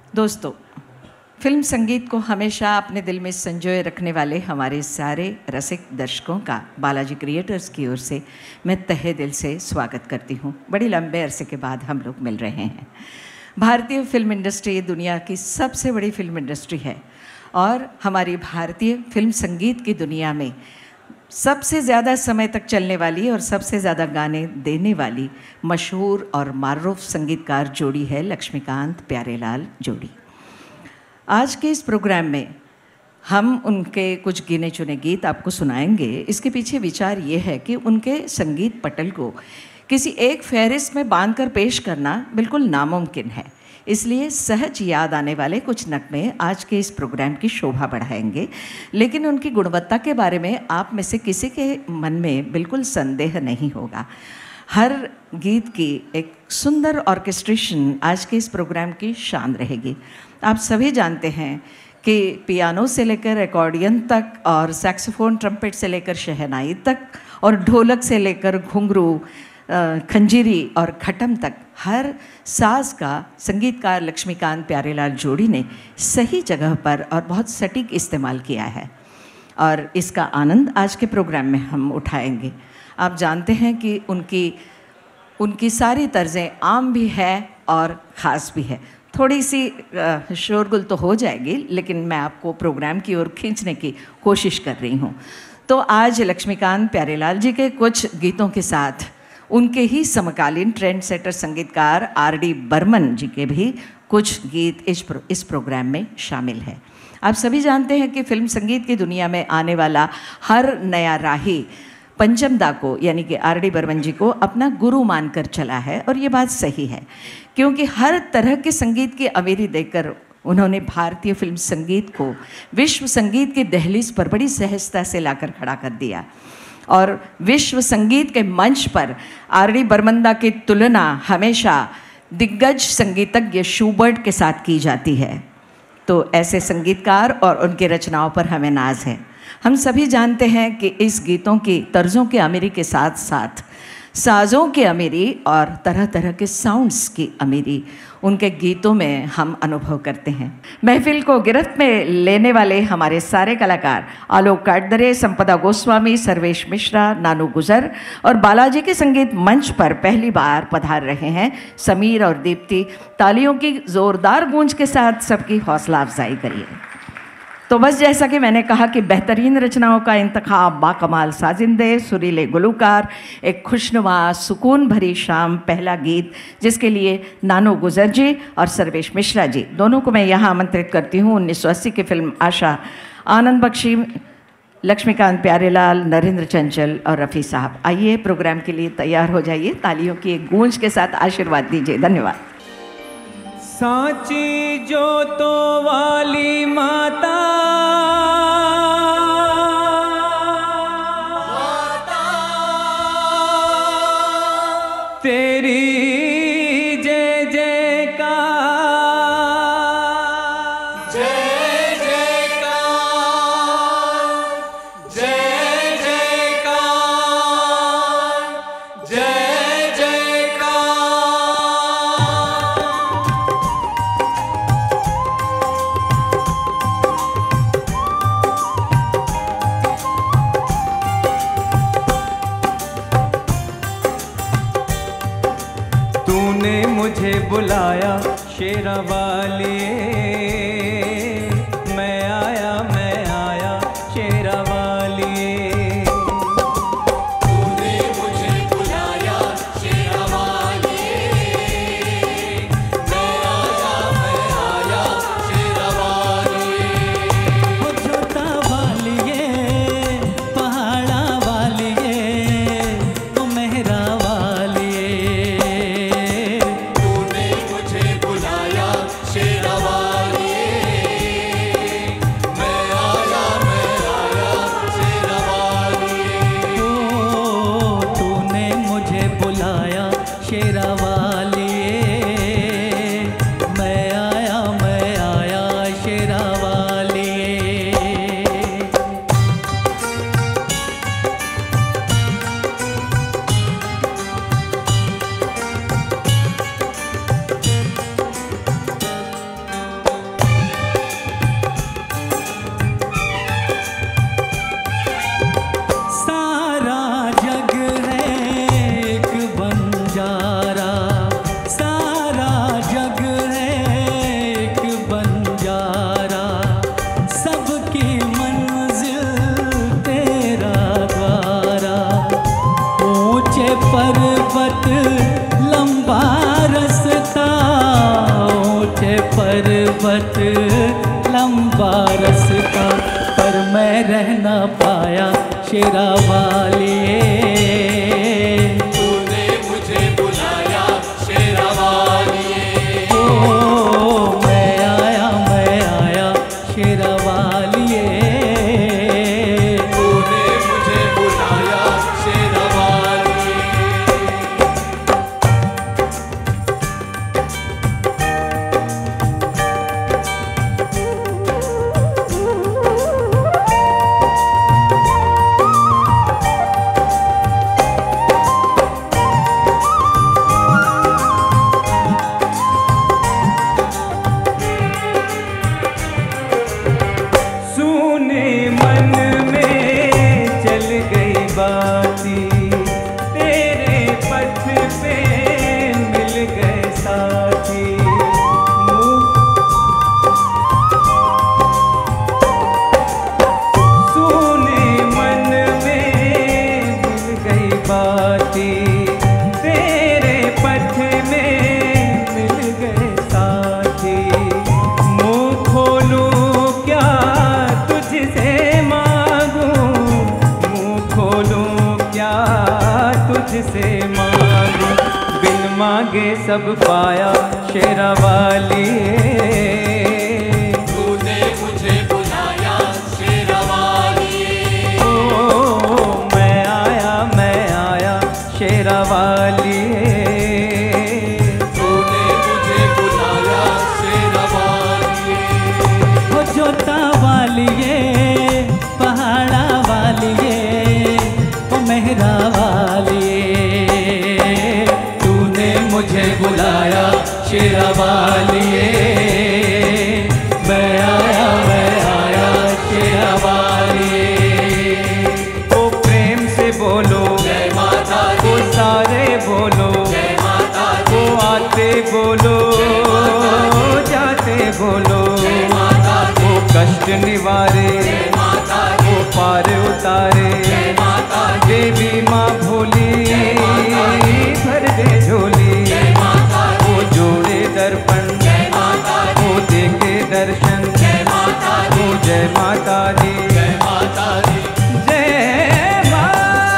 दोस्तों, फिल्म संगीत को हमेशा अपने दिल में संजोए रखने वाले हमारे सारे रसिक दर्शकों का बालाजी क्रिएटर्स की ओर से मैं तहे दिल से स्वागत करती हूँ। बड़ी लंबे अरसे के बाद हम लोग मिल रहे हैं। भारतीय फिल्म इंडस्ट्री दुनिया की सबसे बड़ी फिल्म इंडस्ट्री है और हमारी भारतीय फिल्म संगीत की दुनिया में सबसे ज़्यादा समय तक चलने वाली और सबसे ज़्यादा गाने देने वाली मशहूर और मारूफ संगीतकार जोड़ी है लक्ष्मीकांत प्यारेलाल जोड़ी। आज के इस प्रोग्राम में हम उनके कुछ गिने चुने गीत आपको सुनाएंगे। इसके पीछे विचार ये है कि उनके संगीत पटल को किसी एक फहरिस्त में बांधकर पेश करना बिल्कुल नामुमकिन है, इसलिए सहज याद आने वाले कुछ नगमे आज के इस प्रोग्राम की शोभा बढ़ाएंगे। लेकिन उनकी गुणवत्ता के बारे में आप में से किसी के मन में बिल्कुल संदेह नहीं होगा। हर गीत की एक सुंदर ऑर्केस्ट्रेशन आज के इस प्रोग्राम की शान रहेगी। आप सभी जानते हैं कि पियानो से लेकर एकॉर्डियन तक और सैक्सोफोन ट्रम्पेट से लेकर शहनाई तक और ढोलक से लेकर घुंघरू खंजीरी और खटम तक हर साज का संगीतकार लक्ष्मीकांत प्यारेलाल जोड़ी ने सही जगह पर और बहुत सटीक इस्तेमाल किया है और इसका आनंद आज के प्रोग्राम में हम उठाएंगे। आप जानते हैं कि उनकी सारी तर्जें आम भी है और ख़ास भी है। थोड़ी सी शोरगुल तो हो जाएगी, लेकिन मैं आपको प्रोग्राम की ओर खींचने की कोशिश कर रही हूँ। तो आज लक्ष्मीकांत प्यारेलाल जी के कुछ गीतों के साथ उनके ही समकालीन ट्रेंड सेटर संगीतकार R.D. बर्मन जी के भी कुछ गीत इस प्रोग्राम में शामिल है। आप सभी जानते हैं कि फिल्म संगीत की दुनिया में आने वाला हर नया राही पंचम दा को यानी कि R.D. बर्मन जी को अपना गुरु मानकर चला है और ये बात सही है, क्योंकि हर तरह के संगीत की अमीरी देकर उन्होंने भारतीय फिल्म संगीत को विश्व संगीत की दहलीज पर बड़ी सहजता से लाकर खड़ा कर दिया। और विश्व संगीत के मंच पर R.D. बर्मन दा की तुलना हमेशा दिग्गज संगीतज्ञ शूबर्ट के साथ की जाती है। तो ऐसे संगीतकार और उनकी रचनाओं पर हमें नाज है। हम सभी जानते हैं कि इस गीतों की तर्जों की अमीरी के साथ साथ साज़ों की अमीरी और तरह तरह के साउंड्स की अमीरी उनके गीतों में हम अनुभव करते हैं। महफिल को गिरफ्त में लेने वाले हमारे सारे कलाकार आलोक काटदरे, संपदा गोस्वामी, सर्वेश मिश्रा, नानू गुजर और बालाजी के संगीत मंच पर पहली बार पधार रहे हैं समीर और दीप्ति। तालियों की ज़ोरदार गूंज के साथ सबकी हौसला अफजाई करिए। तो बस जैसा कि मैंने कहा कि बेहतरीन रचनाओं का इंतखाब, बाकमाल साजिंदे, सुरीले गुलूकार, एक खुशनुमा सुकून भरी शाम, पहला गीत जिसके लिए नानू गुजर जी और सर्वेश मिश्रा जी दोनों को मैं यहाँ आमंत्रित करती हूँ। 1980 की फिल्म आशा, आनंद बख्शी, लक्ष्मीकांत प्यारेलाल, नरेंद्र चंचल और रफ़ी साहब। आइए प्रोग्राम के लिए तैयार हो जाइए। तालियों की एक गूंज के साथ आशीर्वाद दीजिए। धन्यवाद। सांची जोतों वाली माता, तेरी जय जयकार, जय जयकार, जय जयकार, जय जयकार। तूने मुझे बुलाया शेरा वाली, मैं आया शेरा वाली। तूने मुझे बुलाया शेरा वाली, मैं आया शेरा वाली। ओ छोटा वालिए, पहाड़ा वालिए, ओ मेहरा वालिए, शेरा वाली। पर्वत लंबा रास्ता, पर मैं रह ना पाया शेरा वालिए। तूने मुझे बुलाया शेरा वालिए। ओ मैं आया शेरा वालिए। तूने मुझे बुलाया शेरा वालिए। सुने मन में चल गई बाती, तेरे पथ पे मिल गए साथी। सुने मन में मिल गई बाती, तेरे पथ में मिल गए साथी। मुँह खोलूं क्या तुझसे मांगूं, मुँह खोलूं क्या तुझसे मांगूं। बिन मांगे सब पाया शेरा वालिए। तूने मुझे बुलाया शेरा वालिए। ओ मैं आया शेरा वालिए। तूने मुझे बुलाया शेरा वालिए। ओ जोता वालिए, पहाड़ा वालिए, ओ मेहरा वालिए। तूने मुझे बुलाया शेरा वालिए। मैं आया शेरा वालिए। ओ प्रेम से बोलो जय माता ओ दी। सारे बोलो जय माता ओ दी। आते बोलो जाते बोलो। जय माता दी। ओ कष्ट निवारे जय माता दी। ओ पार उतारे। जय माता दी। देवी माँ भोली भर दे झोली। जय माता दी। ओ जोड़े दर्पण जय माता दी। ओ देखे दर्शन। जय माता दी। ओ जय माता दी। जय माता दी। जय माँ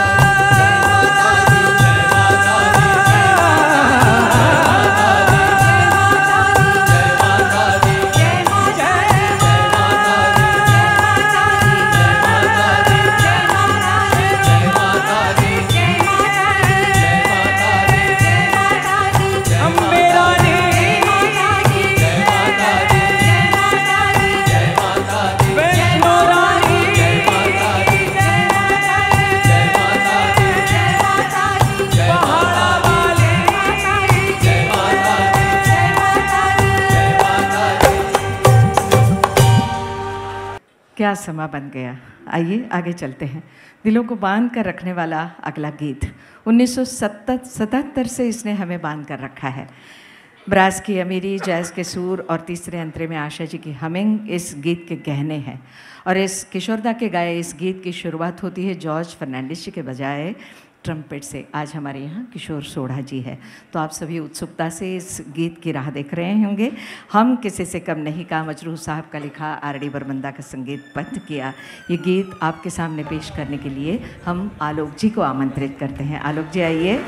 क्या समा बन गया। आइए आगे चलते हैं। दिलों को बांध कर रखने वाला अगला गीत 1977 से इसने हमें बांध कर रखा है। ब्रास की अमीरी, जैज़ के सुर और तीसरे अंतरे में आशा जी की हमिंग इस गीत के गहने हैं। और इस किशोरदा के गाए इस गीत की शुरुआत होती है जॉर्ज फर्नांडिस जी के बजाय ट्रम्पेट से। आज हमारे यहाँ किशोर सोढ़ा जी है, तो आप सभी उत्सुकता से इस गीत की राह देख रहे होंगे। हम किसी से कम नहीं का मजरूह साहब का लिखा, आर.डी. बरमंदा का संगीतबद्ध किया ये गीत आपके सामने पेश करने के लिए हम आलोक जी को आमंत्रित करते हैं। आलोक जी आइए।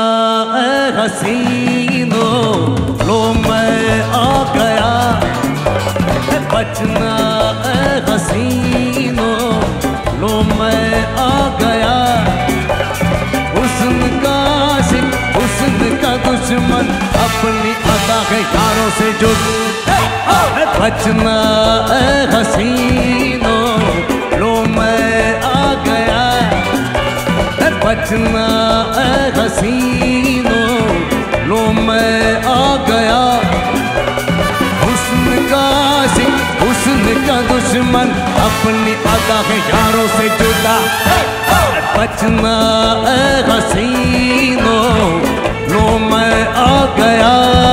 ऐ हसीनो लो मैं आ गया, बचना ऐ हसीनो लो मैं आ गया। हुस्न का आशिक हुस्न का दुश्मन अपनी अदा के यारों से जुड़। बचना ऐ हसीनो लो मैं आ गया, बचना ऐ हसीनो लो मैं आ गया। हुस्न का आशिक हुस्न का दुश्मन अपनी अदा के यारों से जुड़ा। बचना ऐ हसीनो लो मैं आ गया।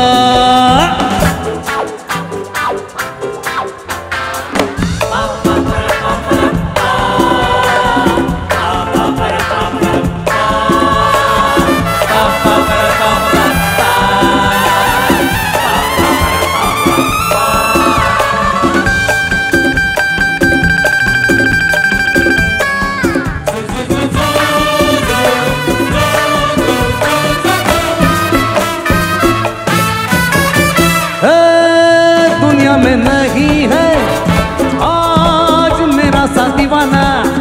में नहीं है आज मेरा सा दीवाना,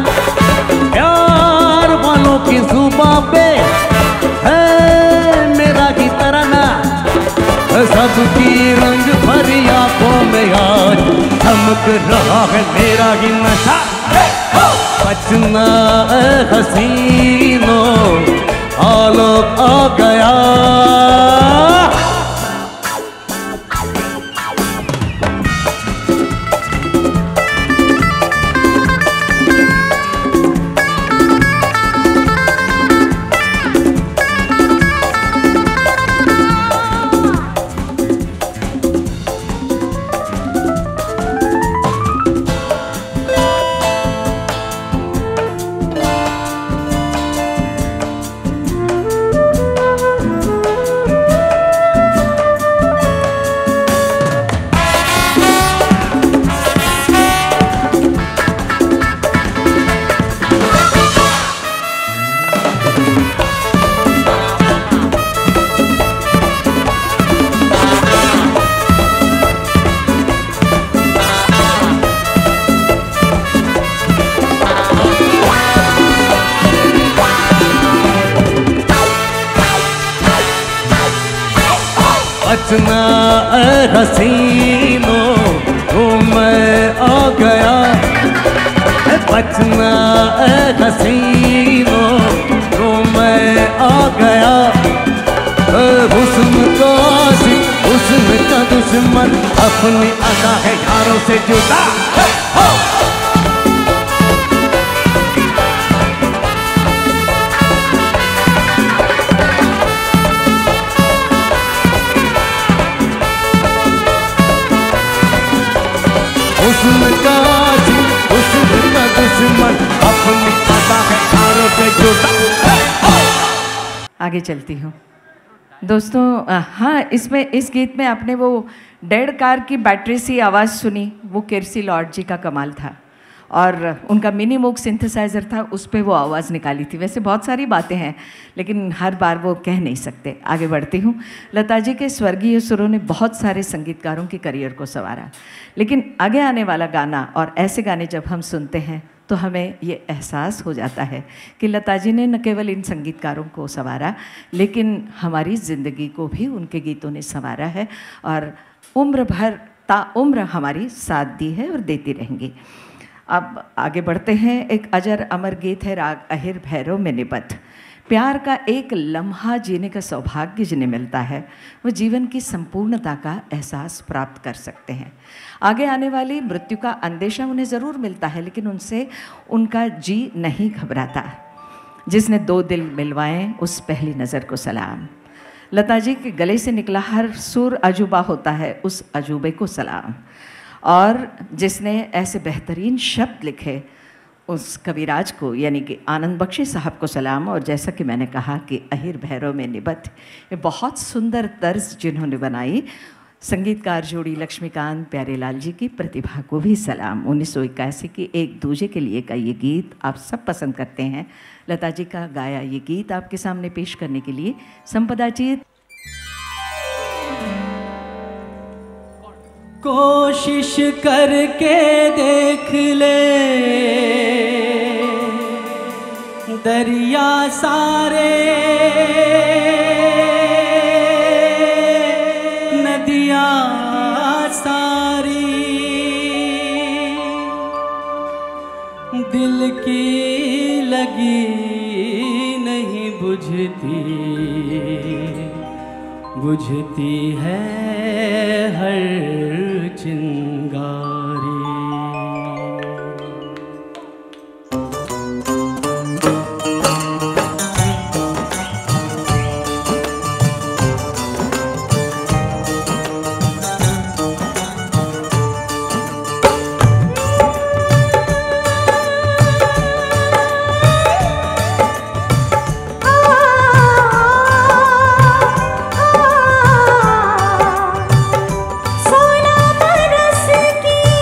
प्यार वालों की जुबां पे है मेरा ही तराना। सबकी रंग भरी आंखों में आज चमक रहा है मेरा ही नशा। बचना ऐ हसीनो आलोक आ गया। बचना ऐ हसीनो तो मैं आ गया। बचना ऐ हसीनो तो मैं आ गया। हुस्न का आशिक हुस्न का दुश्मन अपनी अदा है यारों से जुदा। हुस्न का आशिक हुस्न का दुश्मन अपनी अदा है यारों से जुदा। आगे चलती हूँ दोस्तों। हाँ, इसमें इस गीत में आपने वो डेड कार की बैटरी सी आवाज़ सुनी, वो किर्सी लॉर्ड जी का कमाल था और उनका मिनी मूक सिंथेसाइज़र था, उस पर वो आवाज़ निकाली थी। वैसे बहुत सारी बातें हैं लेकिन हर बार वो कह नहीं सकते। आगे बढ़ती हूँ। लता जी के स्वर्गीय सुरों ने बहुत सारे संगीतकारों के करियर को संवारा, लेकिन आगे आने वाला गाना और ऐसे गाने जब हम सुनते हैं तो हमें ये एहसास हो जाता है कि लता जी ने न केवल इन संगीतकारों को संवारा लेकिन हमारी ज़िंदगी को भी उनके गीतों ने संवारा है और उम्र भर ताउम्र हमारी साथ दी है और देती रहेंगी। अब आगे बढ़ते हैं। एक अजर अमर गीत है राग अहिर भैरव में निबद्ध। प्यार का एक लम्हा जीने का सौभाग्य जिन्हें मिलता है वो जीवन की संपूर्णता का एहसास प्राप्त कर सकते हैं। आगे आने वाली मृत्यु का अंदेशा उन्हें ज़रूर मिलता है लेकिन उनसे उनका जी नहीं घबराता। जिसने दो दिल मिलवाएं उस पहली नज़र को सलाम। लता जी के गले से निकला हर सुर अजूबा होता है, उस अजूबे को सलाम। और जिसने ऐसे बेहतरीन शब्द लिखे उस कविराज को यानी कि आनंद बख्शी साहब को सलाम। और जैसा कि मैंने कहा कि अहिर भैरव में निबद्ध, ये बहुत सुंदर तर्ज जिन्होंने बनाई, संगीतकार जोड़ी लक्ष्मीकांत प्यारेलाल जी की प्रतिभा को भी सलाम। 1981 की एक दूजे के लिए का ये गीत आप सब पसंद करते हैं। लता जी का गाया ये गीत आपके सामने पेश करने के लिए संपदा जी। कोशिश करके देख ले दरिया सारे, सारी दिल की लगी नहीं बुझती, बुझती है हर चिंगारी। सोना बरस की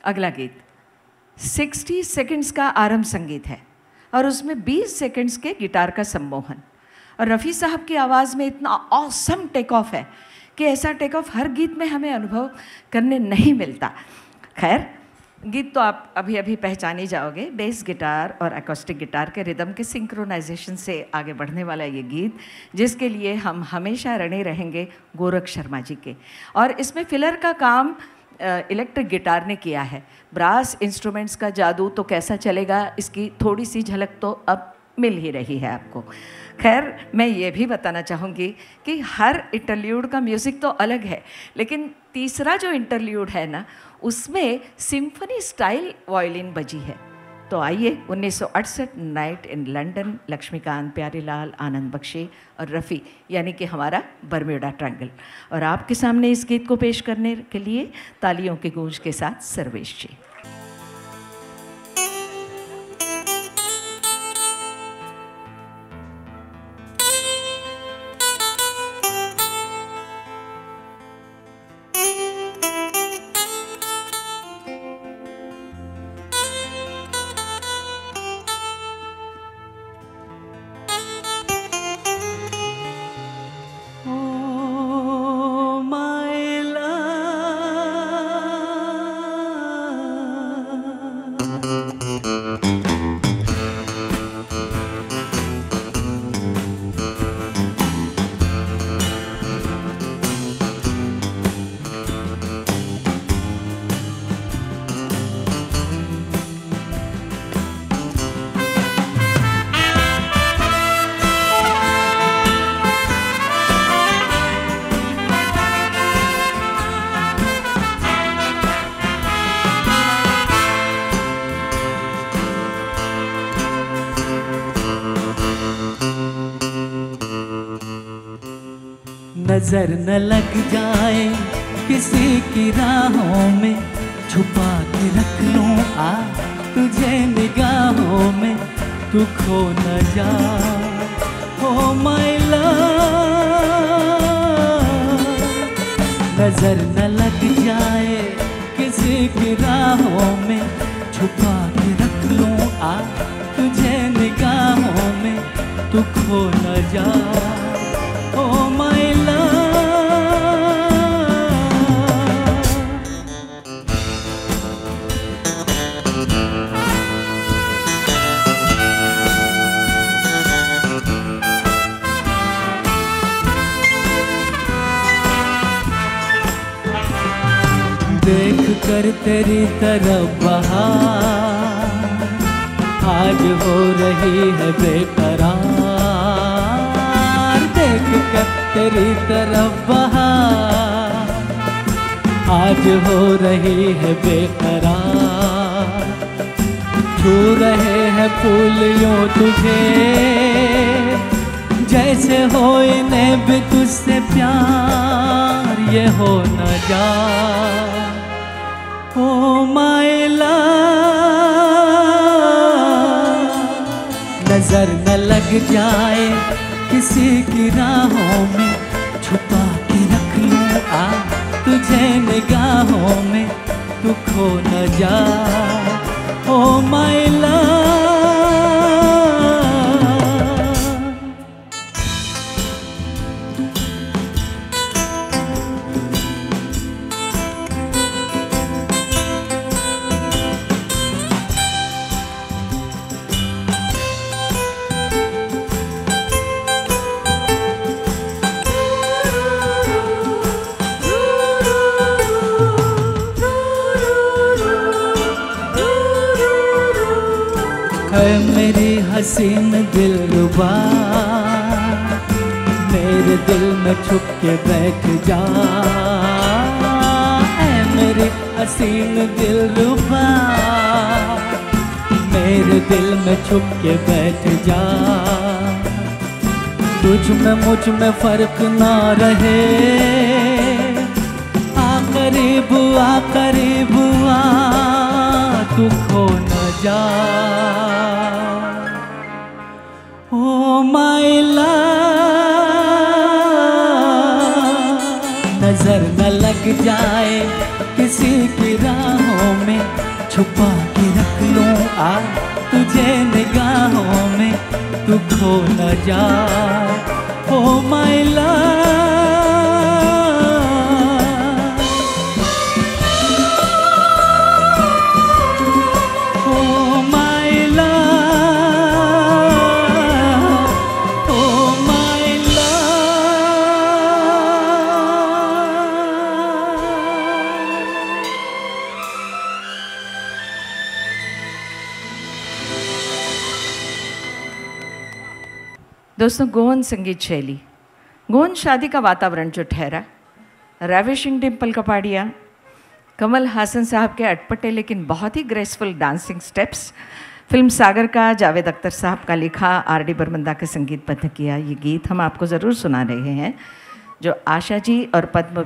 अगला गीत 60 सेकंड्स का आरंभ संगीत है और उसमें 20 सेकंड्स के गिटार का सम्मोहन, और रफ़ी साहब की आवाज़ में इतना ऑसम टेक ऑफ है कि ऐसा टेक ऑफ हर गीत में हमें अनुभव करने नहीं मिलता। खैर, गीत तो आप अभी अभी पहचान ही जाओगे। बेस गिटार और एकॉस्टिक गिटार के रिदम के सिंक्रोनाइजेशन से आगे बढ़ने वाला ये गीत, जिसके लिए हम हमेशा ऋणी रहेंगे गोरख शर्मा जी के। और इसमें फिलर का काम इलेक्ट्रिक गिटार ने किया है। ब्रास इंस्ट्रूमेंट्स का जादू तो कैसा चलेगा, इसकी थोड़ी सी झलक तो अब मिल ही रही है आपको। खैर, मैं ये भी बताना चाहूँगी कि हर इंटरल्यूड का म्यूज़िक तो अलग है, लेकिन तीसरा जो इंटरल्यूड है ना, उसमें सिम्फनी स्टाइल वायलिन बजी है। तो आइए 1968 night in London, Laxmikant, Pyarelal, Anand Bakshi और रफ़ी, यानी कि हमारा बर्म्यूडा ट्रायंगल। और आपके सामने इस गीत को पेश करने के लिए तालियों की गूंज के साथ सर्वेश जी। नजर न लग जाए किसी की राहों में, छुपा के रख लूं आ तुझे निगाहों में, तू खो न जा ओ माय लव। नजर न लग जाए किसी की राहों में, छुपा के रख लूं आ तुझे निगाहों में, तू खो न जा ओ माय लव। देख कर तेरी तरफ बहार आज हो रही है बेकरार, देख कर तेरी तरफ बहार आज हो रही है बेकरार। छू रहे हैं फूल यूं तुझे जैसे हो इन्हें भी तुझसे प्यार, ये हो न जा ओ माय लव। नजर न लग जाए किसी की राहों में, छुपा के रख लूं आ तुझे निगाहों में, तू खो न जा ओ माय लव। है मेरी हसीन दिलरुबा, मेरे दिल में छुप के बैठ जा, है मेरी हसीन दिलरुबा, मेरे दिल में छुप के बैठ जा। तुझ में मुझ में फर्क ना रहे, आ करीब आ तू खो न जा ओ माय लव। नजर न लग जाए किसी की राहों में, छुपा के रख लूं आ तुझे निगाहों में, तू खो न जाए ओ माय लव। दोस्तों, गोवन संगीत शैली, गोवन शादी का वातावरण जो ठहरा, रेविशिंग डिम्पल कपाड़िया, कमल हासन साहब के अटपटे लेकिन बहुत ही graceful dancing steps, film Sagar का जावेद अख्तर साहब का लिखा, आर.डी. बर्मंदा के संगीतबद्ध किया ये गीत हम आपको ज़रूर सुना रहे हैं, जो आशा जी और पद्म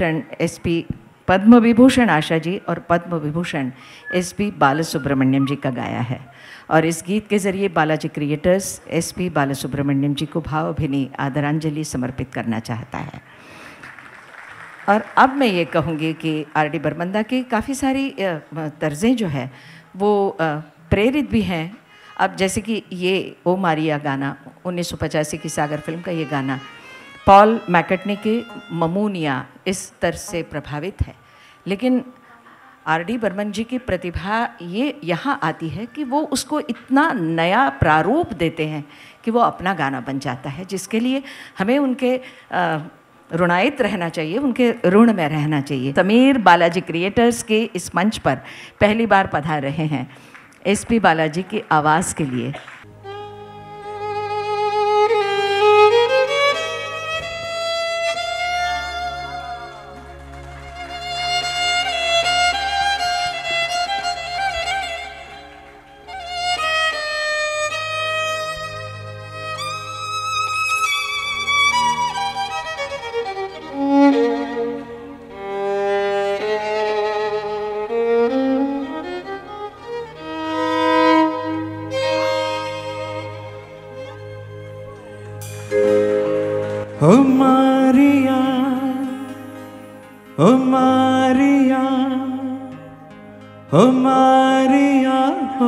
विभूषण आशा जी और पद्म विभूषण एस.पी. बालसुब्रमण्यम जी का गाया है। और इस गीत के ज़रिए बालाजी क्रिएटर्स एस.पी. बालसुब्रमण्यम जी को भावभीनी आदरांजलि समर्पित करना चाहता है। और अब मैं ये कहूँगी कि आर.डी. बर्मंदा की काफ़ी सारी तर्जें जो है वो प्रेरित भी हैं। अब जैसे कि ये ओ मारिया गाना 1985 की सागर फिल्म का ये गाना पॉल मैकर्टनी के ममूनिया इस तर्ज से प्रभावित है, लेकिन आर.डी. बर्मन जी की प्रतिभा ये यहाँ आती है कि वो उसको इतना नया प्रारूप देते हैं कि वो अपना गाना बन जाता है, जिसके लिए हमें उनके ऋणायित रहना चाहिए, उनके ऋण में रहना चाहिए। समीर बालाजी क्रिएटर्स के इस मंच पर पहली बार पधार रहे हैं एस.पी. बालाजी की आवाज़ के लिए। ओ मारिया, ओ मारिया, ओ मारिया, हो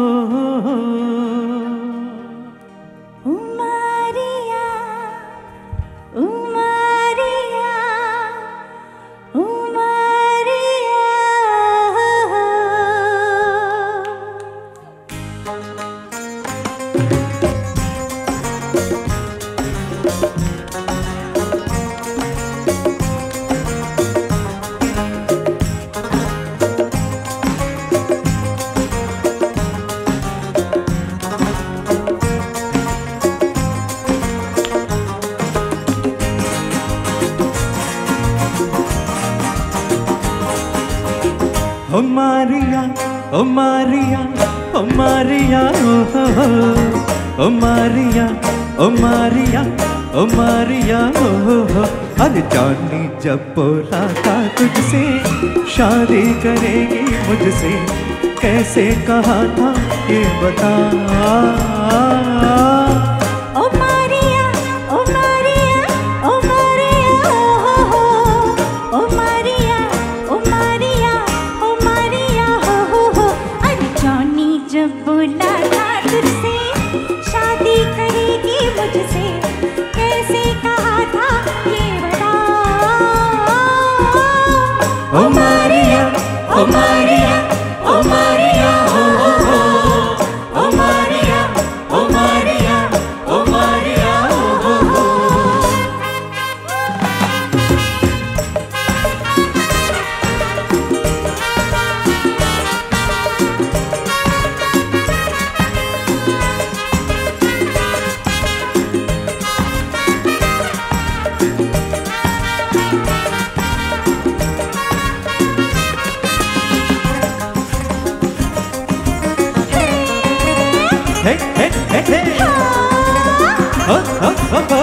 ओ मारिया, ओ मारिया, ओ मारिया। ओ मारिया, ओ मारिया, ओ मारिया, ओ मारिया, ओ मारिया, ओ मारिया, अरे जानी जब बोला था तुझसे शादी करेगी मुझसे, कैसे कहा था ये बता। ओ मारिया, ओ मारिया, ओ मारिया, ओ मारिया, ओ मारिया, ओ मारिया, अरे जानी जब बोला था तुझसे शादी करेगी मुझसे, कैसे कहा था ये बता। ओ मारिया, ओ मारिया, ओ मारिया, ओ मारिया, ओ मारिया, ओ मारिया, हे हे हे हे, हो हो हो हो।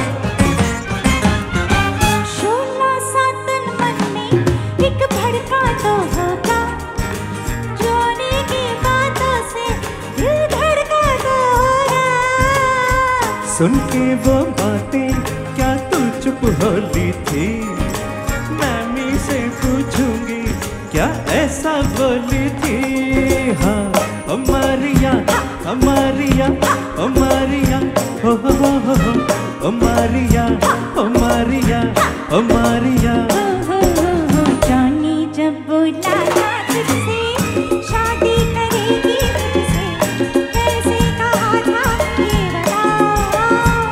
शोला सा तन मन में एक भड़का तो होगा, जोने की बातों से दिल धड़का तो होगा। सुन के वो बातें क्या तू चुप हो ली थी, मैमी से पूछूंगी क्या ऐसा बोली थी। हाँ ओ मारिया, ओ मारिया, ओ मारिया, हो ओ मारिया, ओ मारिया, ओ मारिया। जानी जब बोला था तुझसे शादी करेगी मुझसे, कैसे कहा था ये बता।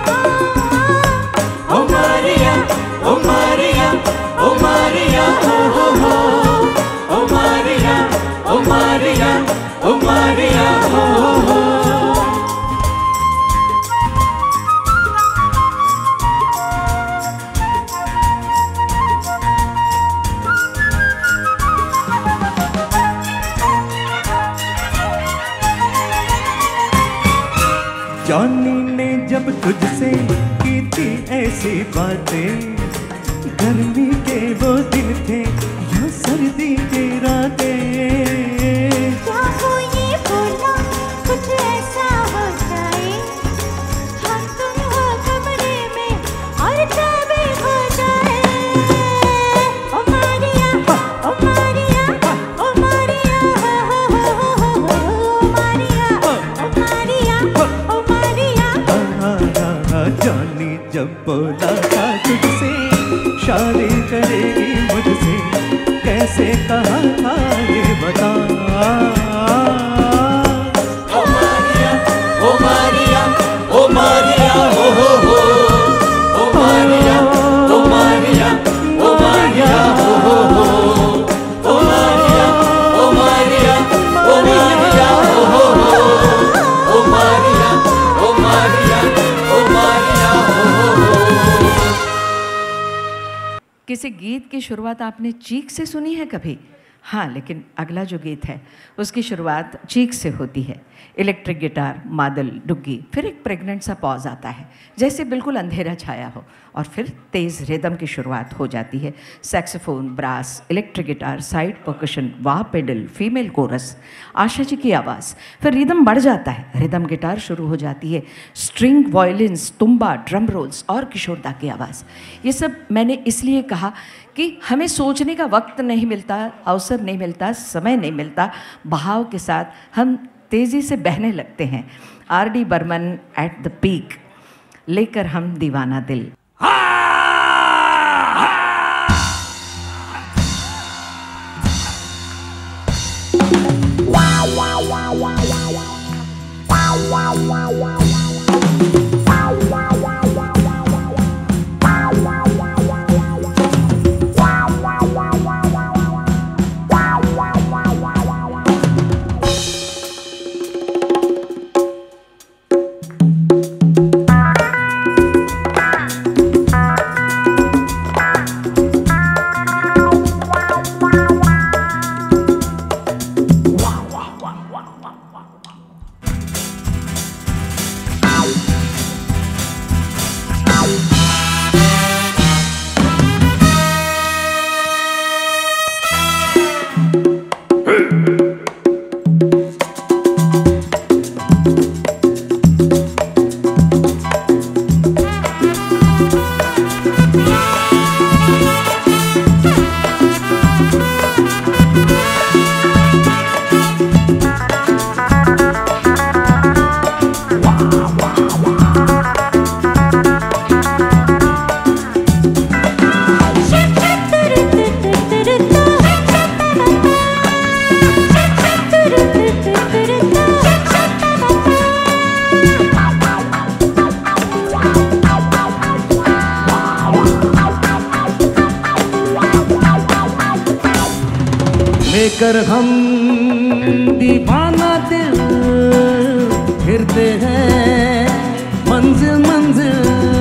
ओ मारिया, ओ मारिया, ओ मारिया, हो ओ मारिया, ओ मारिया, ओ मारिया, हो। जॉनी ने जब तुझसे की थी ऐसी बातें, गर्मी के वो दिन थे या सर्दी की रातें। क्या वो ये बोला कुछ ऐसा हो जाए, हम तुम हो कमरे में और चाबी हो जाए। ओ मारिया, ओ मारिया, ओ मारिया, ओ मारिया, ओ मारिया, ओ मारिया। जॉनी जब बोला था तुझसे शादी करेगी मुझसे, कैसे कहा था ये बता। ओ मारिया, ओ मारिया, ओ मारिया, हो ओ मारिया, ओ मारिया, ओ मारिया, हो ओ मारिया, ओ मारिया, ओ मारिया, हो ओ मारिया, ओ मारिया, ओ मारिया, हो। किसी गीत की शुरुआत आपने चीख से सुनी है कभी? हाँ, लेकिन अगला जो गीत है उसकी शुरुआत चीख से होती है। इलेक्ट्रिक गिटार, मादल, डुग्गी, फिर एक प्रेग्नेंट सा पॉज आता है जैसे बिल्कुल अंधेरा छाया हो, और फिर तेज़ रिदम की शुरुआत हो जाती है। Saxophone, brass, electric guitar, side percussion, wah pedal, female chorus, Asha ji की आवाज़, फिर रिदम बढ़ जाता है, रिदम गिटार शुरू हो जाती है, स्ट्रिंग, वायलिन्स, तुम्बा, ड्रम रोल्स और किशोरदा की आवाज़। ये सब मैंने इसलिए कहा कि हमें सोचने का वक्त नहीं मिलता, अवसर नहीं मिलता, समय नहीं मिलता, बहाव के साथ हम तेज़ी से बहने लगते हैं। R.D. Burman at the peak, लेकर हम दीवाना दिल। लेकर हम दीवाना दिल फिरते हैं मंजिल मंजिल।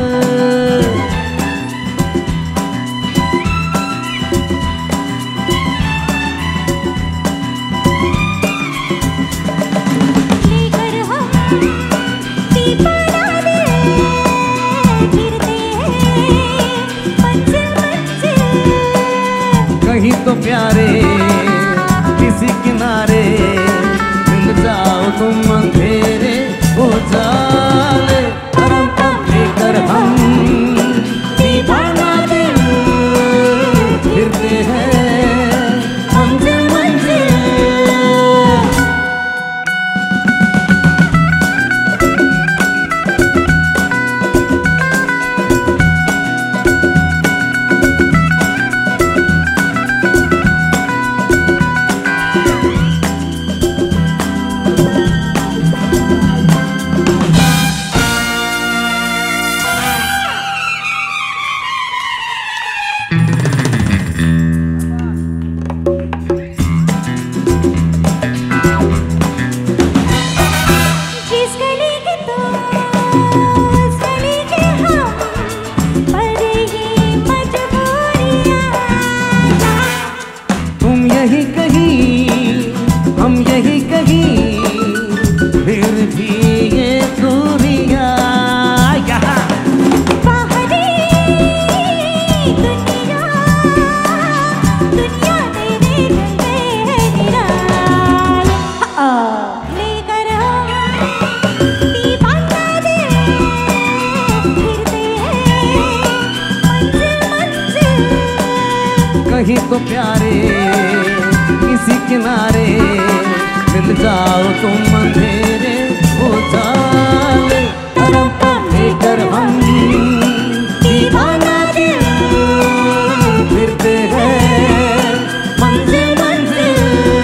लेकर हम दीवाना दिल फिरते हैं मंजिल मंजिल। कहीं तो प्यारे किसी किनारे मिल जाओ तुम, अंधेरे उजाले। लेकर हम दीवाना दिल फिरते हैं कहीं तो प्यारे किसी किनारे मिल जाओ तुम अंधेरे उजाले लेकर हम दीवाना दिल फिरते हैं मंजिल मंजिल।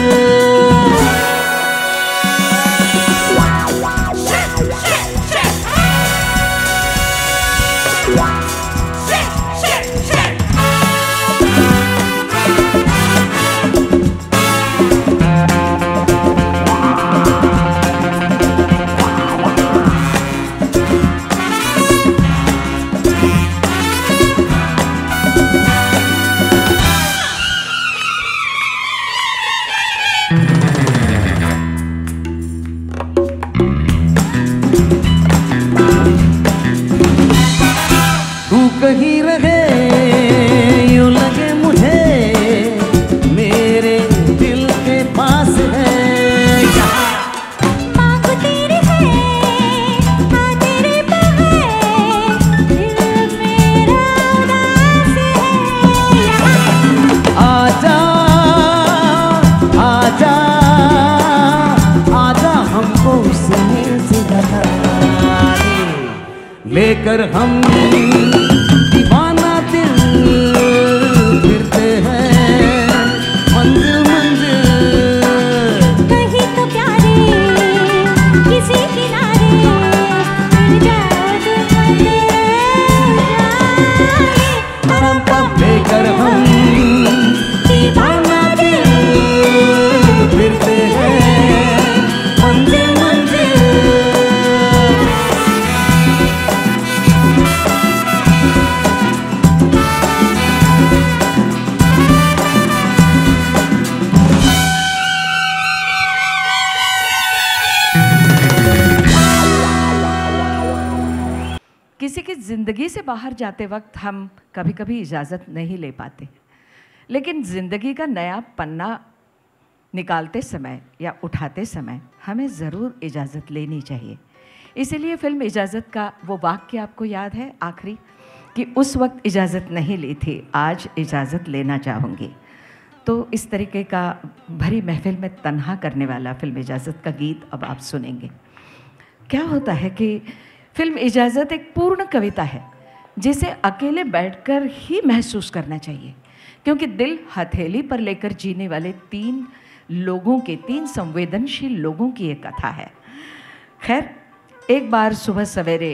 कहीं रहे यूं लगे मुझे मेरे दिल के पास है मांग तेरी है हाँ तेरे पे है दिल मेरा उदास है। आजा आजा आजा हमको उसमें से लगा दे लेकर हम दीवाना दिल फिरते हैं मंजिल मंजिल। कहीं तो प्यारे किसी किनारे मिल जाओ तुम अंधेरे लेकर हम दीवाना दिल फिरते हैं मंजिल मंजिल। किसी की ज़िंदगी से बाहर जाते वक्त हम कभी कभी इजाज़त नहीं ले पाते, लेकिन ज़िंदगी का नया पन्ना निकालते समय या उठाते समय हमें ज़रूर इजाज़त लेनी चाहिए। इसीलिए फिल्म इजाज़त का वो वाक्य आपको याद है आखिरी, कि उस वक्त इजाज़त नहीं ली थी, आज इजाज़त लेना चाहूँगी। तो इस तरीके का भरी महफिल में तन्हा करने वाला फिल्म इजाज़त का गीत अब आप सुनेंगे। क्या होता है कि फिल्म इजाज़त एक पूर्ण कविता है जिसे अकेले बैठकर ही महसूस करना चाहिए, क्योंकि दिल हथेली पर लेकर जीने वाले तीन संवेदनशील लोगों की एक कथा है। खैर, एक बार सुबह सवेरे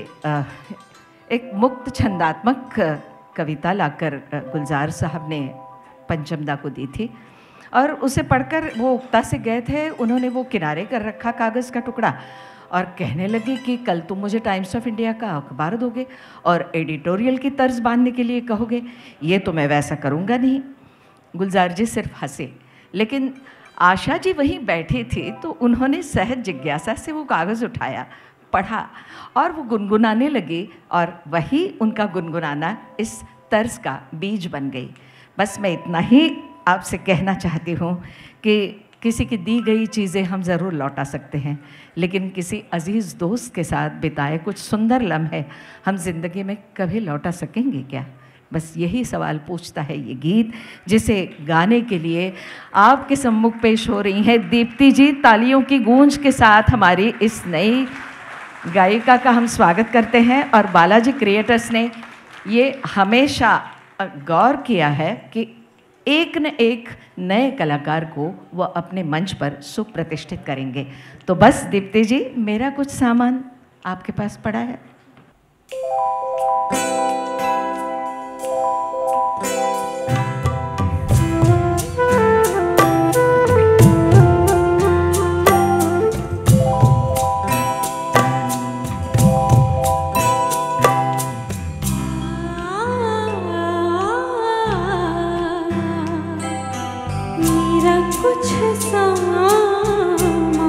एक मुक्त छंदात्मक कविता लाकर गुलजार साहब ने पंचमदा को दी थी और उसे पढ़कर वो उक्ता से गए थे। उन्होंने वो किनारे कर रखा कागज़ का टुकड़ा और कहने लगे कि कल तुम मुझे टाइम्स ऑफ इंडिया का अखबार दोगे और एडिटोरियल की तर्ज बांधने के लिए कहोगे। ये तो मैं वैसा करूँगा नहीं। गुलजार जी सिर्फ हंसे, लेकिन आशा जी वहीं बैठी थी तो उन्होंने सहज जिज्ञासा से वो कागज़ उठाया, पढ़ा और वो गुनगुनाने लगी और वही उनका गुनगुनाना इस तर्ज का बीज बन गई। बस मैं इतना ही आपसे कहना चाहती हूँ कि किसी की दी गई चीज़ें हम ज़रूर लौटा सकते हैं, लेकिन किसी अजीज़ दोस्त के साथ बिताए कुछ सुंदर लम्हे हम ज़िंदगी में कभी लौटा सकेंगे क्या? बस यही सवाल पूछता है ये गीत, जिसे गाने के लिए आपके सम्मुख पेश हो रही हैं दीप्ति जी। तालियों की गूंज के साथ हमारी इस नई गायिका का हम स्वागत करते हैं। और बालाजी क्रिएटर्स ने ये हमेशा गौर किया है कि एक न एक नए कलाकार को वह अपने मंच पर सुप्रतिष्ठित करेंगे। तो बस दीप्ति जी, मेरा कुछ सामान आपके पास पड़ा है। मेरा कुछ सामान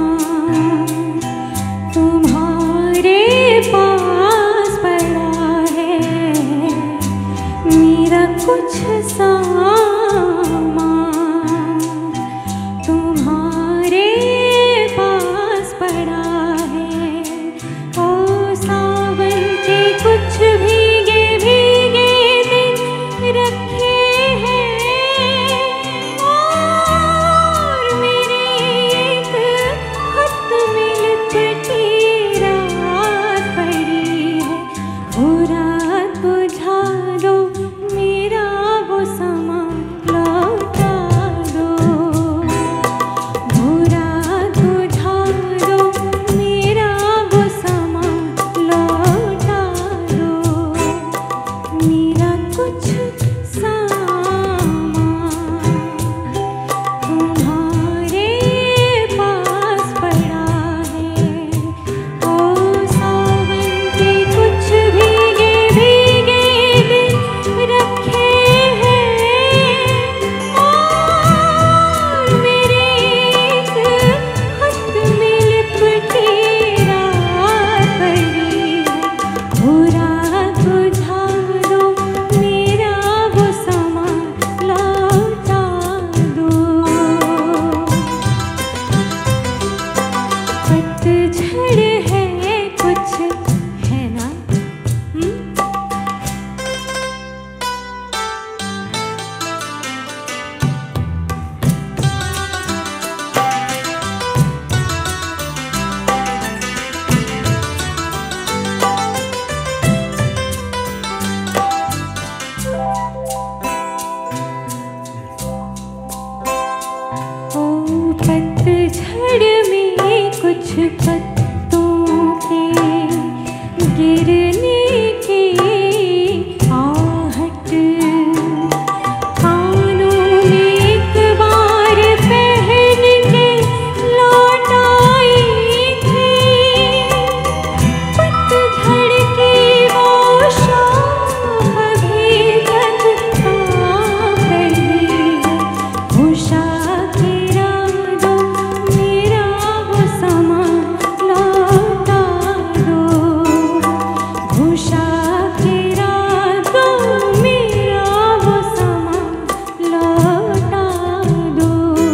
तुम्हारे पास पड़ा है, मेरा कुछ सामान तुम्हारे पास पड़ा है। ओ सावन के कुछ भीगे भीगे दिन रखे हैं, कुछ पत्तों के गिरने की आहट कानों में एक बार पहन के लौट आई थी। पतझड़ की वो शाम भी तक कांप रही है। उषा के रातों मेरा वो समा लौटा दो। उषा के रातों मेरा वो समा लौटा दो।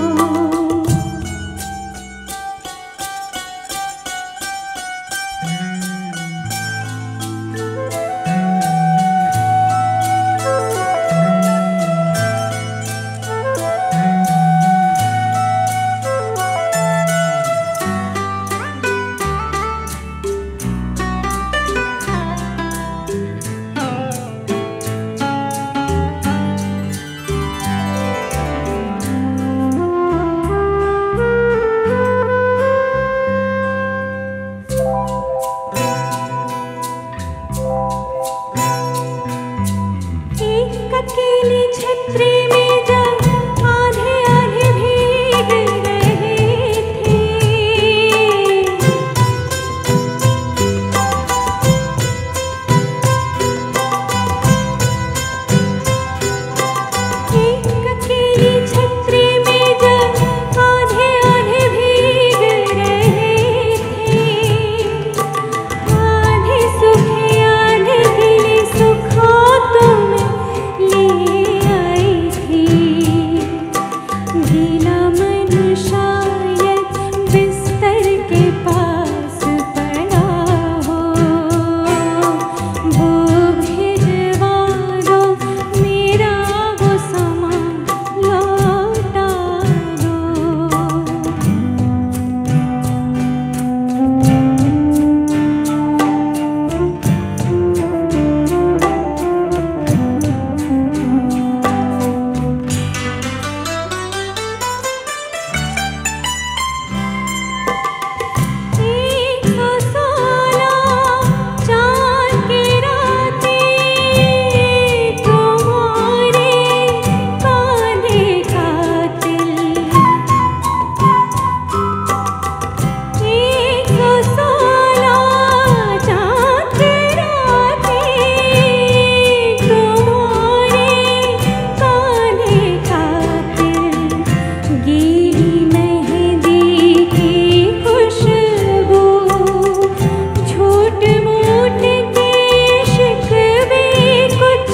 एक अकेली छतरी में जब आधे आधे भीग रहे थे। एक अकेली छतरी में जब आधे आधे भीग रहे थे। आधे सूखे आधे गीले सुखातों में ले आई थी। गीला मन शायद बिस्तर के पास पड़ा हो। वो भिजवा दो मेरा वो समा लौटा दो। एक सौ सोलह चाँद की रातें तुम्हारे कांधे कातिल। एक सौ सोलह चाँद की रातें तुम्हारे कांधे कातिल। गीली मेहंदी की खुशबू झूठ मूठ के शिकवे कुछ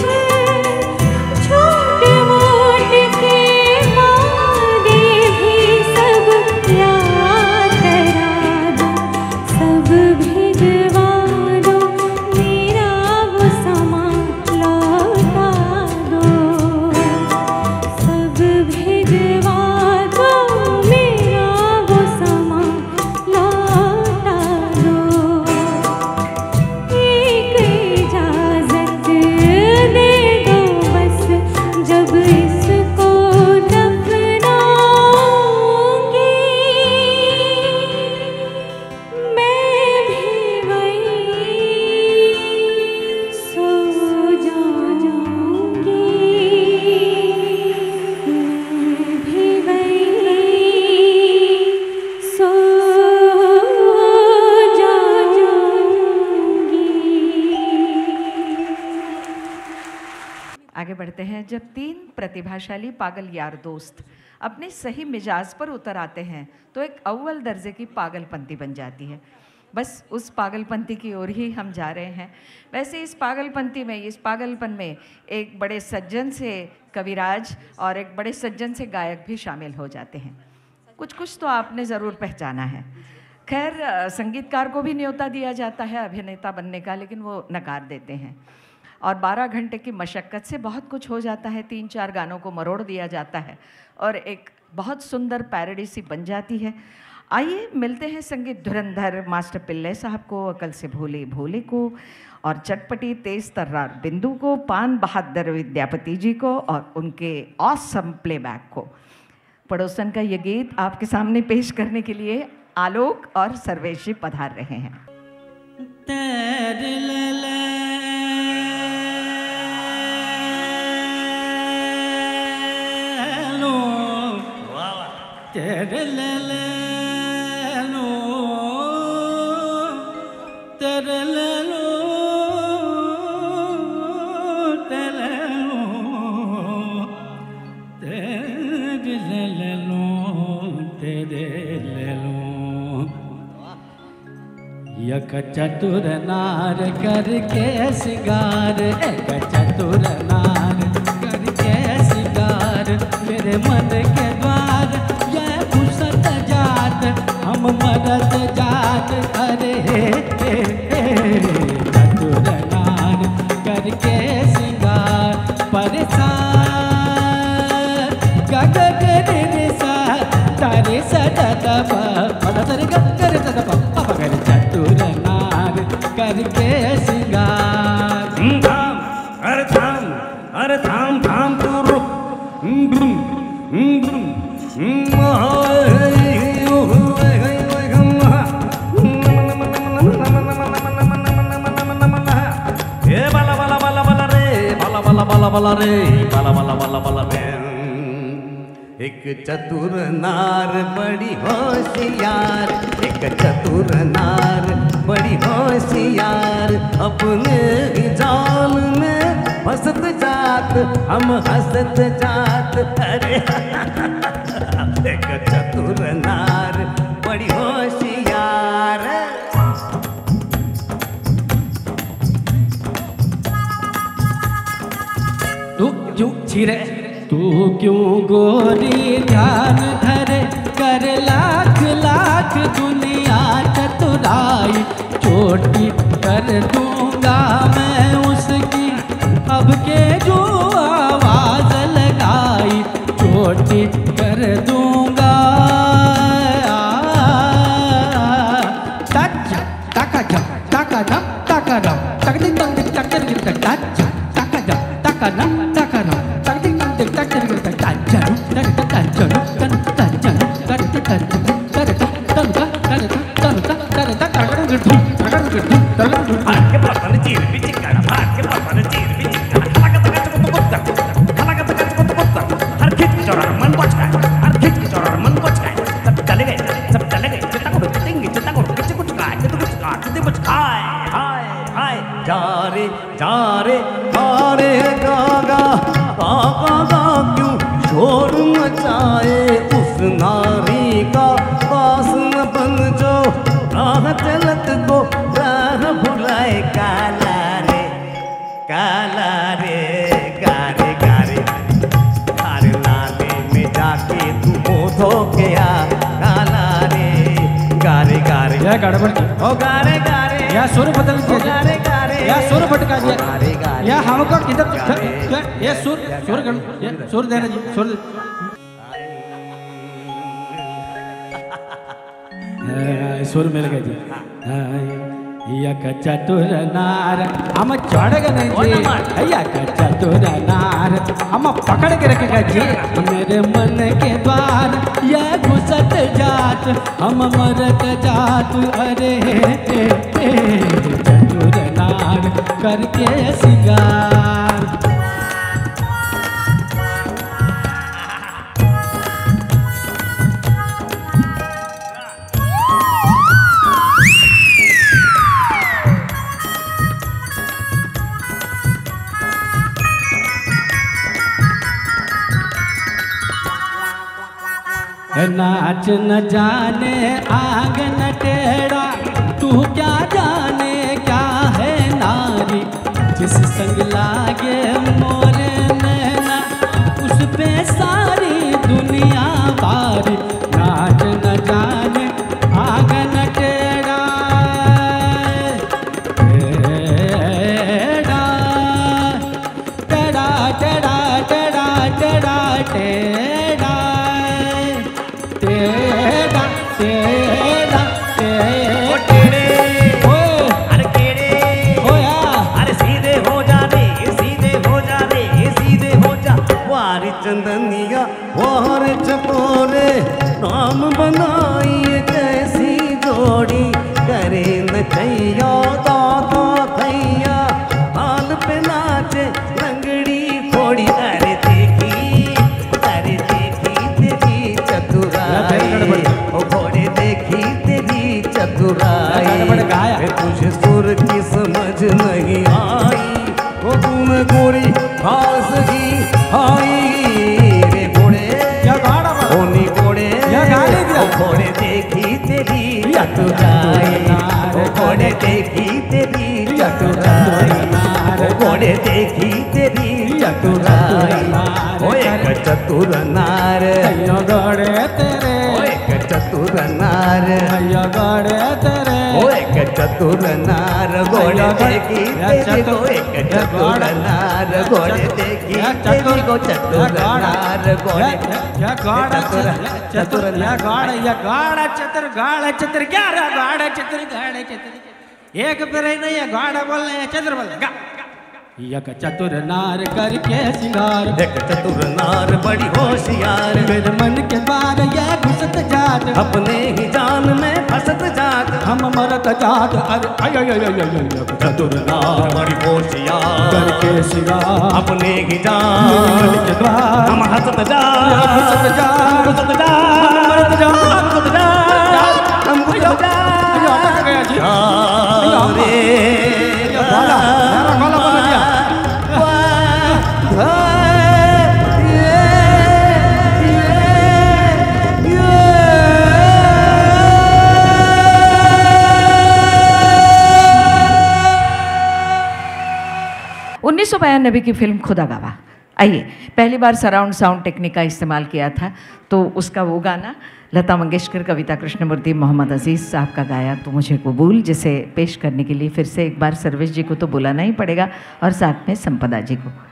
झूठ मूठ के वादे भी सब याद करा दो। सब भिजवा दो मेरा वो समा लौटा दो। सब भिजवा दो मेरा वो समा लौटा दो। एक इजाज़त दे दो बस जब इसको दफनाऊंगी। मैं भी वहीं सो जाऊंगी। मैं भी वहीं सो जाऊंगी। आगे बढ़ते हैं। जब तीन प्रतिभाशाली पागल यार दोस्त अपने सही मिजाज पर उतर आते हैं तो एक अव्वल दर्जे की पागलपंती बन जाती है। बस उस पागलपंती की ओर ही हम जा रहे हैं। वैसे इस पागलपंती में, इस पागलपन में एक बड़े सज्जन से कविराज और एक बड़े सज्जन से गायक भी शामिल हो जाते हैं। कुछ कुछ तो आपने ज़रूर पहचाना है। खैर, संगीतकार को भी न्योता दिया जाता है अभिनेता बनने का, लेकिन वो नकार देते हैं और 12 घंटे की मशक्क़त से बहुत कुछ हो जाता है। 3-4 गानों को मरोड़ दिया जाता है और एक बहुत सुंदर पैरोडी सी बन जाती है। आइए मिलते हैं संगीत धुरंधर मास्टर पिल्ले साहब को, अकल से भोले भोले को और चटपटी तेज तर्रार बिंदु को, पान बहादुर विद्यापति जी को और उनके ऑसम प्लेबैक को। पड़ोसन का ये गीत आपके सामने पेश करने के लिए आलोक और सर्वेश जी पधार रहे हैं। तेरे लले लो, तेरे लले लो, तेरे ले लो, तेरे लो, तेरे ले लो, तेरे ले लो। एक चतुर नार करके सिंगार, एक चतुर नार करके सिंगार, मेरे मन के द्वार ये फुर्सत जात, हम मरद जात, अरे चतुर नार करके सिंगार, परेशान गगन निसा तारे सदब पता तरी गगर सदब पापा कर चतुर नार करके सिंगार। धाम अरे धाम, अरे धाम धाम तू रुक, बाला बाला बाला बाला रे, बाला बाला बाला बाला रे, बाला बाला बाला बाला रे। एक चतुर नार बड़ी होशियार, एक चतुर नार बड़ी होशियार, अपने ही जाल में फंसत जात, हम हंसत जात, अरे एक चतुर नार बड़ी होशियार। तू क्यों छिरे, तू क्यों गोरी ध्यान धरे, कर लाख लाख दुनिया चतुराई, चोटी कर दूंगा मैं उसकी, अब के जो आवाज लगाई, चोटी कर दूंगा। टाका जम टाका जम टाका जम टक टिक टक टिक टक टिक टक टाका जम टाका जम टाका जम टक टिक टक टिक टक टिक टक टाजन टक टाजन टन टाजन कर टन कर टन का कर टन का कर टन कर भाग्य पतन चीर बिचिकाना, भाग्य पतन चीर बिचिकाना, खलागत कच हर खिच चोरा मन बच गए, हर खिच चोरा मन बच गए, सब चले गए, सब चले गए, चित्ता को टिंगी चित्ता को किच कुछ खाए, किच कुछ खा, किच कुछ खाए, हाय हाय जा रे हारे गागा गागा क्यों शोर मचाए, उस नारी का पास न बन जो, राह चलत को राह भुलाए, काला रे गारे गारे, हर नाले में जाके तू धो के आ, काला रे गारे गारे, यह गड़बड़ की, ओ गारे गारे, यह सुर बदल दिया, गारे गारे, यह सुर भटका दिया, गारे गारे, यह हमको किधर ये सुर देना जी, सुर सुर मिल गए जी। एक चतुर नार हम चढ़ गए नहीं जी, एक चतुर नार हम पकड़ के रखेगा जी, मेरे मन के द्वार यह घुसत जात, हम मरत जात, अरे चतुर नार करके सिंगार। नाच न जाने आंगन टेढ़ा, तू क्या जाने क्या है नारी, जिस संग लागे मोरे नैना, उस पे सारी दुनिया बारी, नाच न जाने आंगन टेढ़ा, टेढ़ा टेढ़ा टेढ़ा टेढ़ा टेढ़ा टेढ़ा तेरा तेरा ओ टेढ़े, अरे टेढ़े, अरे सीधे हो जा रे, सीधे हो जा रे, सीधे हो जा, वारी चंदनिया वार चप तेरी चतुराई, ओ घोड़े देखी तेरी चतुराई, ओ घोड़े देखी तेरी चतुराई, ओ एक चतुर नार घोड़े तेरे, ओ एक चतुर नार घोड़े तेरे, ओ एक चतुर नार घोड़े देखी तेरी को एक चतुर नार घोड़े देखी तेरी को चतुर नार घोड़े या गाड़ा चतुर या गाड़ा चतुर क्या रहा गाड़ा चतुर एक पे नहीं है गाड़ा बोलने है चतुर बोलने एक चतुर नार करके सिंगार, एक चतुर नार बड़ी होशियार, मेरे मन के द्वार ये घुसत जात, अपने ही जान में फंसत जात, हम मरत जात। अरे चतुर नार बड़ी होशियार करके सिंगार, अपने ही मन जान के द्वार हम हंसत जा घुसत जात, घुसत जा मरत जात, घुसत जा हम घुसत जा अटक गया जी। रे गाला गाला बोल दिया। उन्नीस की फिल्म खुदा गवाह। आइए, पहली बार सराउंड साउंड टेक्निक का इस्तेमाल किया था, तो उसका वो गाना लता मंगेशकर, कविता कृष्णमूर्ति, मोहम्मद अजीज़ साहब का गाया तो मुझे कबूल, जिसे पेश करने के लिए फिर से एक बार सर्वेश जी को तो बुलाना ही पड़ेगा और साथ में संपदा जी को।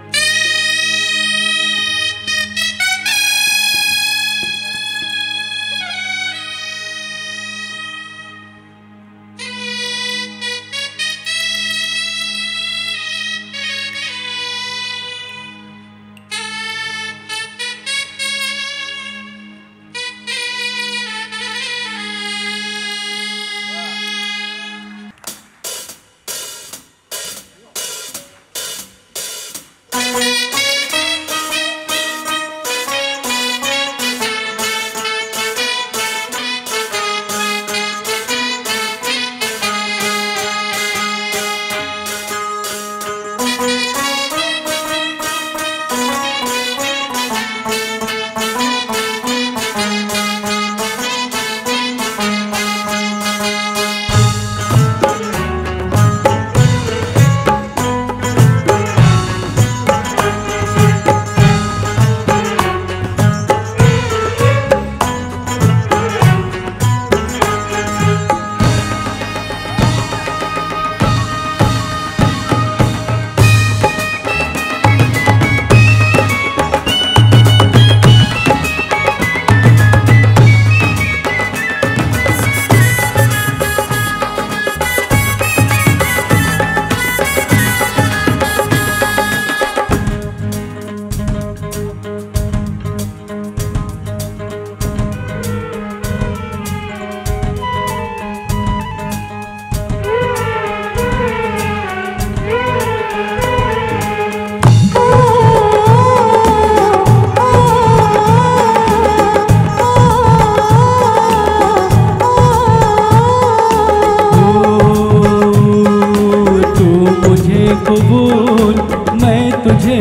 कबूल, मैं तुझे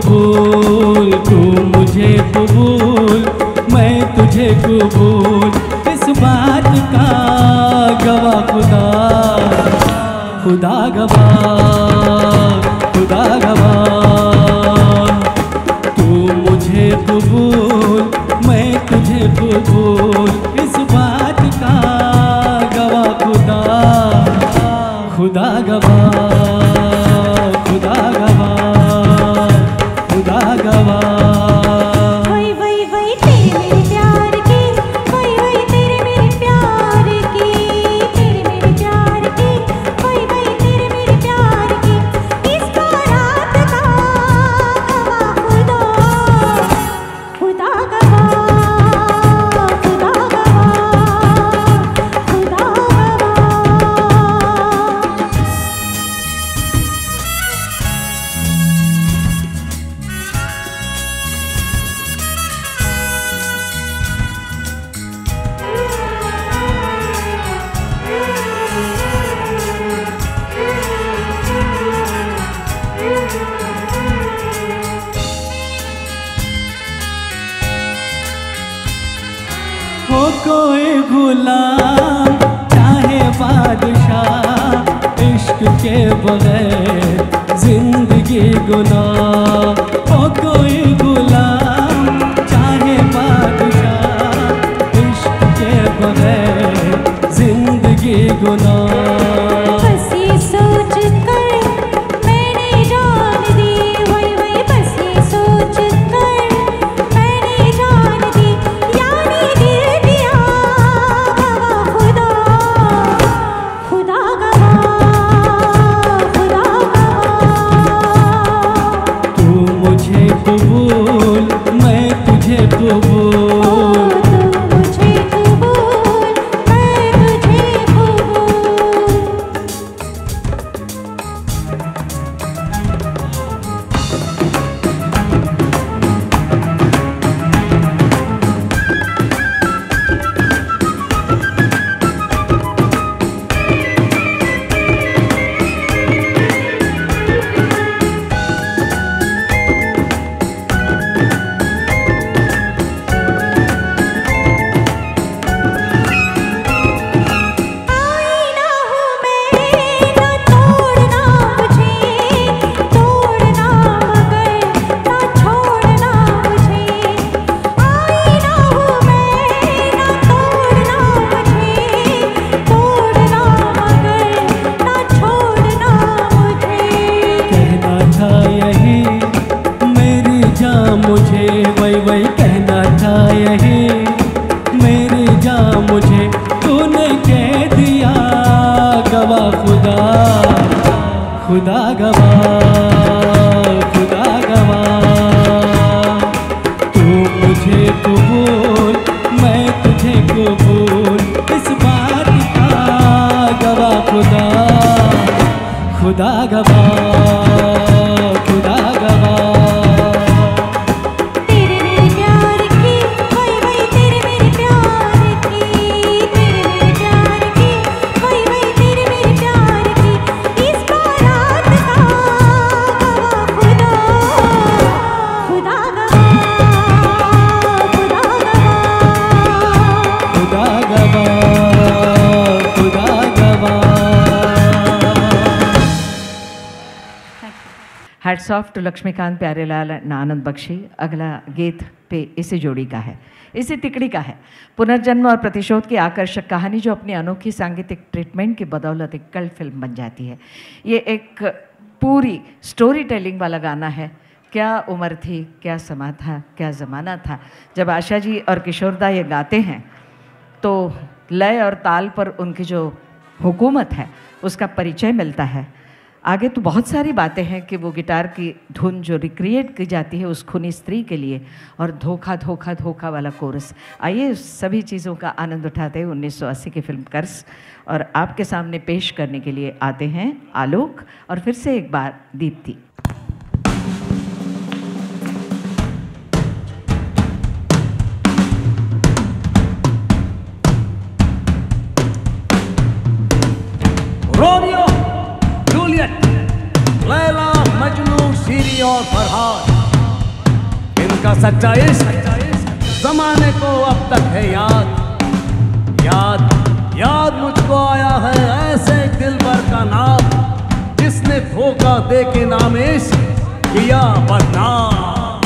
कबूल, तू मुझे कबूल, मैं तुझे कबूल, इस बात का गवाह खुदा, खुदा गवाह, खुदा गवाह, तू मुझे कबूल, मैं तुझे कबूल, इस बात का गवाह खुदा, खुदा गवाह, खुदा गवाह, खुदा गवाह। वही वही वही तेरे मेरे प्यार की, वही वही तेरे मेरे प्यार की, तेरे मेरे प्यार की, वही वही तेरे मेरे प्यार की, इस बारात हो कोई गुलाम चाहे बादशाह, इश्क के बगैर जिंदगी गुनाह। हो कोई गुलाम चाहे बादशाह, इश्क के बगैर जिंदगी गुनाह। बस ये सोच कर मैंने जान दी, वही वही बस ये सोच कर मैंने जान दी, यानी दिल दिया गवाह खुदा, खुदा गवाह, खुदा गवाह। तू मुझे कबूल मैं तुझे कबूल, तू मुझे कबूल मैं तुझे कबूल। आईना हूँ मैं ना तोड़ना मुझे, तोड़ना मगर ना छोड़ना मुझे। आईना हूँ मैं ना तोड़ना मुझे, तोड़ना मगर ना छोड़ना मुझे। कहना था यही मेरी जान मुझे, वही वही कहना था यही मेरी जान मुझे, तूने कह दिया गवाह खुदा, खुदा गवाह, खुदा गवाह। तू मुझे कबूल मैं तुझे कबूल, इस बात का गवाह खुदा, खुदा गवाह, खुदा गवाह। तेरे मेरे प्यार की वही वही तेरे मेरे प्यार की, तेरे मेरे प्यार की वही वही तेरे मेरे प्यार की, इस बारात का गवाह खुदा, खुदा गवाह, खुदा गवाह। खुदा गवाह, खुदा गवाह। Hats off to Laxmikant Pyarelal and Anand Bakshi. अगला गीत पे इसी जोड़ी का है, इसी तिकड़ी का है। पुनर्जन्म और प्रतिशोध की आकर्षक कहानी जो अपनी अनोखी सांगीतिक ट्रीटमेंट की बदौलत एक कल्ट फिल्म बन जाती है। ये एक पूरी स्टोरी टेलिंग वाला गाना है। क्या उम्र थी, क्या समा था, क्या ज़माना था। जब आशा जी और किशोरदा ये गाते हैं तो लय और ताल पर उनकी जो हुकूमत है उसका परिचय मिलता है। आगे तो बहुत सारी बातें हैं कि वो गिटार की धुन जो रिक्रिएट की जाती है उस खूनी स्त्री के लिए, और धोखा धोखा धोखा वाला कोरस। आइए उस सभी चीज़ों का आनंद उठाते हैं 1980 की फिल्म कर्स, और आपके सामने पेश करने के लिए आते हैं आलोक और फिर से एक बार दीप्ति। रोमियो जूलियट, लैला मजनू, सीरी और फरहाद, इनका सच्चा इश्क जमाने को अब तक है याद। याद याद मुझको आया है ऐसे दिलबर का नाम, जिसने धोखा दे के नाम इश्क किया बदनाम।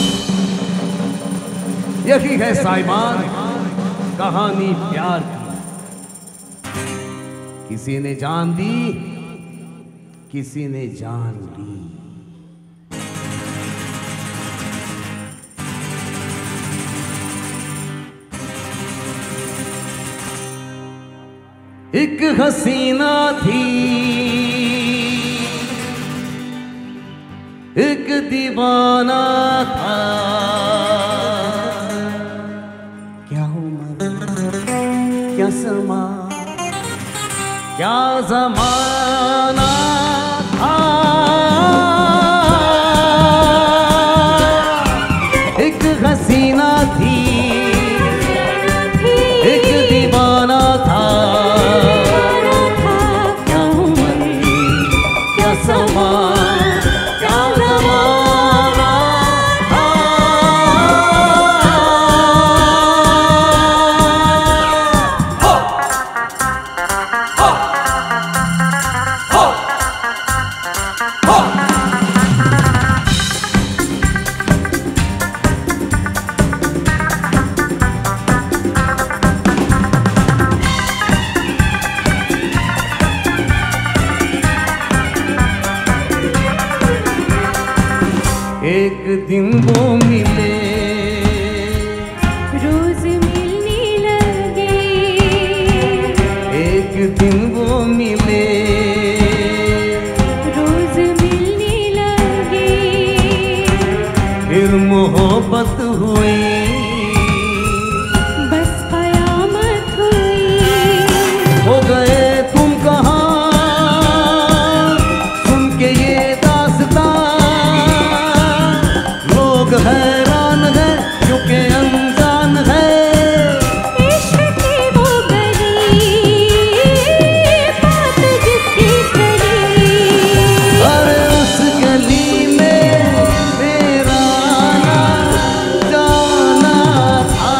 यही है साइमान कहानी प्यार की, किसी ने जान दी, किसी ने जान ली। एक हसीना थी, एक दीवाना था, क्या उम्र, क्या समा, क्या जमाना था। एक हसीना थी, एक दीवाना था, क्या उम्र, क्या समा, क्या जमाना था। एक दिन वो मिले, रोज मिलने लगे, एक दिन वो मिले, रोज मिलने लगे, फिर मोहब्बत हुई, बस कयामत हुई। हो गए तुम कहाँ सुन के ये दास्तां, लोग हैरान है क्योंकि अनजान है, इश्क की वो गली, बात जिसकी करी, अरे उस गली में मेरा आना जाना था,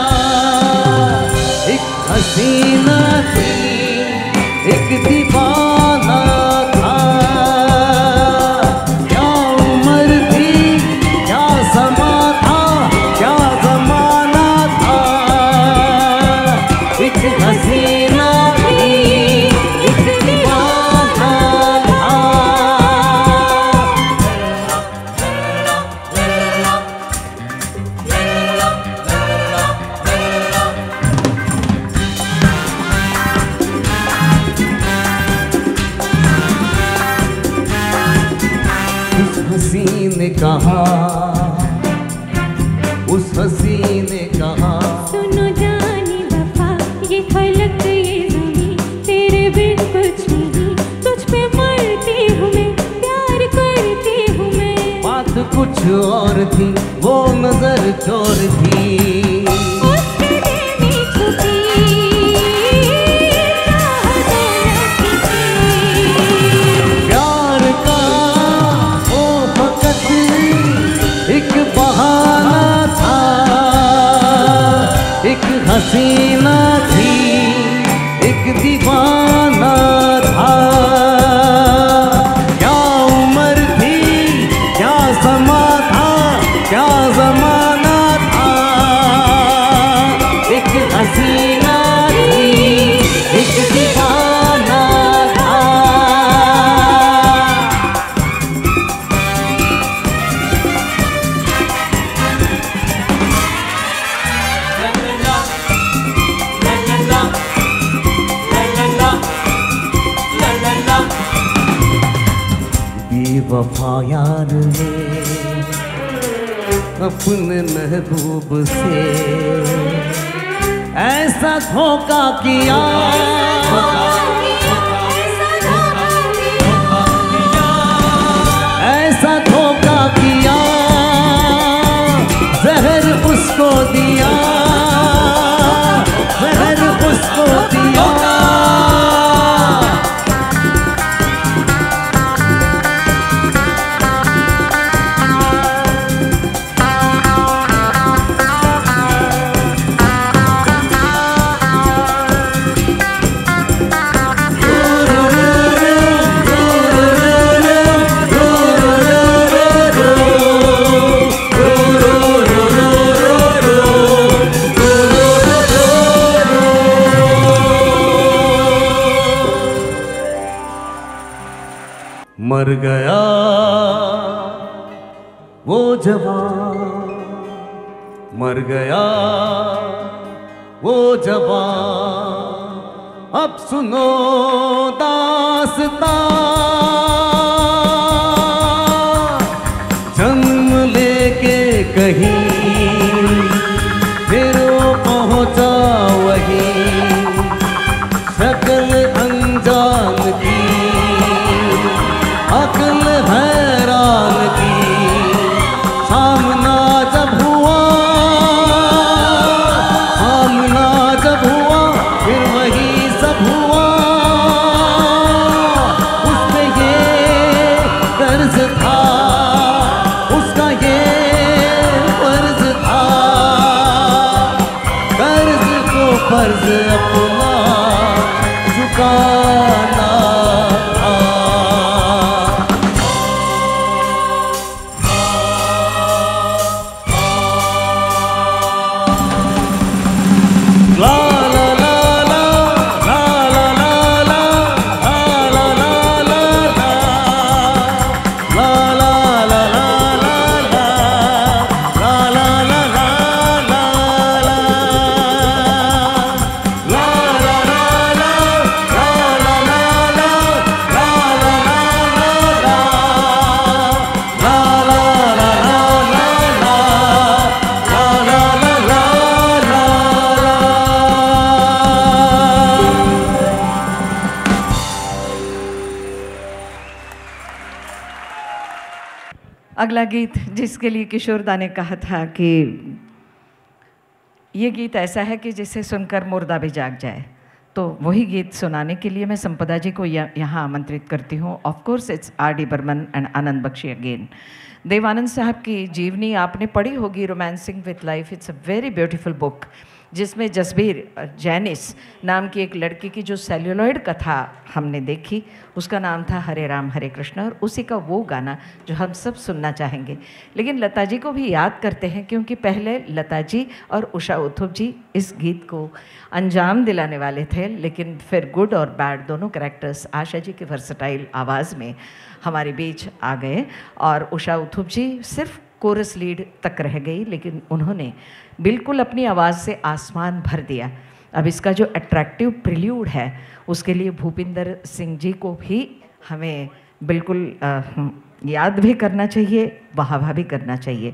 एक हसीना थी, एक दीवाना था, क्या उम्र थी, क्या समा था, क्या जमाना था, एक हसीना थी, एक दीवाना था। उस हसी ने कहा, उस हसी ने कहा, सुनो जानी वफा, ये फलक ये ज़मीं, तेरे बिन कुछ नहीं, तुझ पे मरती हूँ मैं, प्यार करती हूँ मैं। बात कुछ और थी, वो नजर चोर थी, उसके दिल में छुपी चाहत थी, प्यार का वो फकत एक बहाना था, एक हसीना थी, एक दीवाना था, क्या उम्र थी, क्या समा था, क्या जमाना था, एक हसीना थी, एक दीवाना था। बेवफा यार ने अपने महबूब से ऐसा धोखा किया, ऐसा धोखा किया, जहर उसको दिया, जहर उसको दिया। मर गया वो जवान, मर गया वो जवान, अब सुनो दास्तां, जन्म लेके कहीं फिर वो पहुंचा वहीं, शक्ल अनजान की, अक्ल हैरान की, सामना जब हुआ, सामना जब हुआ, फिर वही सब हुआ, उसपे ये कर्ज था, उसका ये फर्ज था, कर्ज को फर्ज अपना चुकाना था। ला ला ला ला ला ला ला ला ला ला ला ला ला ला ला ला ला ला ला अगला गीत जिसके लिए किशोरदा ने कहा था कि ये गीत ऐसा है कि जिसे सुनकर मुर्दा भी जाग जाए, तो वही गीत सुनाने के लिए मैं संपदा जी को यहाँ आमंत्रित करती हूँ। Of course it's R.D. Burman and Anand Bakshi again. Devanand साहब की जीवनी आपने पढ़ी होगी, romancing with life. It's a very beautiful book, जिसमें जसबीर जैनिस नाम की एक लड़की की जो सेल्यूलॉइड कथा हमने देखी, उसका नाम था हरे राम हरे कृष्ण, और उसी का वो गाना जो हम सब सुनना चाहेंगे। लेकिन लता जी को भी याद करते हैं, क्योंकि पहले लता जी और उषा उथुप जी इस गीत को अंजाम दिलाने वाले थे, लेकिन फिर गुड और बैड दोनों कैरेक्टर्स आशा जी के वर्सटाइल आवाज़ में हमारे बीच आ गए, और उषा उथुप जी सिर्फ कोरस लीड तक रह गई, लेकिन उन्होंने बिल्कुल अपनी आवाज़ से आसमान भर दिया। अब इसका जो अट्रैक्टिव प्रिल्यूड है, उसके लिए भूपिंदर सिंह जी को भी हमें बिल्कुल याद भी करना चाहिए, वाह भी करना चाहिए।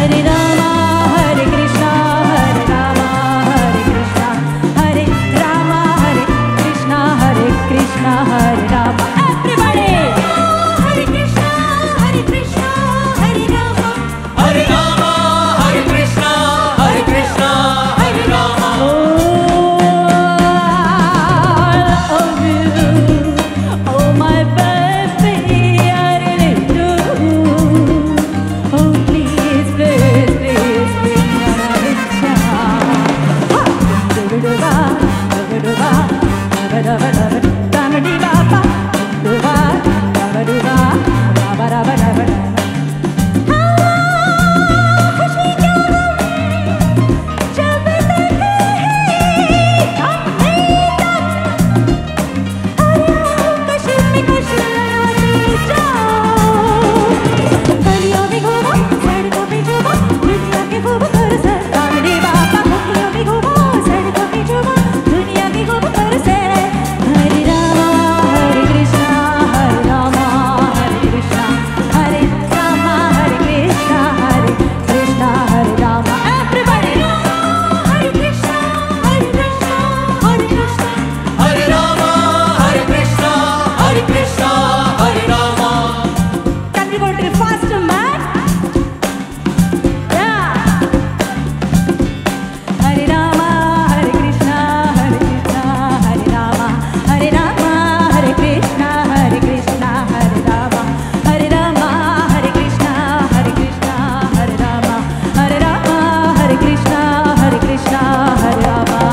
Hare Rama खूब कर सर कांडी बाबा मुखियों की घूमो सड़कों की झूमो दुनिया की खूब कर से Hare Rama Hare Krishna Hare Rama Hare Krishna Hare Rama Hare Krishna Hare Krishna Hare Rama everybody Hare Krishna Hare Krishna Hare Krishna Hare Rama Hare Krishna Hare Krishna Hare Rama Can we go a little faster, man? Yeah. Hare Rama, Hare Krishna, Hare Krishna, Hare Rama, Hare Rama, Hare Krishna, Hare Krishna, Hare Rama, Hare Rama, Hare Krishna, Hare Krishna, Hare Rama, Hare Rama, Hare Krishna, Hare Krishna, Hare Rama.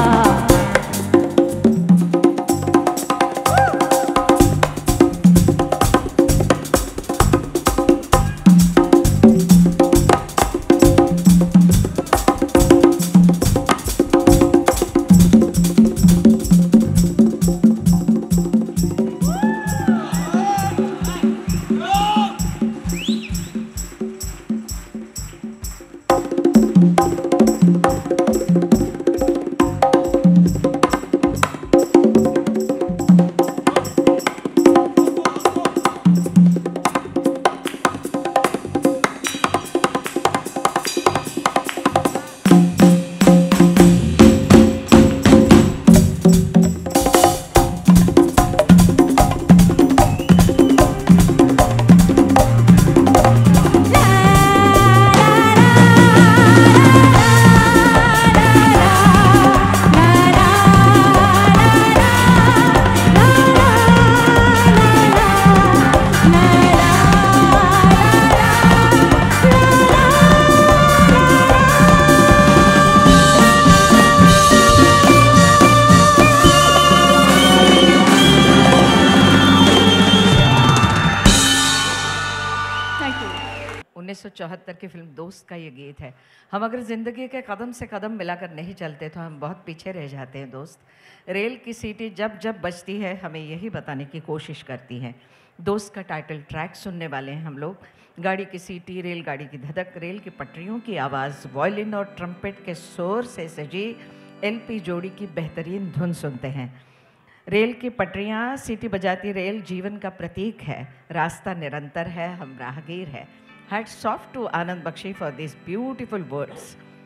Thank you. 1974 की film दोस्त का ये गीत है। हम अगर ज़िंदगी के कदम से कदम मिलाकर नहीं चलते तो हम बहुत पीछे रह जाते हैं दोस्त। रेल की सीटी जब जब बजती है हमें यही बताने की कोशिश करती हैं। दोस्त का टाइटल ट्रैक सुनने वाले हैं हम लोग। गाड़ी की सीटी, रेलगाड़ी की धधक, रेल की पटरियों की आवाज़, वायलिन और ट्रम्पेट के शोर से सजी एलपी जोड़ी की बेहतरीन धुन सुनते हैं। रेल की पटरियाँ, सीटी बजाती रेल जीवन का प्रतीक है। रास्ता निरंतर है, हम राहगीर है। Hats off to Anand Bakshi for these beautiful words.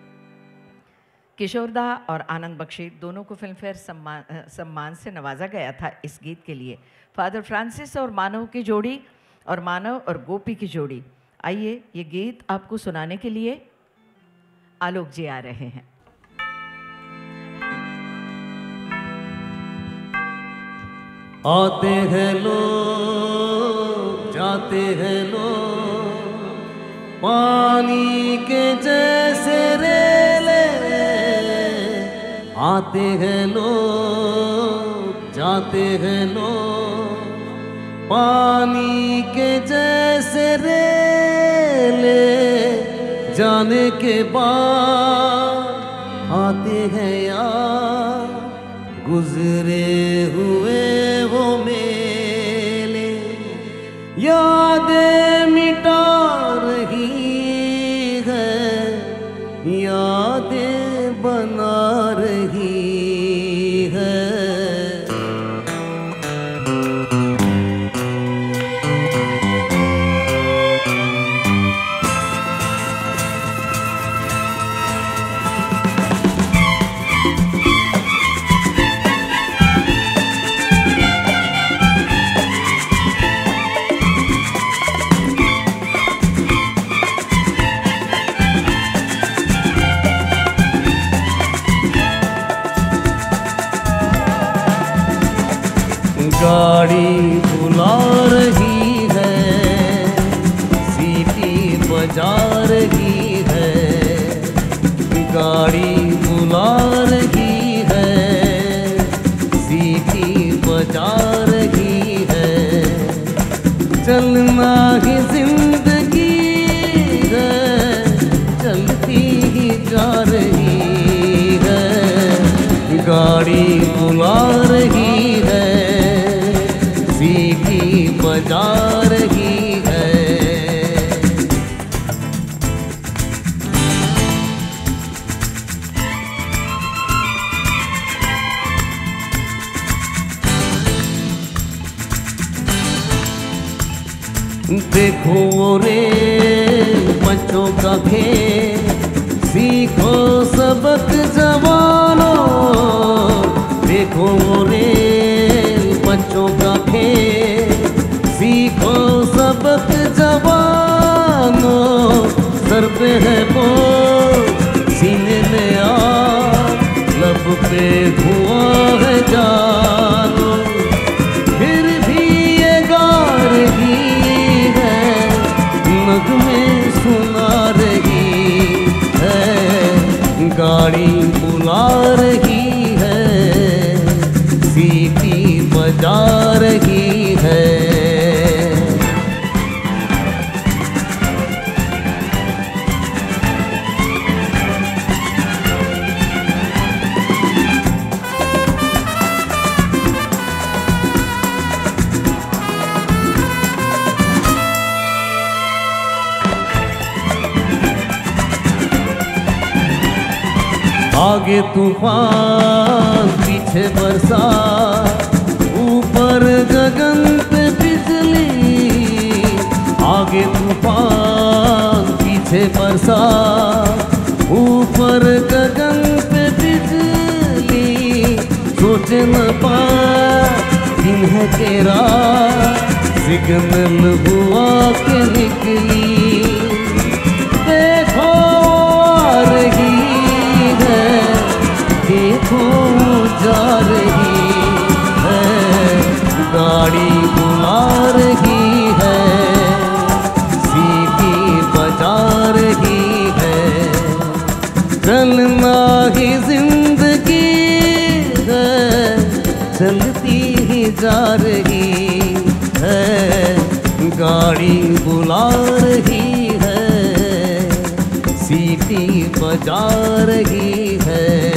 किशोरदा और आनंद बख्शी दोनों को फिल्मफेयर सम्मान से नवाजा गया था इस गीत के लिए। फादर फ्रांसिस और मानव की जोड़ी और मानव और गोपी की जोड़ी। आइए ये गीत आपको सुनाने के लिए आलोक जी आ रहे हैं। आते हैं लोग जाते हैं लोग पानी के जैसे रेले, आते हैं लोग जाते हैं लोग पानी के जैसे रेले, जाने के बाद आते हैं यार गुजरे हुए वो मेले, यादें मिटा रही है, यादें बना रही है। गाड़ी बुला रही है, सीटी बजा रही है, गाड़ी बुला रही है, सीटी बजा रही है, चलना ही जिंदगी है, चलती ही जा रही है, गाड़ी बुला रही है, सीटी बजा रही है। देखो रे बच्चों का खेल, सीखो सबक जवानों। देखो रे बच्चों का खेल, सीखो सबक जवानों। सर पे है बोझ, सीने में आग, लब पे धुआं है जानो। फिर भी ये गा रही है, नगमे सुना रही है। गाड़ी बुला रही है, सीटी बजा रही है। आगे तूफान पीछे बरसात, ऊपर गगन पे बिजली। आगे तूफान पीछे बरसात, ऊपर गगन पे बिजली। सोच न पाए दिन है तेरा, सिग्नल हुआ के निकली। देखो आ रही है, देखो जा रही है। गाड़ी बुला रही है, सीटी बजा रही है। चलना ही जिंदगी है, चलती ही जा रही है। गाड़ी बुला रही है, सीटी बजा रही है।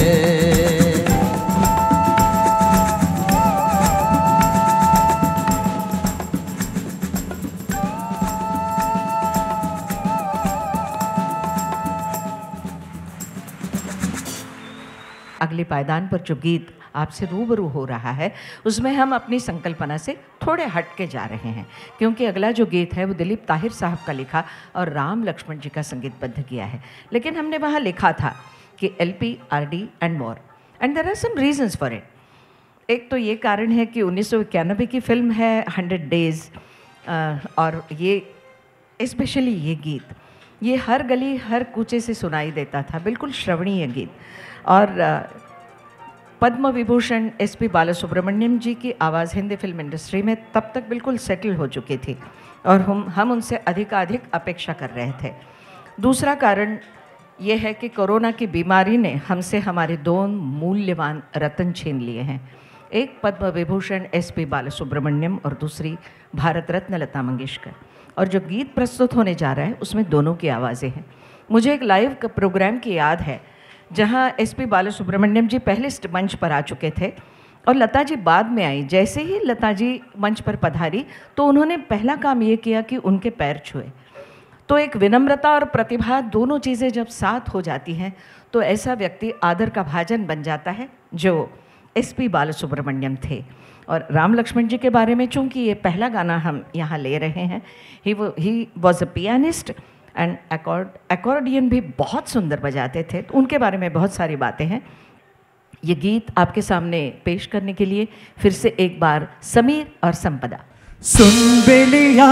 अगले पायदान पर जो गीत आपसे रूबरू हो रहा है, उसमें हम अपनी संकल्पना से थोड़े हट के जा रहे हैं, क्योंकि अगला जो गीत है वो दिलीप ताहिर साहब का लिखा और राम लक्ष्मण जी का संगीतबद्ध किया है। लेकिन हमने वहाँ लिखा था कि LP, RD and more, and there are some reasons for it. एक तो ये कारण है कि 1991 की फिल्म है 100 डेज़, और ये स्पेशली ये गीत ये हर गली हर कूचे से सुनाई देता था, बिल्कुल श्रवणीय गीत। और पद्म विभूषण SP बालासुब्रमण्यम जी की आवाज़ हिंदी फिल्म इंडस्ट्री में तब तक बिल्कुल सेटल हो चुकी थी और हम उनसे अधिकाधिक अपेक्षा कर रहे थे। दूसरा कारण ये है कि कोरोना की बीमारी ने हमसे हमारे 2 मूल्यवान रत्न छीन लिए हैं, एक पद्म विभूषण SP बालासुब्रमण्यम और दूसरी भारत रत्न लता मंगेशकर। और जो गीत प्रस्तुत होने जा रहा है उसमें दोनों की आवाज़ें हैं। मुझे एक लाइव प्रोग्राम की याद है जहां SP बालासुब्रमण्यम जी पहले मंच पर आ चुके थे और लता जी बाद में आई। जैसे ही लता जी मंच पर पधारी तो उन्होंने पहला काम ये किया कि उनके पैर छुए। तो एक विनम्रता और प्रतिभा दोनों चीज़ें जब साथ हो जाती हैं तो ऐसा व्यक्ति आदर का भाजन बन जाता है, जो SP बालासुब्रमण्यम थे। और राम लक्ष्मण जी के बारे में चूँकि ये पहला गाना हम यहाँ ले रहे हैं, he was a pianist and accordion भी बहुत सुंदर बजाते थे, तो उनके बारे में बहुत सारी बातें हैं। ये गीत आपके सामने पेश करने के लिए फिर से एक बार समीर और संपदा। सुन बेलिया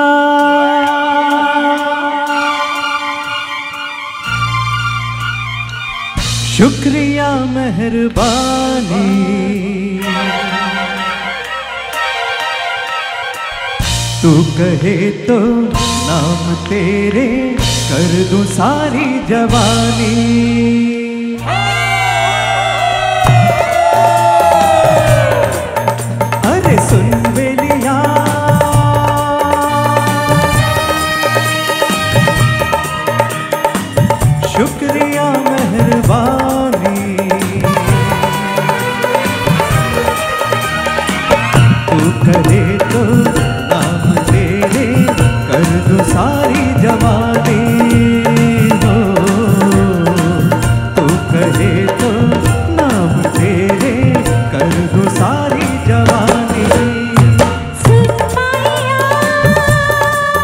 शुक्रिया मेहरबानी, तू कहे तो नाम तेरे कर दूं सारी जवानी। अरे सुन बेलिया शुक्रिया मेहरबानी, तू करे तो नाम तेरे कर दूं सारी जवानी। हो तू कहे तो नाम तेरे कर दूं सारी जवानी। सुन पाया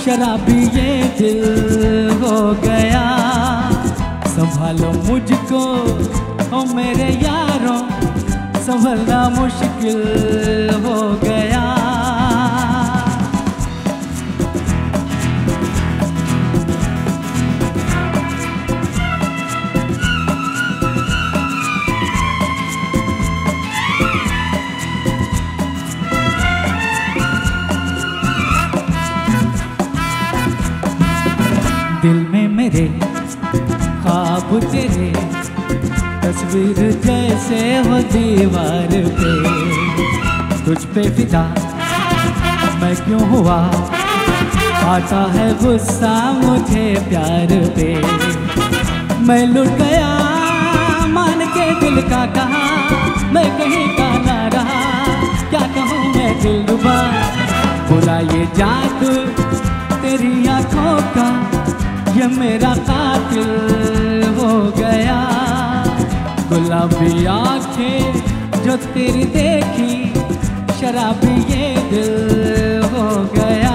शराबी ये दिल हो गया। संभालो मुझको ओ मेरे यारों, संभलना मुश्किल हो गया। दिल में मेरे ख्वाब तेरे, तस्वीर जैसे हो दीवार पे। तुझ पे फिदा मैं क्यों हुआ, आता है गुस्सा मुझे प्यार पे। मैं लुट गया मान के दिल का कहा, मैं कहीं का ना रहा, क्या कहूँ मैं दिलरुबा। बुरा ये जादू तेरी आँखों का, ये मेरा कातिल हो गया। गुलाबी आँखें जो तेरी देखी, शराबी ये दिल हो गया।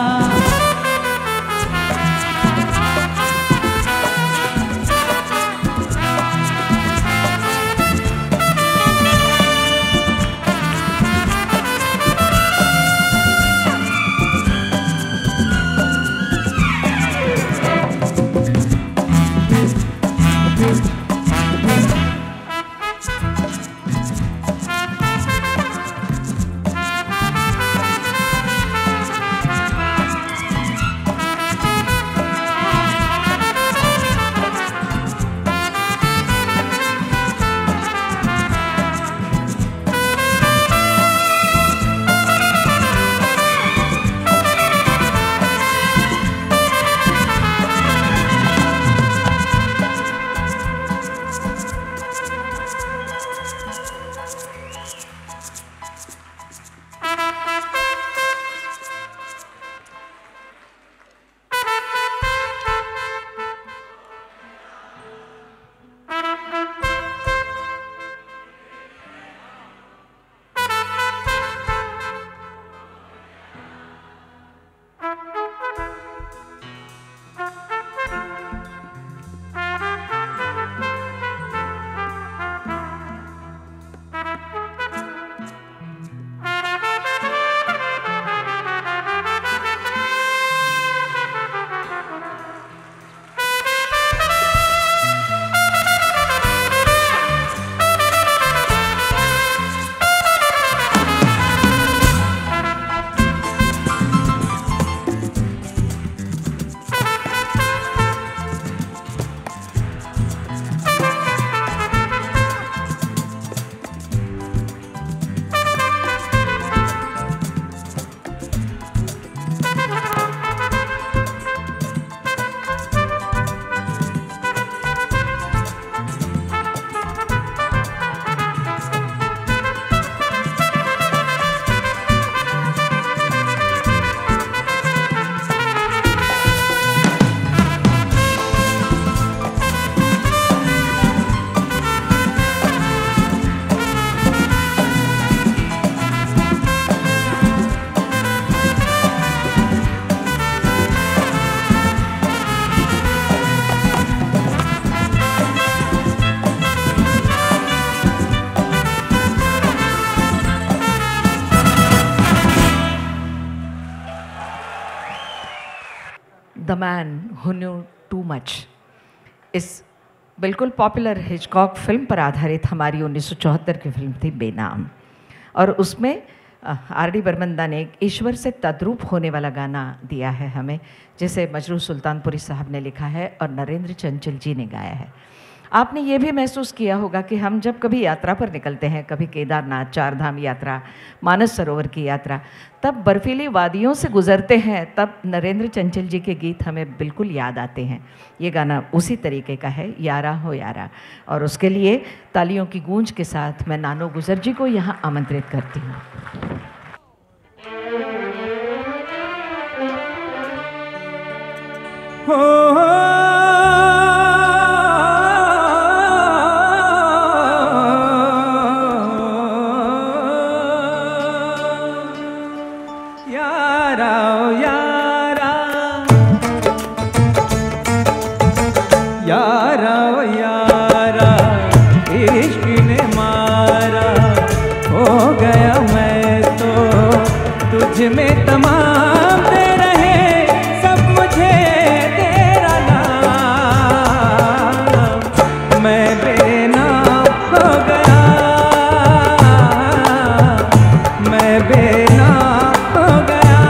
The man who knew too much इस बिल्कुल पॉपुलर हिचकॉक फिल्म पर आधारित हमारी 1974 की फिल्म थी बेनाम। और उसमें आर.डी. बर्मंदा ने एक ईश्वर से तद्रूप होने वाला गाना दिया है हमें, जिसे मजरू सुल्तानपुरी साहब ने लिखा है और नरेंद्र चंचल जी ने गाया है। आपने ये भी महसूस किया होगा कि हम जब कभी यात्रा पर निकलते हैं, कभी केदारनाथ, चारधाम यात्रा, मानस सरोवर की यात्रा, तब बर्फीली वादियों से गुजरते हैं, तब नरेंद्र चंचल जी के गीत हमें बिल्कुल याद आते हैं। ये गाना उसी तरीके का है, यारा हो यारा। और उसके लिए तालियों की गूंज के साथ मैं नानो गुजर जी को यहाँ आमंत्रित करती हूँ। यारा में तमाम दे रहे सब मुझे तेरा नाम। मैं बेनाम हो गया, मैं बेनाम हो गया।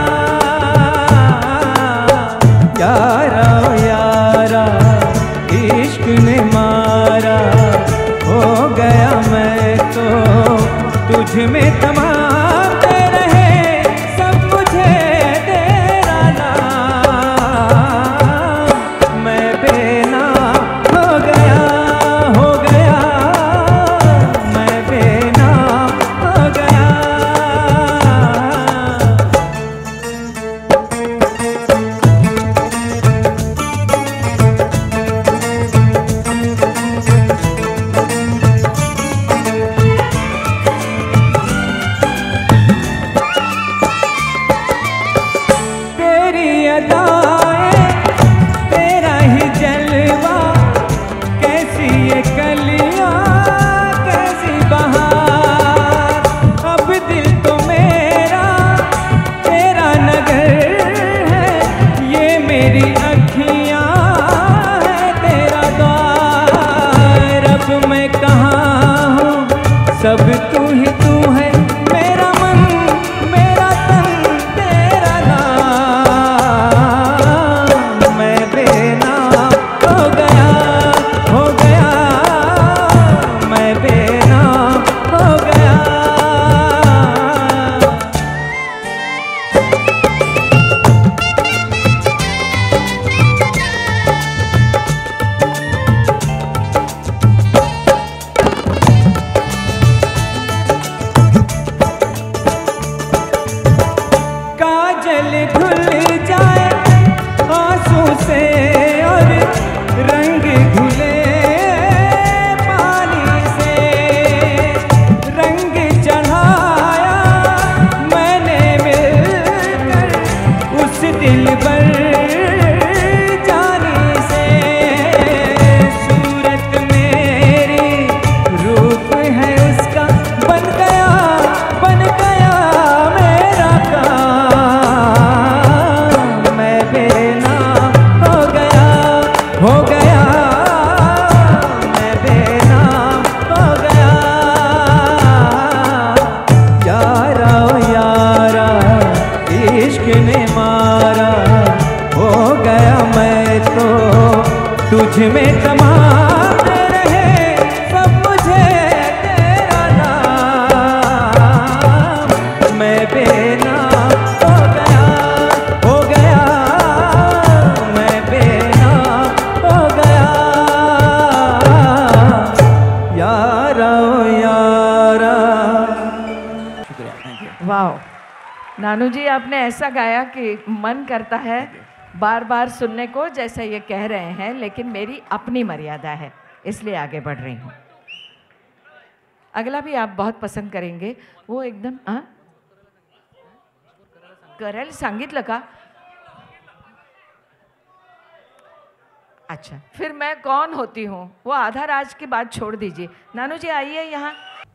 यारा ओ यारा इश्क ने मारा, हो गया मैं तो तुझ में तमाम दे रहे सब मुझे तेरा नाम। मैं बेनाम हो गया, हो गया, मैं बेनाम हो गया। तेरी अदाएं, तेरा ही जलवा, कैसी ये कलियां, कैसी बहार। अब दिल तो मेरा तेरा नगर है, ये मेरी अखियां है तेरा द्वार। अब मैं कहाँ हूँ, सब तू ही तू है, मेरा मन मेरा तन तेरा नाम। मैं बेनाम हो गया, हो गया, मैं बेनाम हो गया। काजल धुल जाए आंसू से और रंग धुले पानी से। रंग चढ़ाया मैंने मिलकर उस दिल पर जानी से। सूरत मेरी रूप है उसका, बन गया मेरा काम। मैं बेनाम हो गया, हो गया, मैं बेनाम हो गया। यारा ओ यारा इश्क ने मारा, हो गया मैं तो तुझ में तमाम दे रहे सब मुझे तेरा नाम। मैं बेनाम हो गया, हो गया, मैं बेनाम हो गया। यारा ओ यारा। शुक्रिया, थैंक यू। वाह नानू जी, आपने ऐसा गाया कि मन करता है बार बार सुनने को, जैसा ये कह रहे हैं, लेकिन मेरी अपनी मर्यादा है, इसलिए आगे बढ़ रही हूँ। अगला भी आप बहुत पसंद करेंगे, वो एकदम करायला सांगितलं का? अच्छा, फिर मैं कौन होती हूँ वो आधा राज की बात छोड़ दीजिए। नानू जी आइए यहाँ।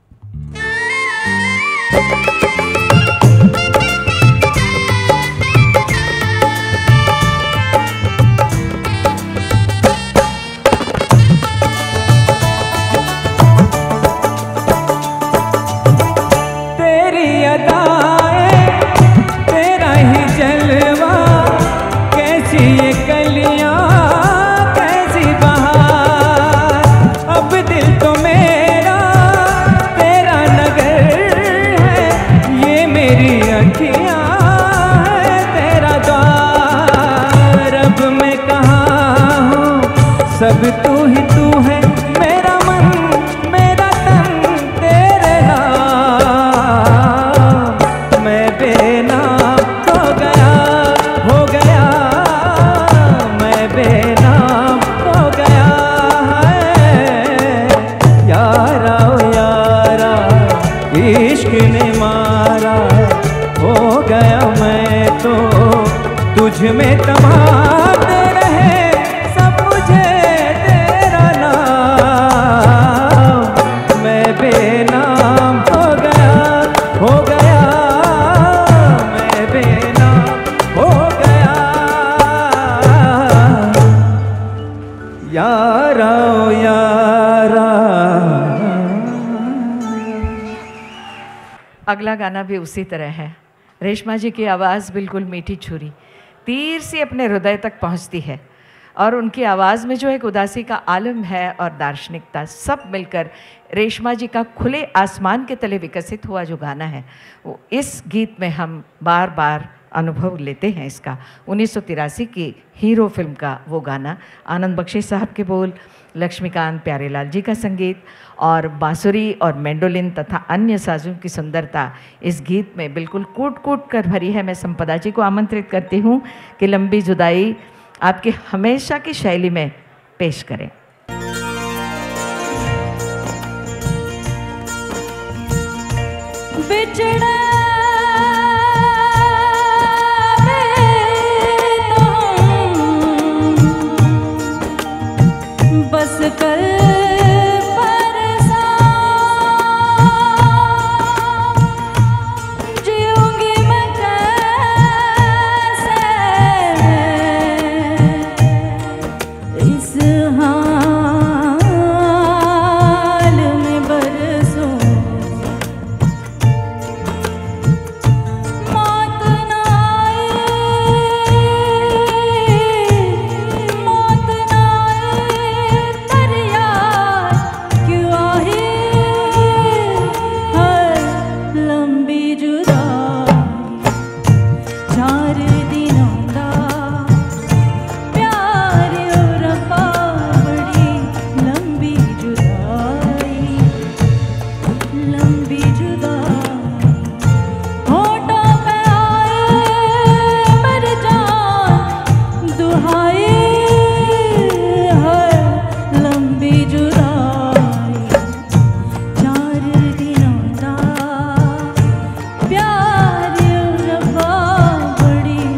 तेरी अदाएं, तेरा ही जलवा, कैसी ये कलियां, कैसी बहार। अब दिल तो मेरा तेरा नगर है, ये मेरी अखियां है तेरा द्वार। अब मैं कहाँ हूँ, सब तू ही तू है, मेरा मन मेरा तन तेरे नाम। मैं बेनाम हो गया, हो गया, मैं बेनाम हो गया। यारा ओ यारा इश्क ने मारा, हो गया मैं तो तुझ में तमाम दे रहे सब मुझे तेरा नाम। मैं बेनाम हो गया, हो गया, मैं अगला गाना भी उसी तरह है। रेशमा जी की आवाज़ बिल्कुल मीठी छुरी, तीर से अपने हृदय तक पहुंचती है, और उनकी आवाज़ में जो एक उदासी का आलम है और दार्शनिकता, सब मिलकर रेशमा जी का खुले आसमान के तले विकसित हुआ जो गाना है, वो इस गीत में हम बार बार अनुभव लेते हैं इसका। 1983 की हीरो फिल्म का वो गाना, आनंद बख्शी साहब के बोल, लक्ष्मीकांत प्यारेलाल जी का संगीत, और बांसुरी और मैंडोलिन तथा अन्य साजों की सुंदरता इस गीत में बिल्कुल कूट कूट कर भरी है। मैं संपदा जी को आमंत्रित करती हूँ कि लंबी जुदाई आपकी हमेशा की शैली में पेश करें। बिछड़ा बस कल बड़ी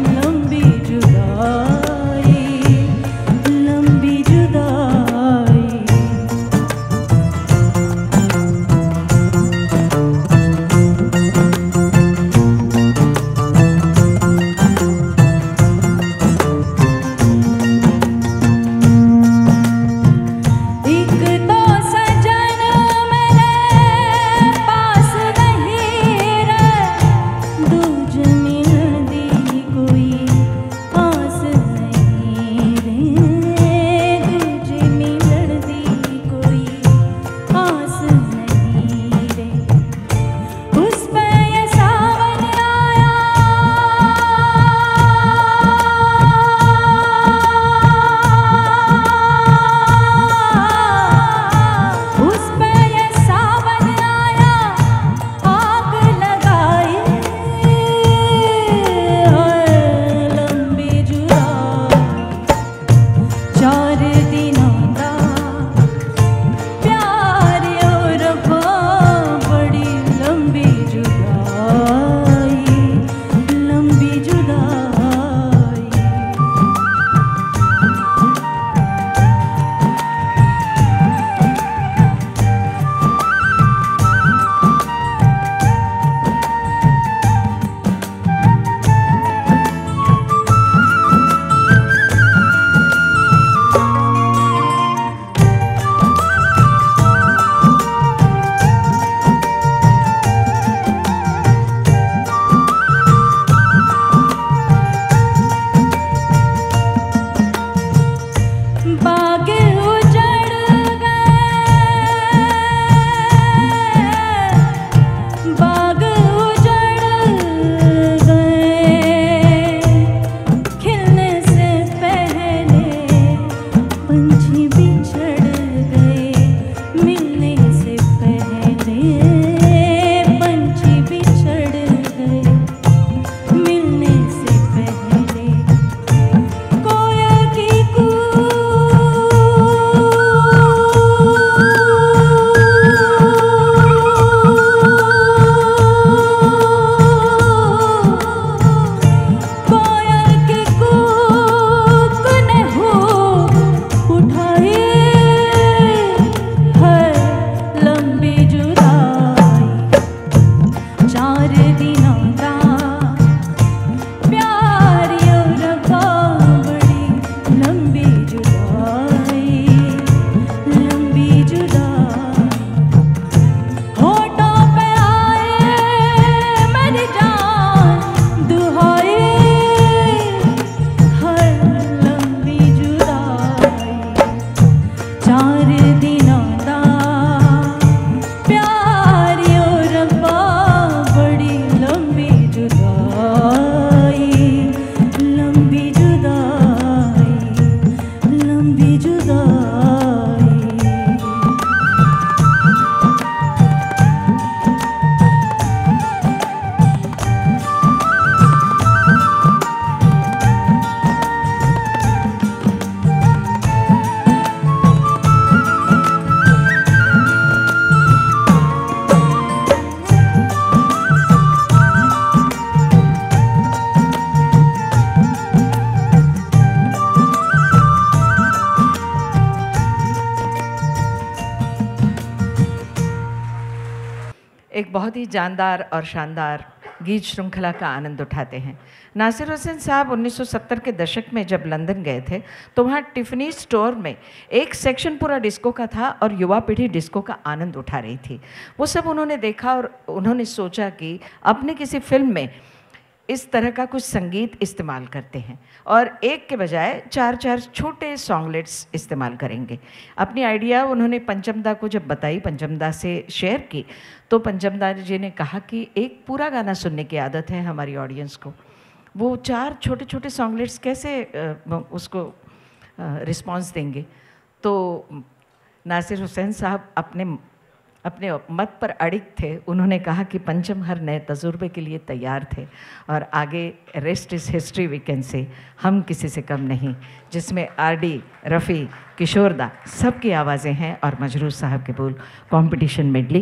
बहुत ही जानदार और शानदार गीत श्रृंखला का आनंद उठाते हैं। नासिर हुसैन साहब 1970 के दशक में जब लंदन गए थे तो वहाँ टिफ़नी स्टोर में एक सेक्शन पूरा डिस्को का था और युवा पीढ़ी डिस्को का आनंद उठा रही थी। वो सब उन्होंने देखा और उन्होंने सोचा कि अपने किसी फिल्म में इस तरह का कुछ संगीत इस्तेमाल करते हैं और एक के बजाय 4-4 छोटे सॉन्गलेट्स इस्तेमाल करेंगे। अपनी आइडिया उन्होंने पंचमदा को जब बताई, पंचमदा से शेयर की, तो पंचमदा जी ने कहा कि एक पूरा गाना सुनने की आदत है हमारी ऑडियंस को, वो 4 छोटे छोटे सॉन्गलेट्स कैसे उसको रिस्पॉन्स देंगे। तो नासिर हुसैन साहब अपने मत पर अड़िग थे। उन्होंने कहा कि पंचम हर नए तजुर्बे के लिए तैयार थे और आगे rest is history we can say, हम किसी से कम नहीं, जिसमें आरडी, रफ़ी, किशोरदा सबकी आवाज़ें हैं और मजरूर साहब के बोल। Competition medley.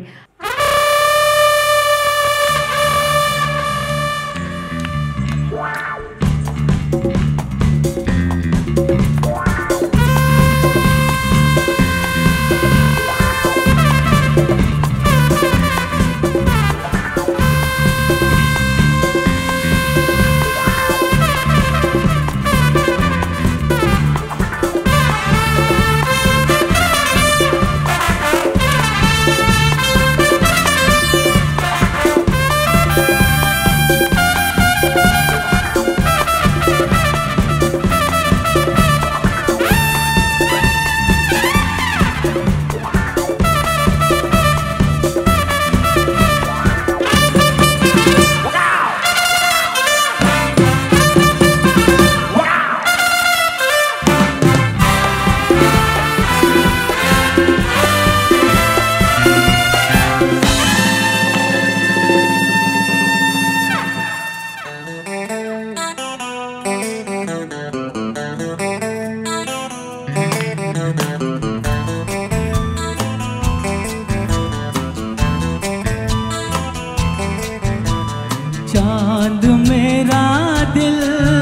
चांद मेरा दिल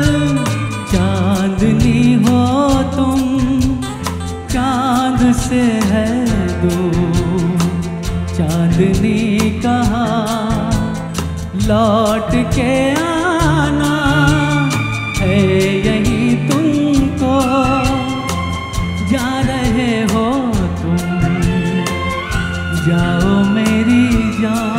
चांदनी हो तुम, चांद से है दूर चांदनी कहाँ, लौट के आना है यही तुमको, जा रहे हो तुम, जाओ मेरी जान।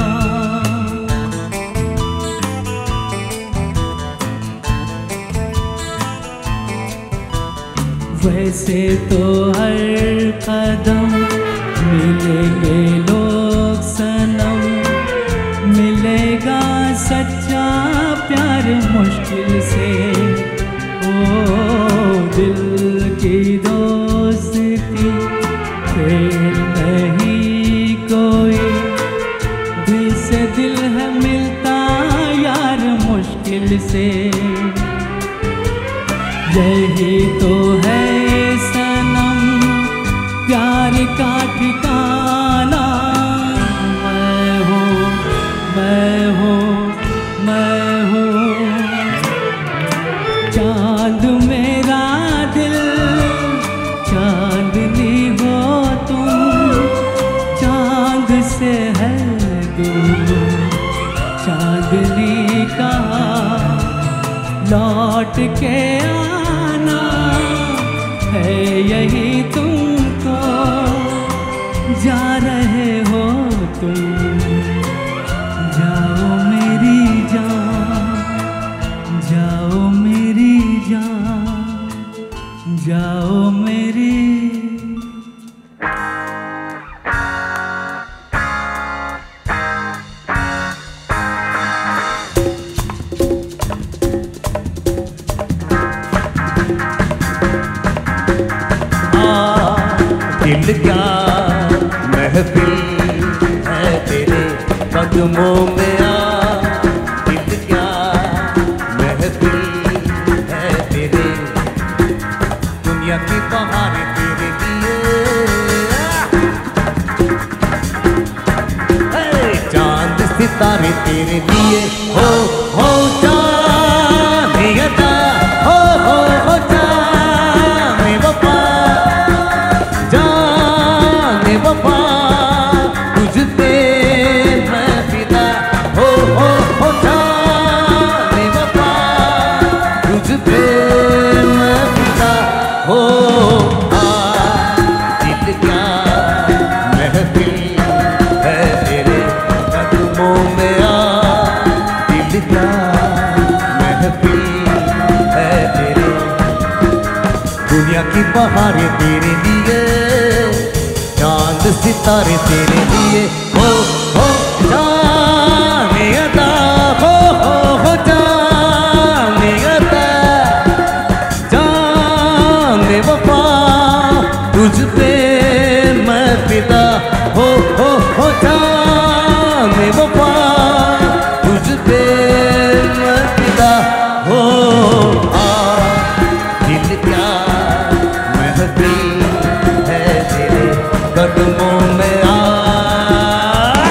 वैसे तो हर कदम मिलेंगे लोग सनम, मिलेगा सच्चा प्यार मुश्किल से, ओ दिल की दोस्ती फेल नहीं कोई, दिल से दिल है मिलता यार मुश्किल से, यही तो है सनम प्यार का ठिकाना। मैं हूँ, मैं हूँ, मैं हूँ चांद मेरा दिल चांदनी हो तुम, चांद से है दूर चांदनी कहाँ, लौट के आना है यही तुमको, जा रहे हो तुम, जाओ मेरी जान, जाओ मेरी जान, जाओ मेरी। दिल क्या महफिल है तेरे कदमों में आ, दिल क्या महफिल है तेरे, दुनिया की बहारें तेरे लिए, चांद सितारे तेरे लिए, हो चांद अता, हो चांद वफा, जाने वफा तुझ पे मैं फिदा। महफिल है तेरे, दुनिया की बहारें तेरे लिए, चांद सितारे तेरे लिए। हो जाने अता, हो जाने अता, जाने वफा तुझ पे मैं फिदा। हो जाने वफा तुझ पे मैं फिदा। हो दिल क्या महफिल है तेरे कदमों में आ।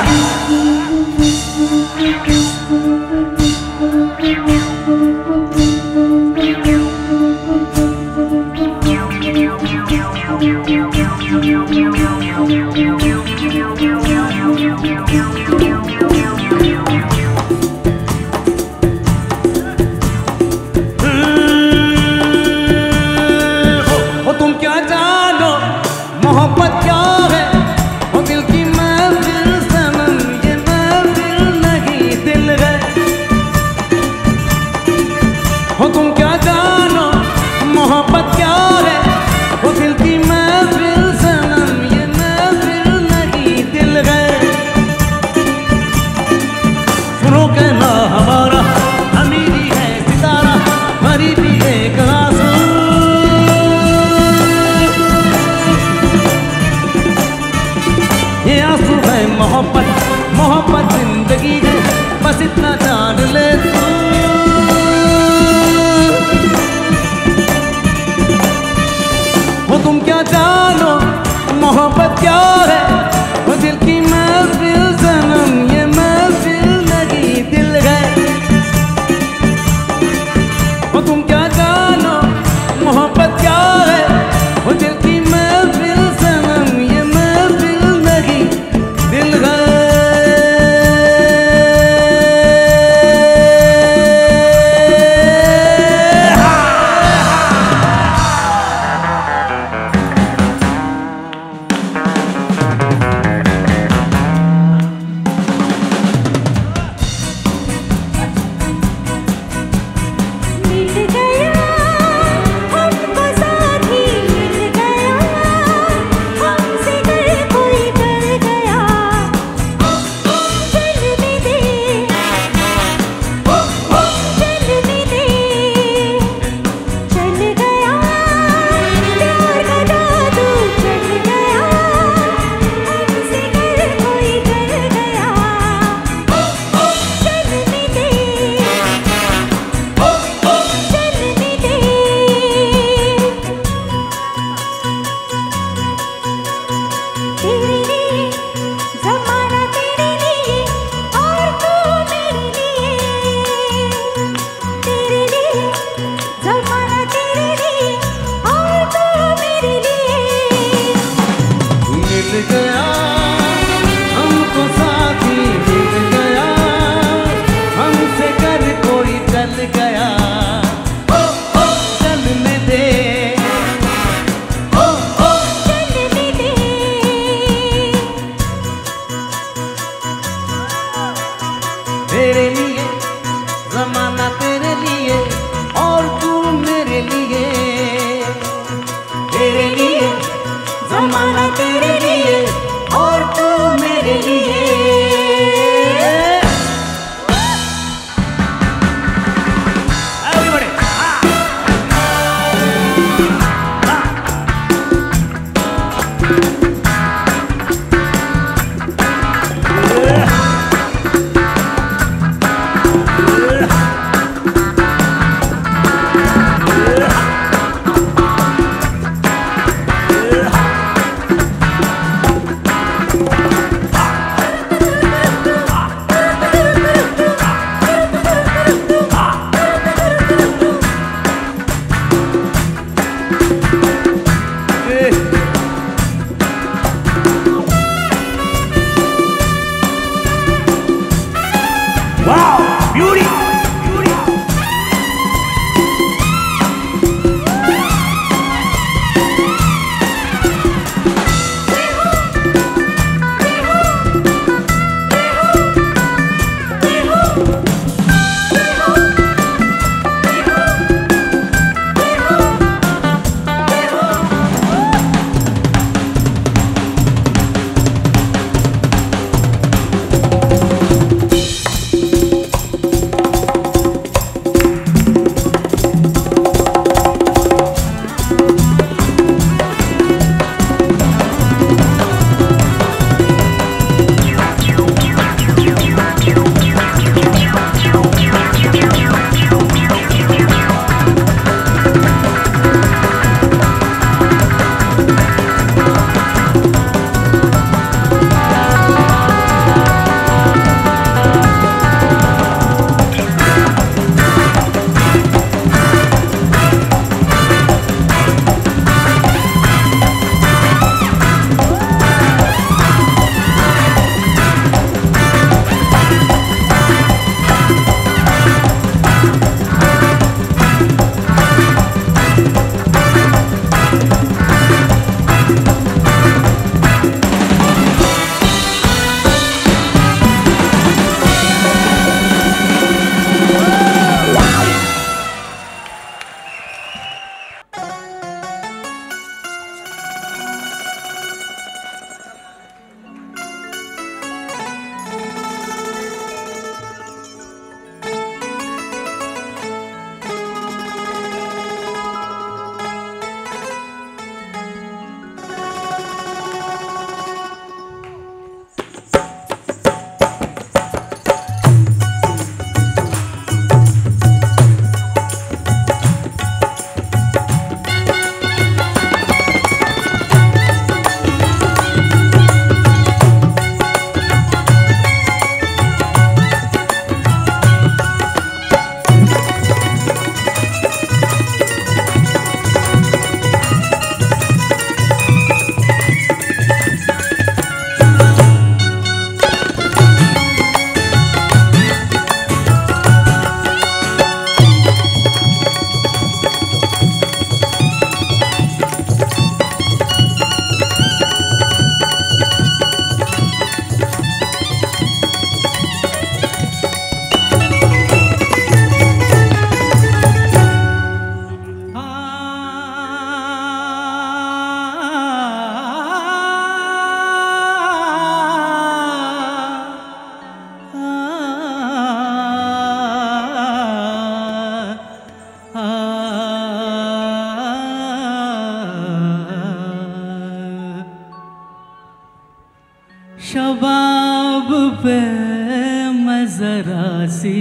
पे मैं जरा सी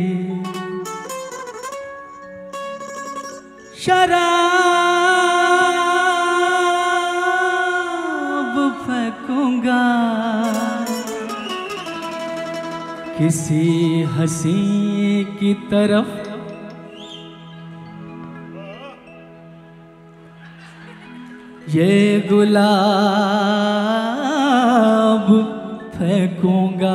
शराब फेंकूंगा किसी हंसी की तरफ, ये गुलाब फेंकूंगा।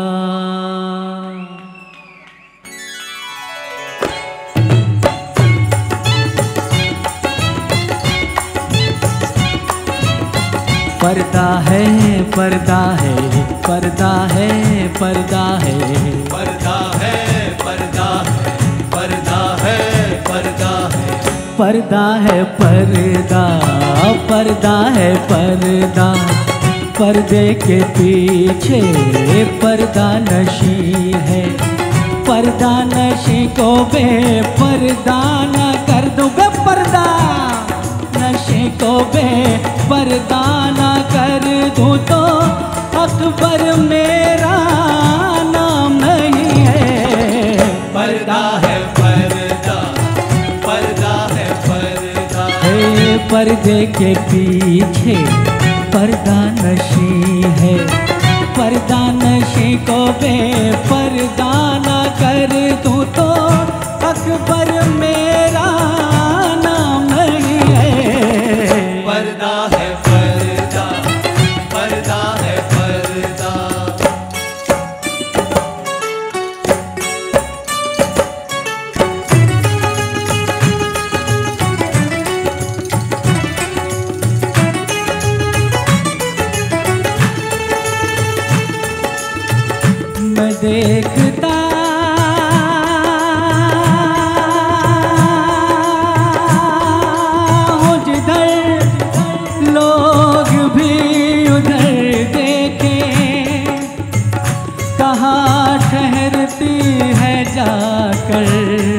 पर्दा है पर्दा है पर्दा है पर्दा है पर्दा है पर्दा है पर्दा है पर्दा है पर्दा है पर्दा पर्दा है पर्दा, पर्दे के पीछे पर्दा नशी है। पर्दा नशी को बेपर्दा न कर दूं, बेपर्दा नशे को बेपर्दा न कर दूं तो अकबर मेरा नाम नहीं है। पर्दा है पर्दा पर्दा है पर्दा हे पर्दे के पीछे पर्दा नशी है। पर्दा नशी को बेपर्दा न कर दूं तो अकबर मेरा नाम नहीं है। पर्दा है पर्दा पर्दा है पर्दा। मैं देखता हूँ जिधर लोग भी उधर देखें, कहाँ ठहरती है जाकर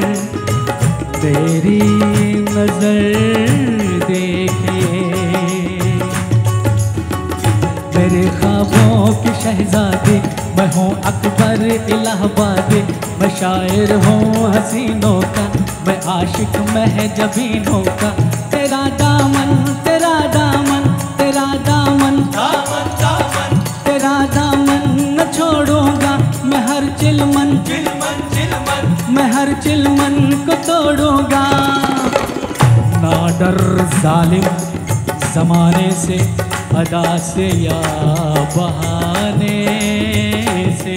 तेरी नजर देखे। मेरे ख्वाबों की शहजादी मैं हूँ अकबर इलाहाबादी, मैं शायर हूँ हसीनों का, मैं आशिक महजबीनों का। तेरा दामन तेरा दामन तेरा दामन दामन दामन तेरा दामन न छोड़ूंगा मैं हर चिलमन चिलमन चिलमन मैं हर चिलमन को तोड़ूंगा। ना डर जालिम जमाने से, अदा से या बहाने से,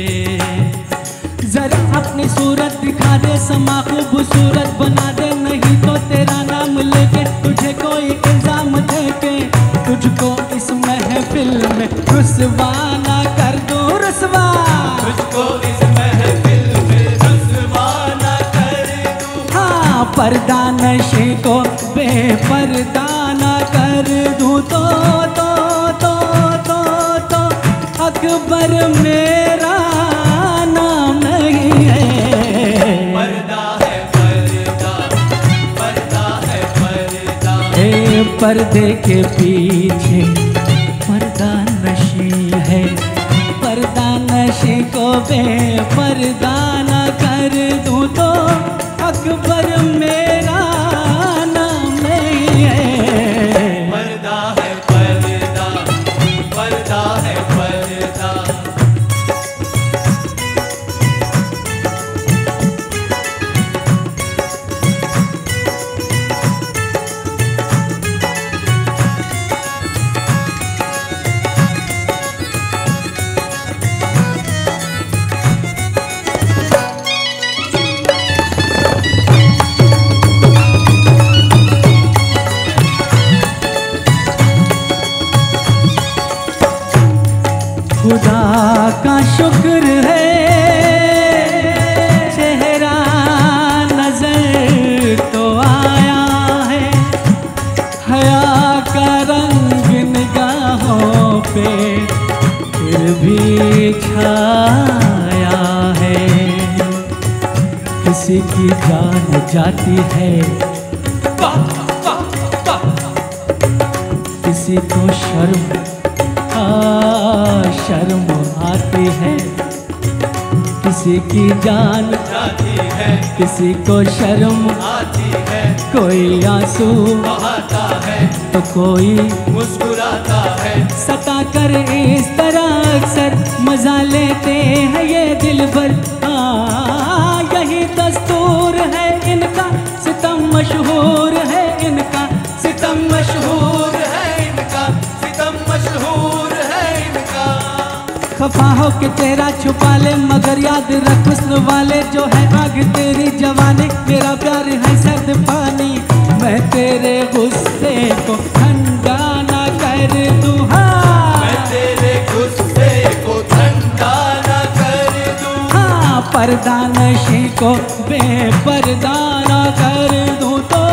जरा अपनी सूरत दिखा दे, समा खूबसूरत बना दे, नहीं तो तेरा नाम लेके तुझे कोई इल्जाम देके तुझको इस महफिल में रुसवा ना कर दूं, रुसवा तुझको इस महफिल में रुसवा ना कर दूं। हाँ पर्दा नशी को बेपर्दा ना कर दूं तो अकबर मेरा नाम नहीं है। पर्दा है पर्दा पर्दा है पर्दा। ए पर्दे के पीछे पर्दा नशी है। पर्दा नशी को बेपर्दा ना कर दूं तो अकबर मेरा नाम नहीं है। पर्दा है पर्दा पर्दा है पर्दा। खुदा का शुक्र है चेहरा नजर तो आया है, हया का रंग निगाहों पे फिर भी छाया है। किसी की जान जाती है, किसी को शर्म आती है। किसी की जान जाती है, किसी को शर्म आती है, कोई आंसू बहाता है, तो कोई मुस्कुराता है। सता कर इस तरह अक्सर मजा लेते हैं ये दिल भर। यही दस्तूर है इनका, सितम मशहूर है इनका, सितम मशहूर है इनका, सितम मशहूर है इनका। खफा हो के तेरा छुपा ले मगर याद रख हुस्न वाले जो है आग तेरी जवानी। मेरा प्यार है सर्द पानी, मैं तेरे गुस्से को ठंडा ना कर दूं। मैं तेरे गुस्से को ठंडा ना कर दूं। पर्दा नशी को बेपर्दा ना कर दूं। तो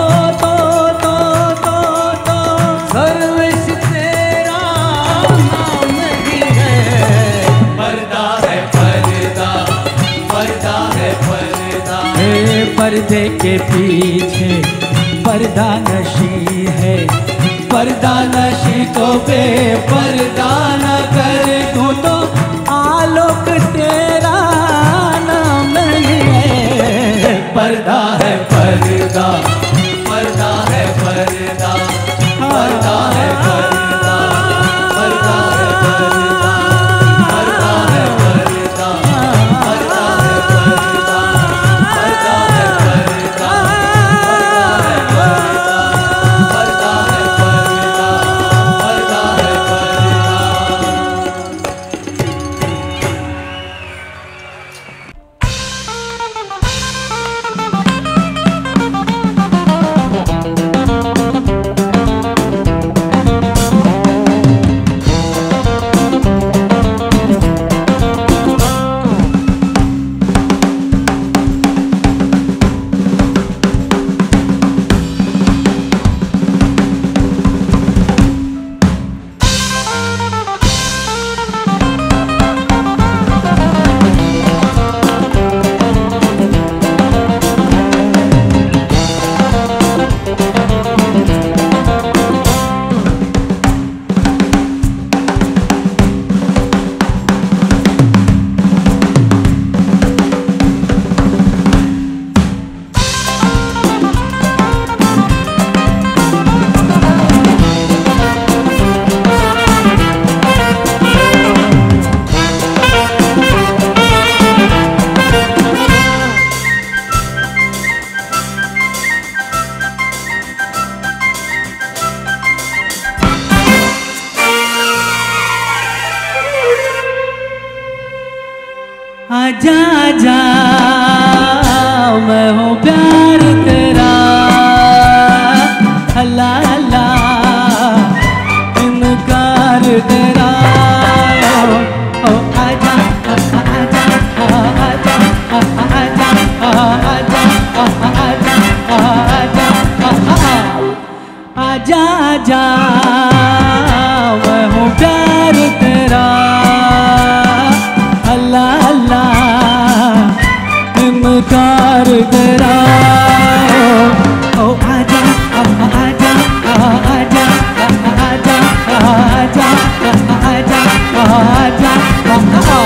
सर्विस तेरा नाम नहीं है। पर्दा है पर्दा, पर्दा है पर्दा। पर्दे के पीछे पर्दा नशी है, पर्दा नशी को बेपर्दा न कर दूं। तो आलोक तेरा नाम नहीं है। पर्दा है पर्दा, पर्दा है पर्दा, पर्दा है पर्दा, पर्दा है पर्दा, पर्दा है पर्दा, पर्दा है पर्दा, पर्दा है पर्दा, पर्दा है पर्दा, पर्दा है आजा आजा मैं हूँ प्यार तेरा, अल्लाह अल्लाह इनकार तेरा। ओ आजा आजा आजा आजा आजा आजा आजा मैं हूँ प्यार तेरा, अल्लाह अल्लाह इनकार तेरा। ओ आजा आजा आजा आजा आजा आजा आजा।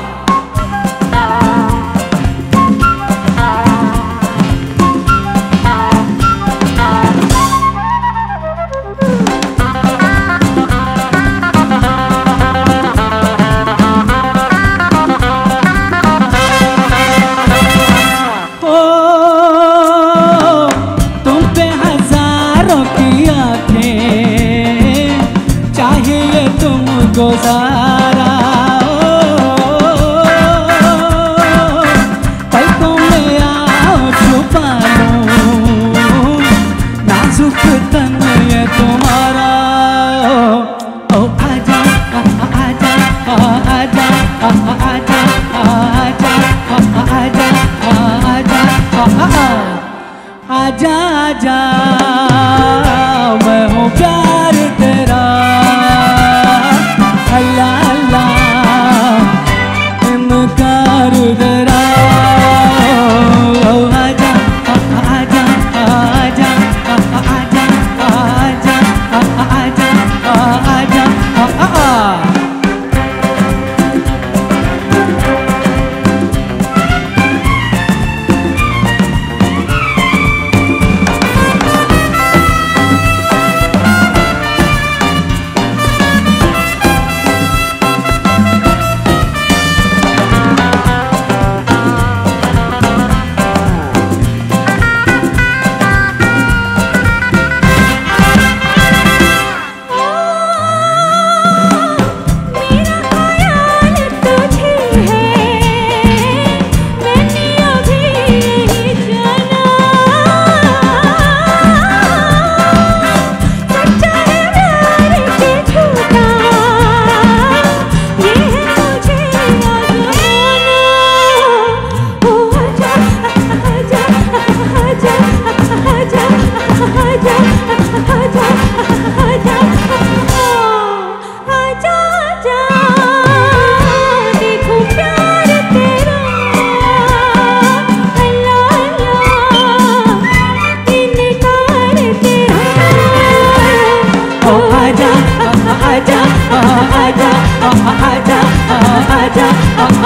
गुजारा पलकों में आओ छुपा लूं नाजुक तन ये तुम्हारा। ओ आजा आजा आजा आजा आजा आजा आजा आजा मैं हूँ प्यार तेरा, अल्लाह अल्लाह इनकार तेरा। आजा आजा आजा आजा आजा आजा आजा।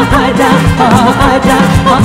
आजा आजा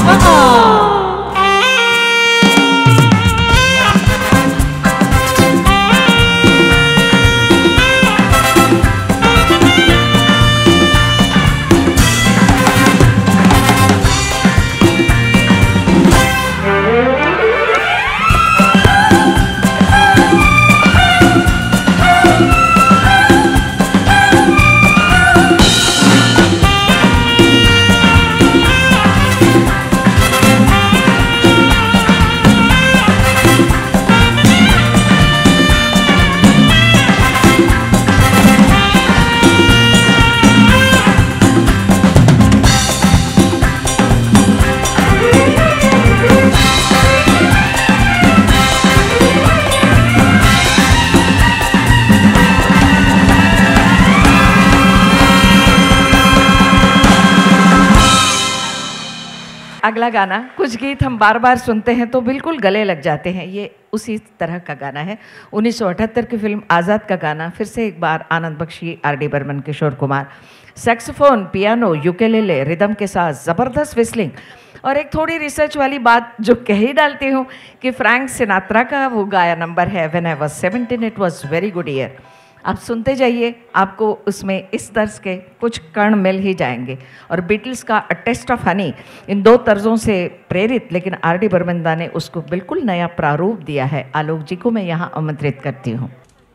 अगला गाना, कुछ गीत हम बार बार सुनते हैं तो बिल्कुल गले लग जाते हैं, ये उसी तरह का गाना है। 1978 की फिल्म आज़ाद का गाना, फिर से एक बार Anand Bakshi, R D. Burman, Kishore Kumar, saxophone, piano, ukulele, rhythm के साथ ज़बरदस्त विस्लिंग। और एक थोड़ी रिसर्च वाली बात जो कह ही डालती हूँ कि फ्रैंक सिनात्रा का वो गाया नंबर है when I was 17 it was very good year. आप सुनते जाइए, आपको उसमें इस तर्ज के कुछ कण मिल ही जाएंगे। और बीटल्स का अ टेस्ट ऑफ हनी इन दो तर्जों से प्रेरित, लेकिन आर.डी. बर्मन ने उसको बिल्कुल नया प्रारूप दिया है। आलोक जी को मैं यहाँ आमंत्रित करती हूँ।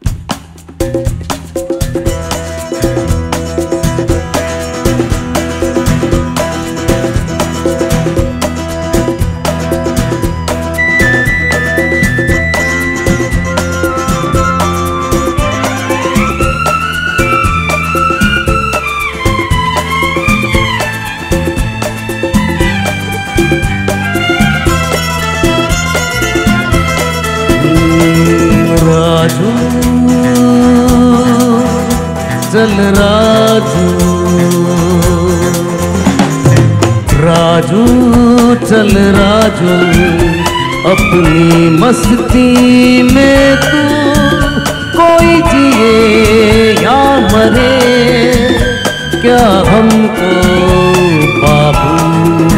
राजू चल राजू, राजू चल राजू, अपनी मस्ती में तू, कोई जिए या मरे क्या हमको बाबू।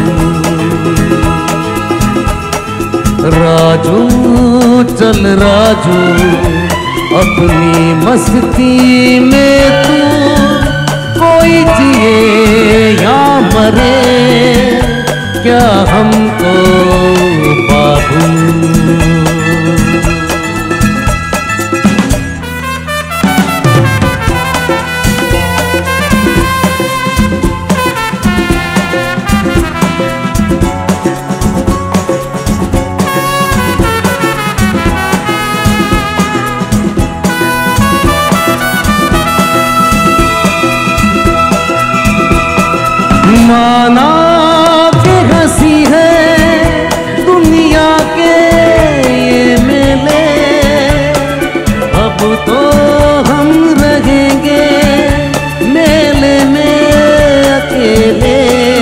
राजू चल राजू, अपनी मस्ती में तू, कोई जिए या मरे क्या हमको बाबू। माना के हंसी है दुनिया के ये मेले, अब तो हम रहेंगे मेले में अकेले।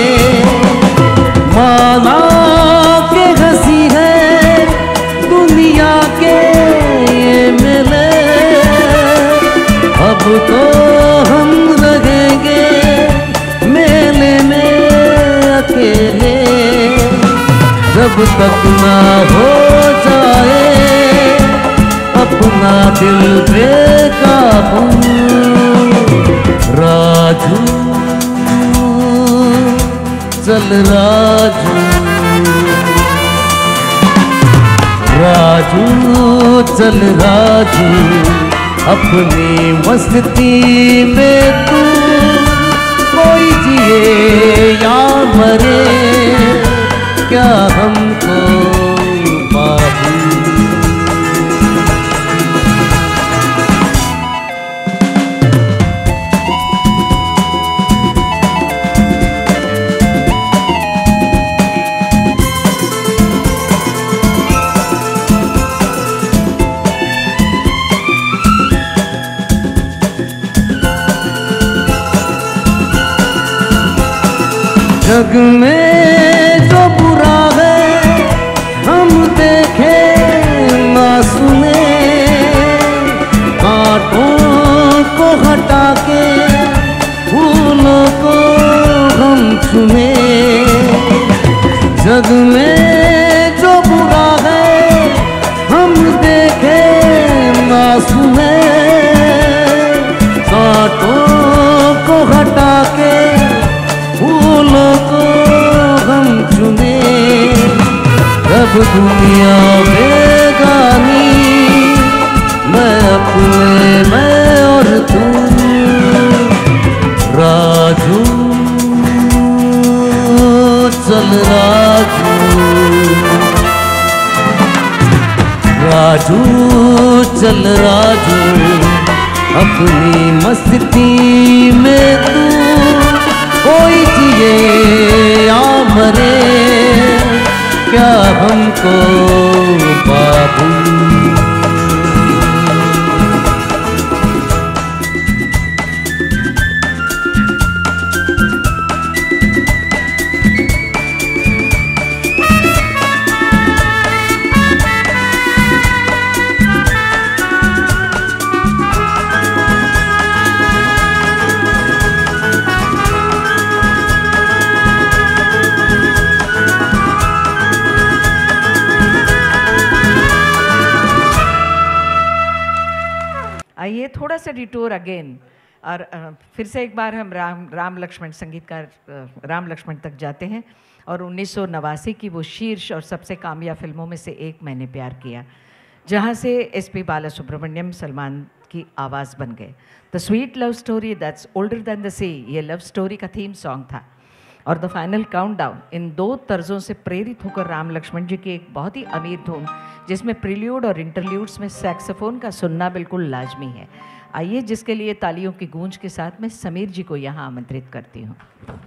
माना के हंसी है दुनिया के ये मेले, अब तो हम रहेंगे मेले में अकेले। जब तक ना हो जाए अपना दिल बेकाबू। राजू चल राजू, राजू चल राजू, अपनी मस्ती में तू, कोई जिए या मरे क्या हमको बाबू। जग में जो बुरा है हम देखे ना सुने, कांटों को हटा के फूलों को हम चुने। राजू चल राजू अपनी मस्ती में तू, कोई जिए या मरे क्या हमको बाबू। आइए थोड़ा सा डिटूर अगेन और फिर से एक बार हम राम लक्ष्मण संगीतकार राम लक्ष्मण तक जाते हैं और 1989 की वो शीर्ष और सबसे कामयाब फिल्मों में से एक मैंने प्यार किया, जहाँ से एसपी बालासुब्रमण्यम सलमान की आवाज़ बन गए। The sweet love story that's older than the sea, ये लव स्टोरी का थीम सॉन्ग था। और द फाइनल काउंटडाउन, इन दो तर्जों से प्रेरित होकर राम लक्ष्मण जी की एक बहुत ही अमीर धुन जिसमें प्रील्यूड और इंटरल्यूड्स में सैक्सोफोन का सुनना बिल्कुल लाजमी है। आइए जिसके लिए तालियों की गूंज के साथ मैं समीर जी को यहाँ आमंत्रित करती हूँ।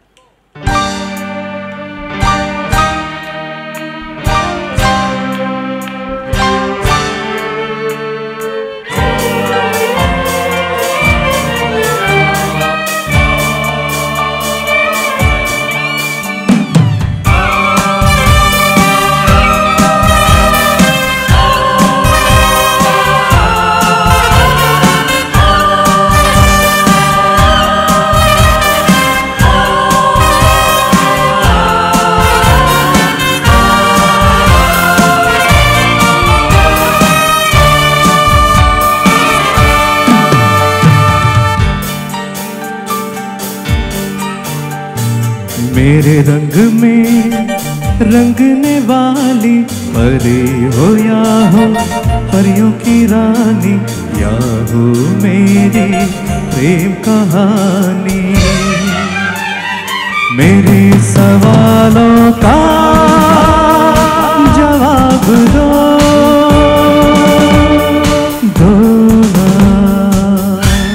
मेरे रंग में रंगने वाली परी हो या हो परियों की रानी, या हो मेरी प्रेम कहानी। मेरे सवालों का जवाब दो ना।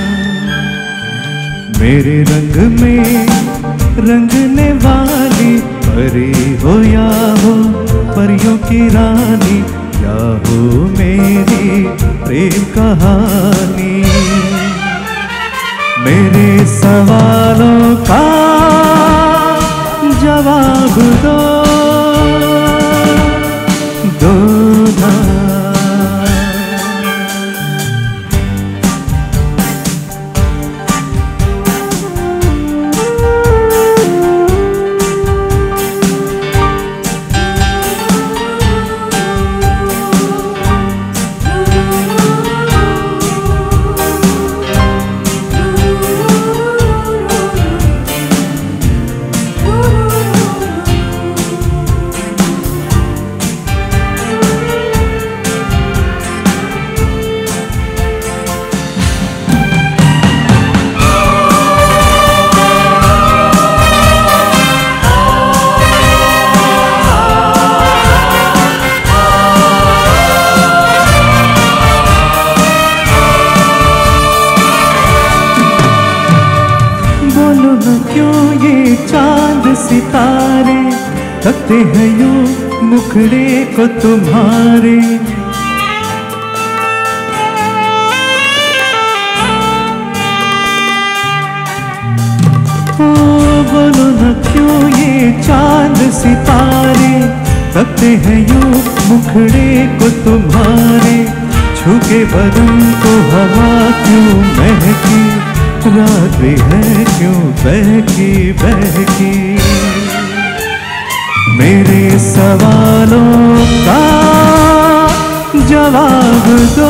मेरे रंग में रंगने वाली परी हो या हो परियों की रानी, या हो मेरी प्रेम कहानी। मेरे सवालों का जवाब दो ना। सितारे तकते हैं यूं मुखड़े को तुम्हारे। ओ बोलो न क्यों ये चांद सितारे तकते हैं यूं मुखड़े को तुम्हारे। छूके बदन को हवा क्यों महकी, रात भी है क्यों बहकी बहकी। मेरे सवालों का जवाब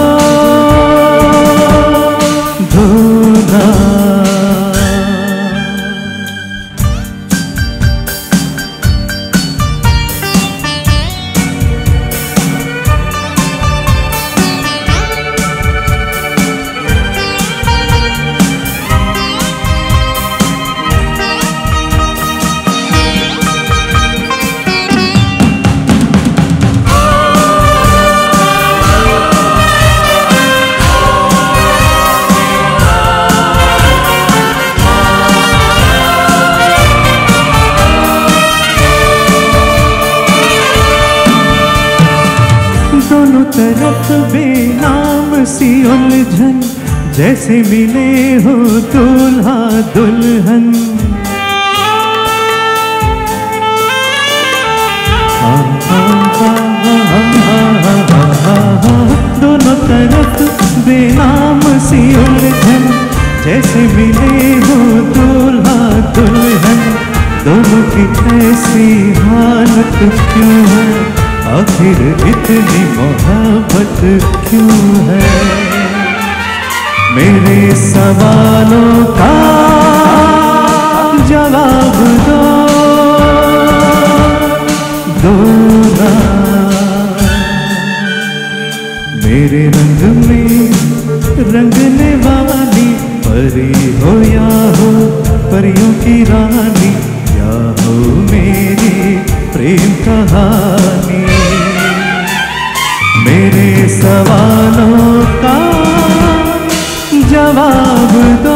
दो ना। तरफ बेनाम सी उलझन, जैसे मिले हो दूल्हा दुल्हन। दोनों तरफ बेनाम सी उलझन, जैसे मिले हो दूल्हा दुल्हन। दोनों की ऐसी हालत क्यों है, आखिर इतनी मोहब्बत क्यों है? मेरे सवालों का जवाब दो ना। मेरे रंग में रंगने वाली परी हो या हो परियों की रानी, या हो मेरी प्रेम कहानी। मेरे सवालों का जवाब दो।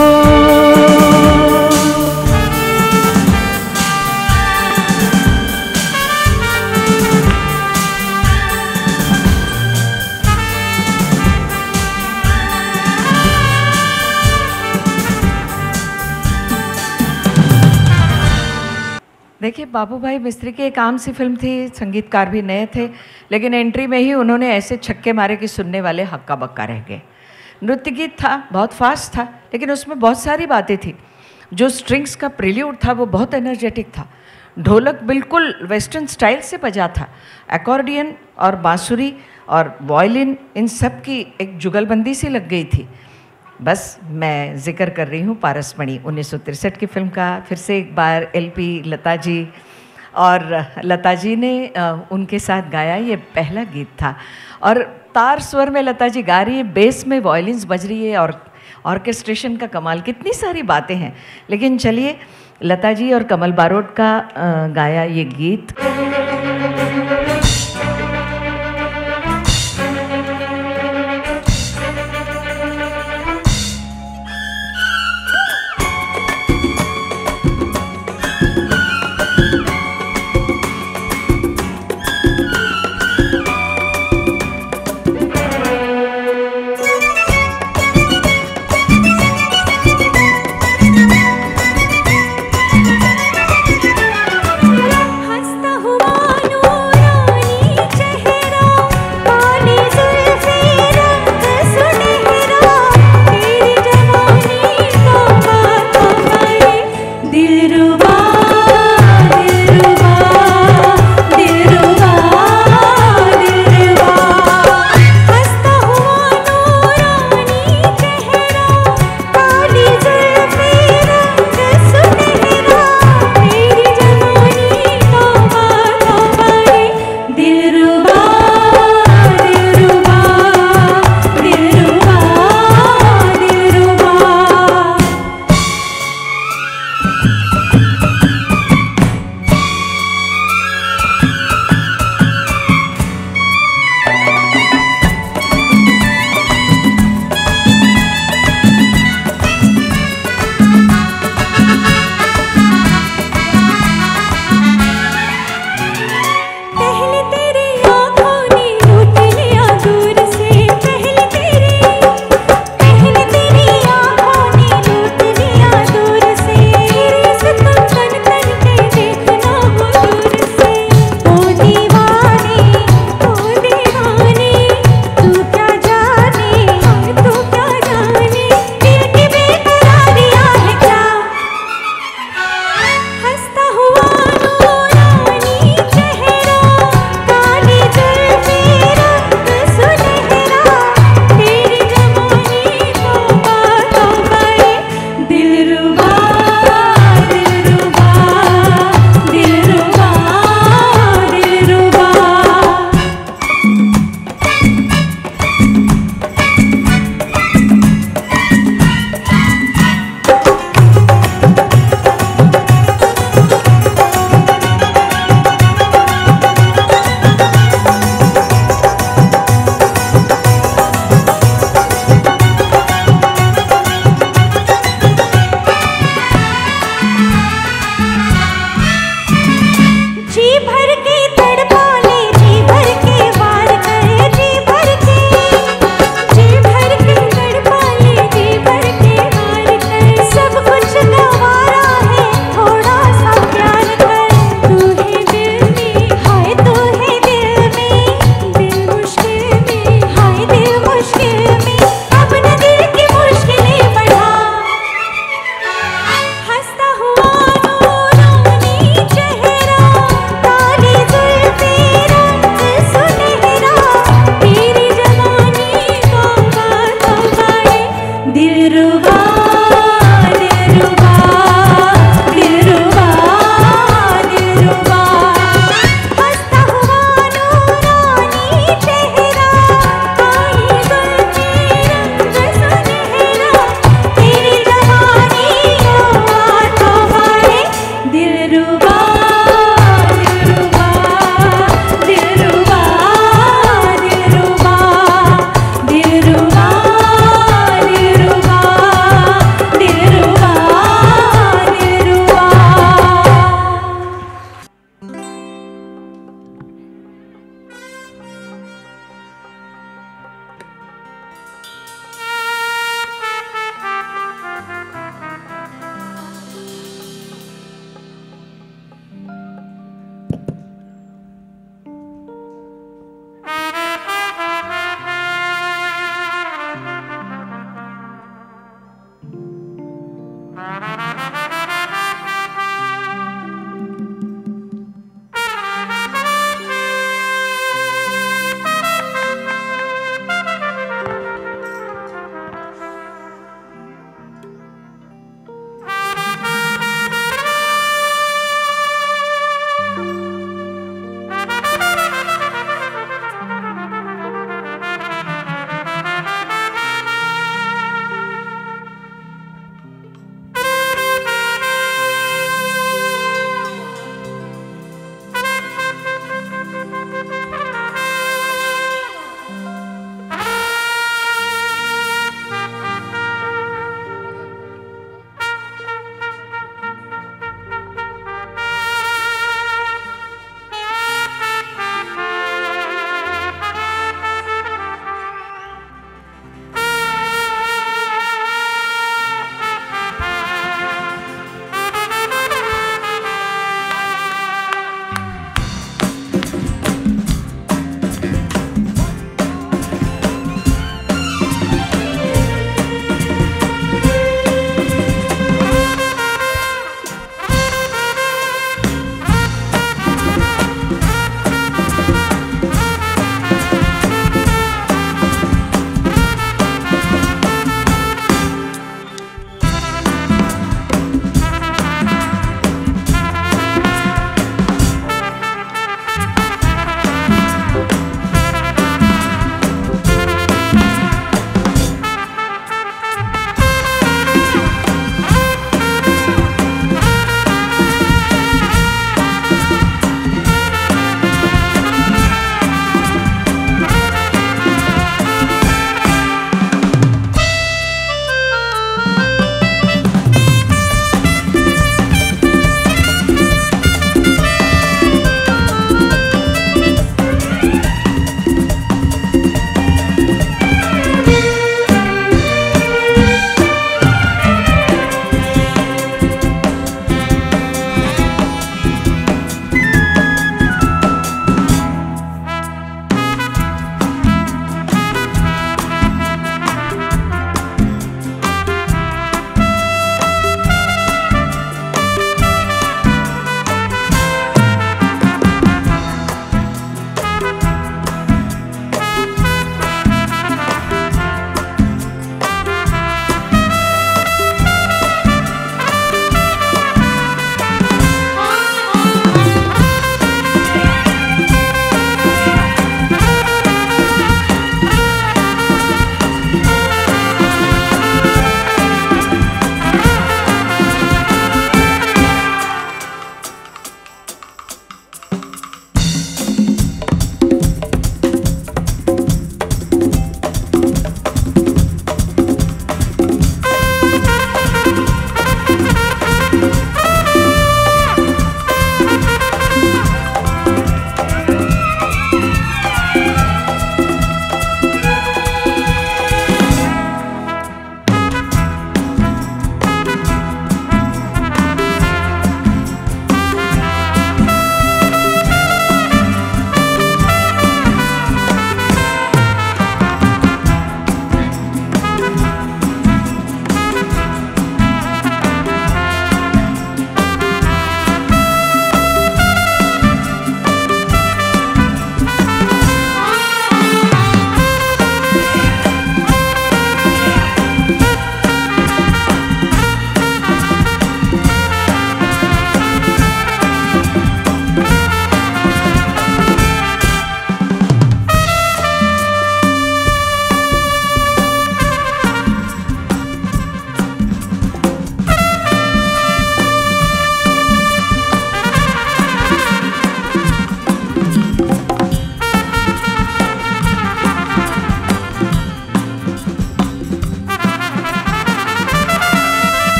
देखिए, बाबू भाई मिस्त्री की एक आम सी फिल्म थी, संगीतकार भी नए थे, लेकिन एंट्री में ही उन्होंने ऐसे छक्के मारे कि सुनने वाले हक्का बक्का रह गए। नृत्य गीत था, बहुत फास्ट था, लेकिन उसमें बहुत सारी बातें थी। जो स्ट्रिंग्स का प्रिल्यूड था वो बहुत एनर्जेटिक था। ढोलक बिल्कुल वेस्टर्न स्टाइल से बजा था। अकॉर्डियन और बांसुरी और वायलिन, इन सब की एक जुगलबंदी सी लग गई थी। बस मैं जिक्र कर रही हूँ पारसमणि 1963 की फिल्म का। फिर से एक बार एलपी लता जी, और लता जी ने उनके साथ गाया, ये पहला गीत था। और तार स्वर में लता जी गा रही है, बेस में वायलिन्स बज रही है, और ऑर्केस्ट्रेशन का कमाल, कितनी सारी बातें हैं। लेकिन चलिए, लता जी और कमल बारोट का गाया ये गीत। हंसता हुआ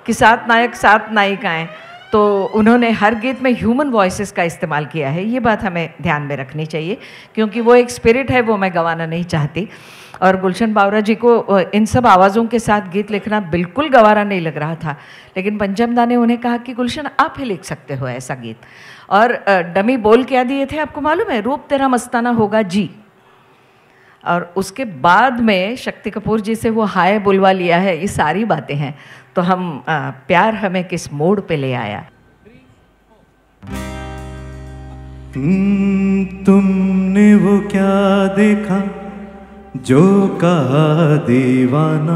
कि 7 नायक 7 नायिकाएं, तो उन्होंने हर गीत में ह्यूमन वॉइसेस का इस्तेमाल किया है। ये बात हमें ध्यान में रखनी चाहिए क्योंकि वो एक स्पिरिट है, वो मैं गंवाना नहीं चाहती। और गुलशन बावरा जी को इन सब आवाज़ों के साथ गीत लिखना बिल्कुल गंवारा नहीं लग रहा था, लेकिन पंचम दा ने उन्हें कहा कि गुलशन आप ही लिख सकते हो ऐसा गीत। और डमी बोल क्या दिए थे आपको मालूम है? रूप तेरा मस्ताना होगा जी। और उसके बाद में शक्ति कपूर जी से वो हाय बुलवा लिया है, ये सारी बातें हैं। तो हम प्यार हमें किस मोड़ पे ले आया। तुमने वो क्या देखा जो कहा दीवाना,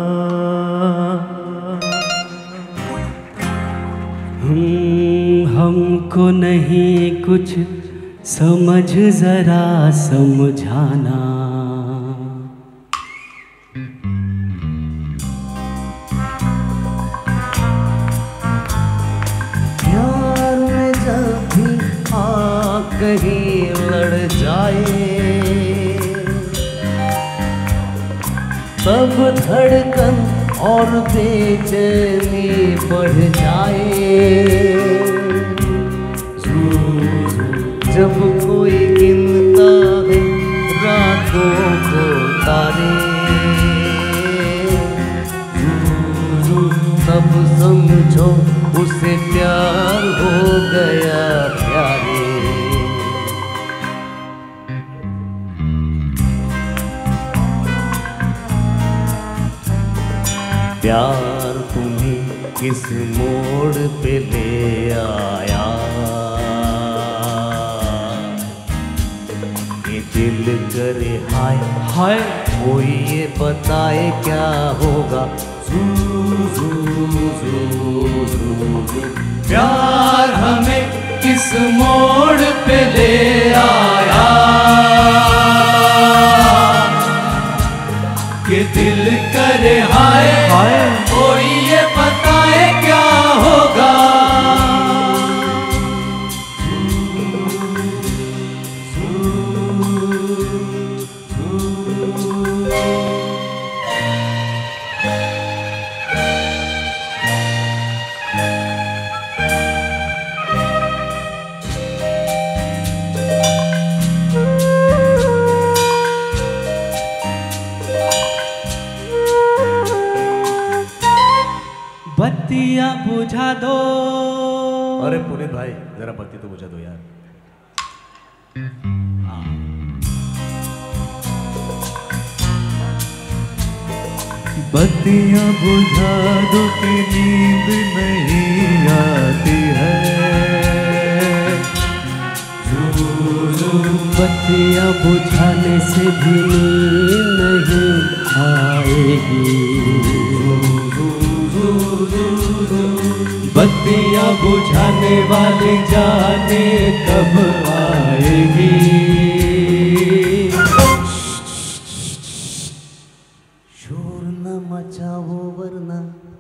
हमको नहीं कुछ समझ जरा समझाना, प्यार में जब भी आग कहीं लड़ जाए, तब धड़कन और बेचैनी बढ़ जाए। जब कोई गिनता है रातों को तारे, तब समझो उसे प्यार हो गया प्यारे। प्यार तुम्हें किस मोड़ पे ले आया, ये दिल करे हाय हाय, कोई ये बताए क्या होगा। प्यार हमें किस मोड़ पे ले आया, कि दिल करे हाय हाय, कोई ये बताए क्या होगा। बत्तियां बुझा दो। अरे पुनीत भाई जरा बत्ती तो बुझा दो यार। बत्तियां बुझा दो कि नींद नहीं आती है, बत्तियां बुझाने से भी नींद नहीं आएगी, बत्तियां बुझाने वाली जाने कब आएगी। शोर न मचाओ वरना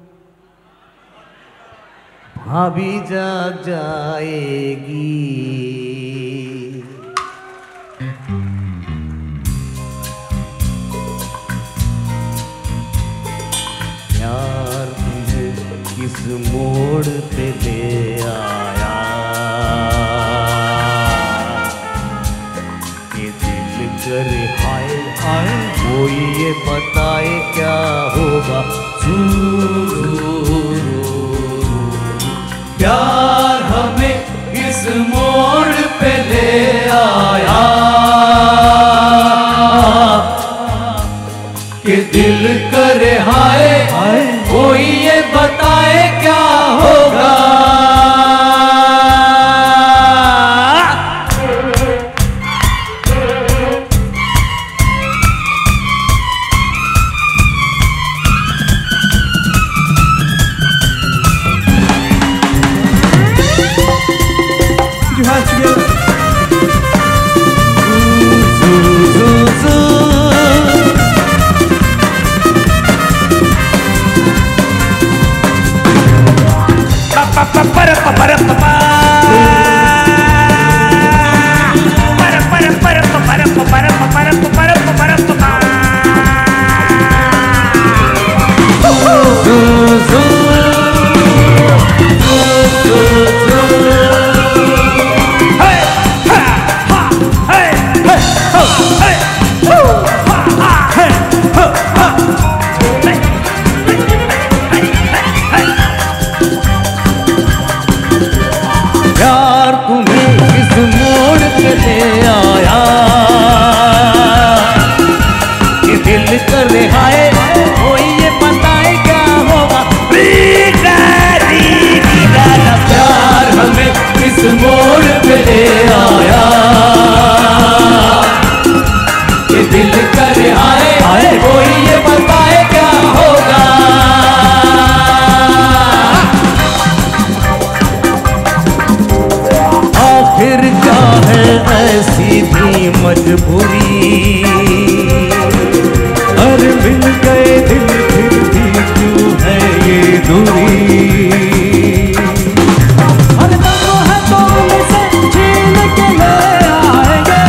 भाभी जाग जाएगी। प्यार तुम्हें किस मोड़ पे ले आया, ये दिल करे हाय हाय, कोई ये बताए क्या होगा। प्यार हमें किस मोड़ पे ले आया, कि दिल करे हाय हाय, कोई ये बताए क्या होगा। मजबूरी। अरे मिल गए दिल फिर भी क्यों है ये दूरी। अरे दम है तो उनसे छीन के ले आएंगे।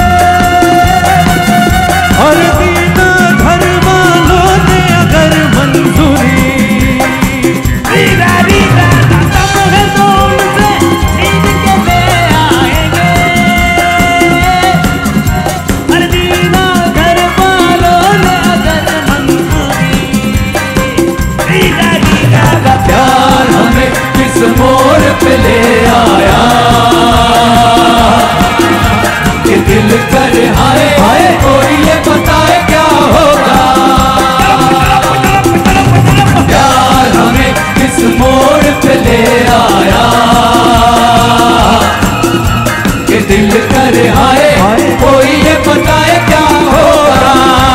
और दीना घर वालों ने अगर मंजूरी। रीरा रीरा दम है तो उनसे छीन के ले आएंगे। और दीना घर वालों ने अगर मंजूरी। रीरा रीरा का प्यार हमें किस मोड़ पे ले आया कि दिल कर हाय हाय कोई ये बताए क्या होगा। प्यार हमें किस मोड़ पे ले आया कि दिल कर हाय कोई ये बताए क्या होगा।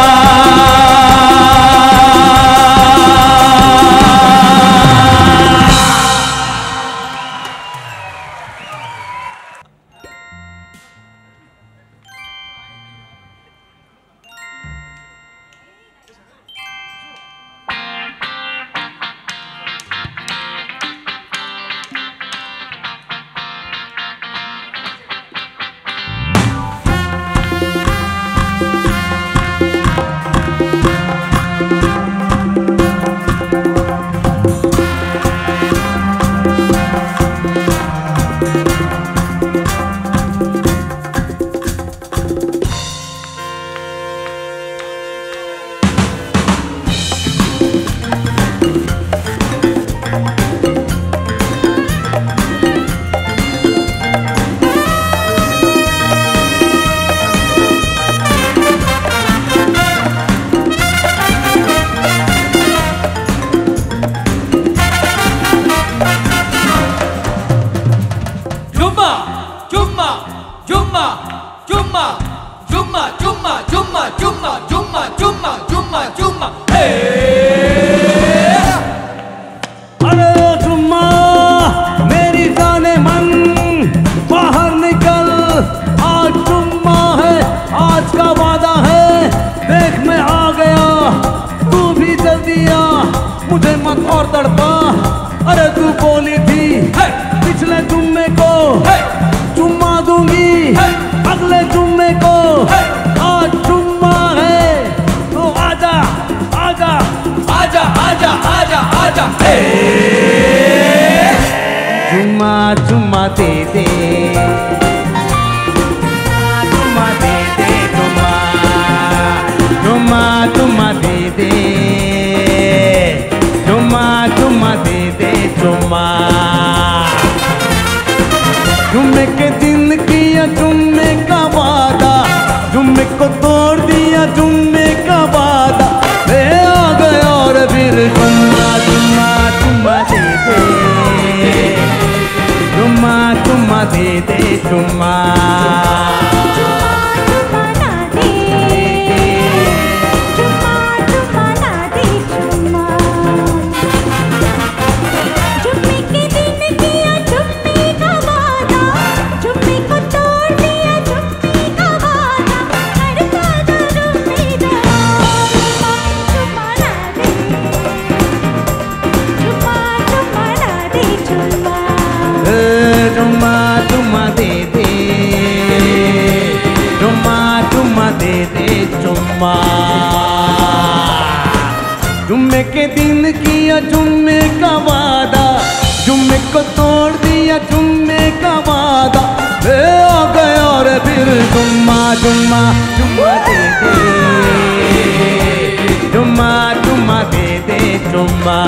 मुझे मत और तड़पा। अरे तू बोली थी पिछले जुम्मे को चुम्मा दूंगी, अगले जुम्मे को आज चुम्मा है तो आजा आजा आजा आजा आजा आजा। चुम्मा चुम्मा दे दे, चुम्मा दे दे, चुम्मा चुम्मा चुम्मा दे दे, चुम्मा चुम्मा दे दे, चुम्मा। जुम्मे के दिन किया जुम्मे का वादा, जुम्मे को तोड़ दिया जुम्मे का वादा। मैं आ गया और फिर चुम्मा चुम्मा चुम्मा दे दे, चुम्मा चुम्मा दे दे, चुम्मा। जुम्मे के दिन किया जुम्मे का वादा, जुम्मे को तोड़ दिया जुम्मे का वादा। आ गया और फिर जुम्मा जुम्मा जुम्मा दे दे, जुम्मा जुम्मा दे दे, जुम्मा।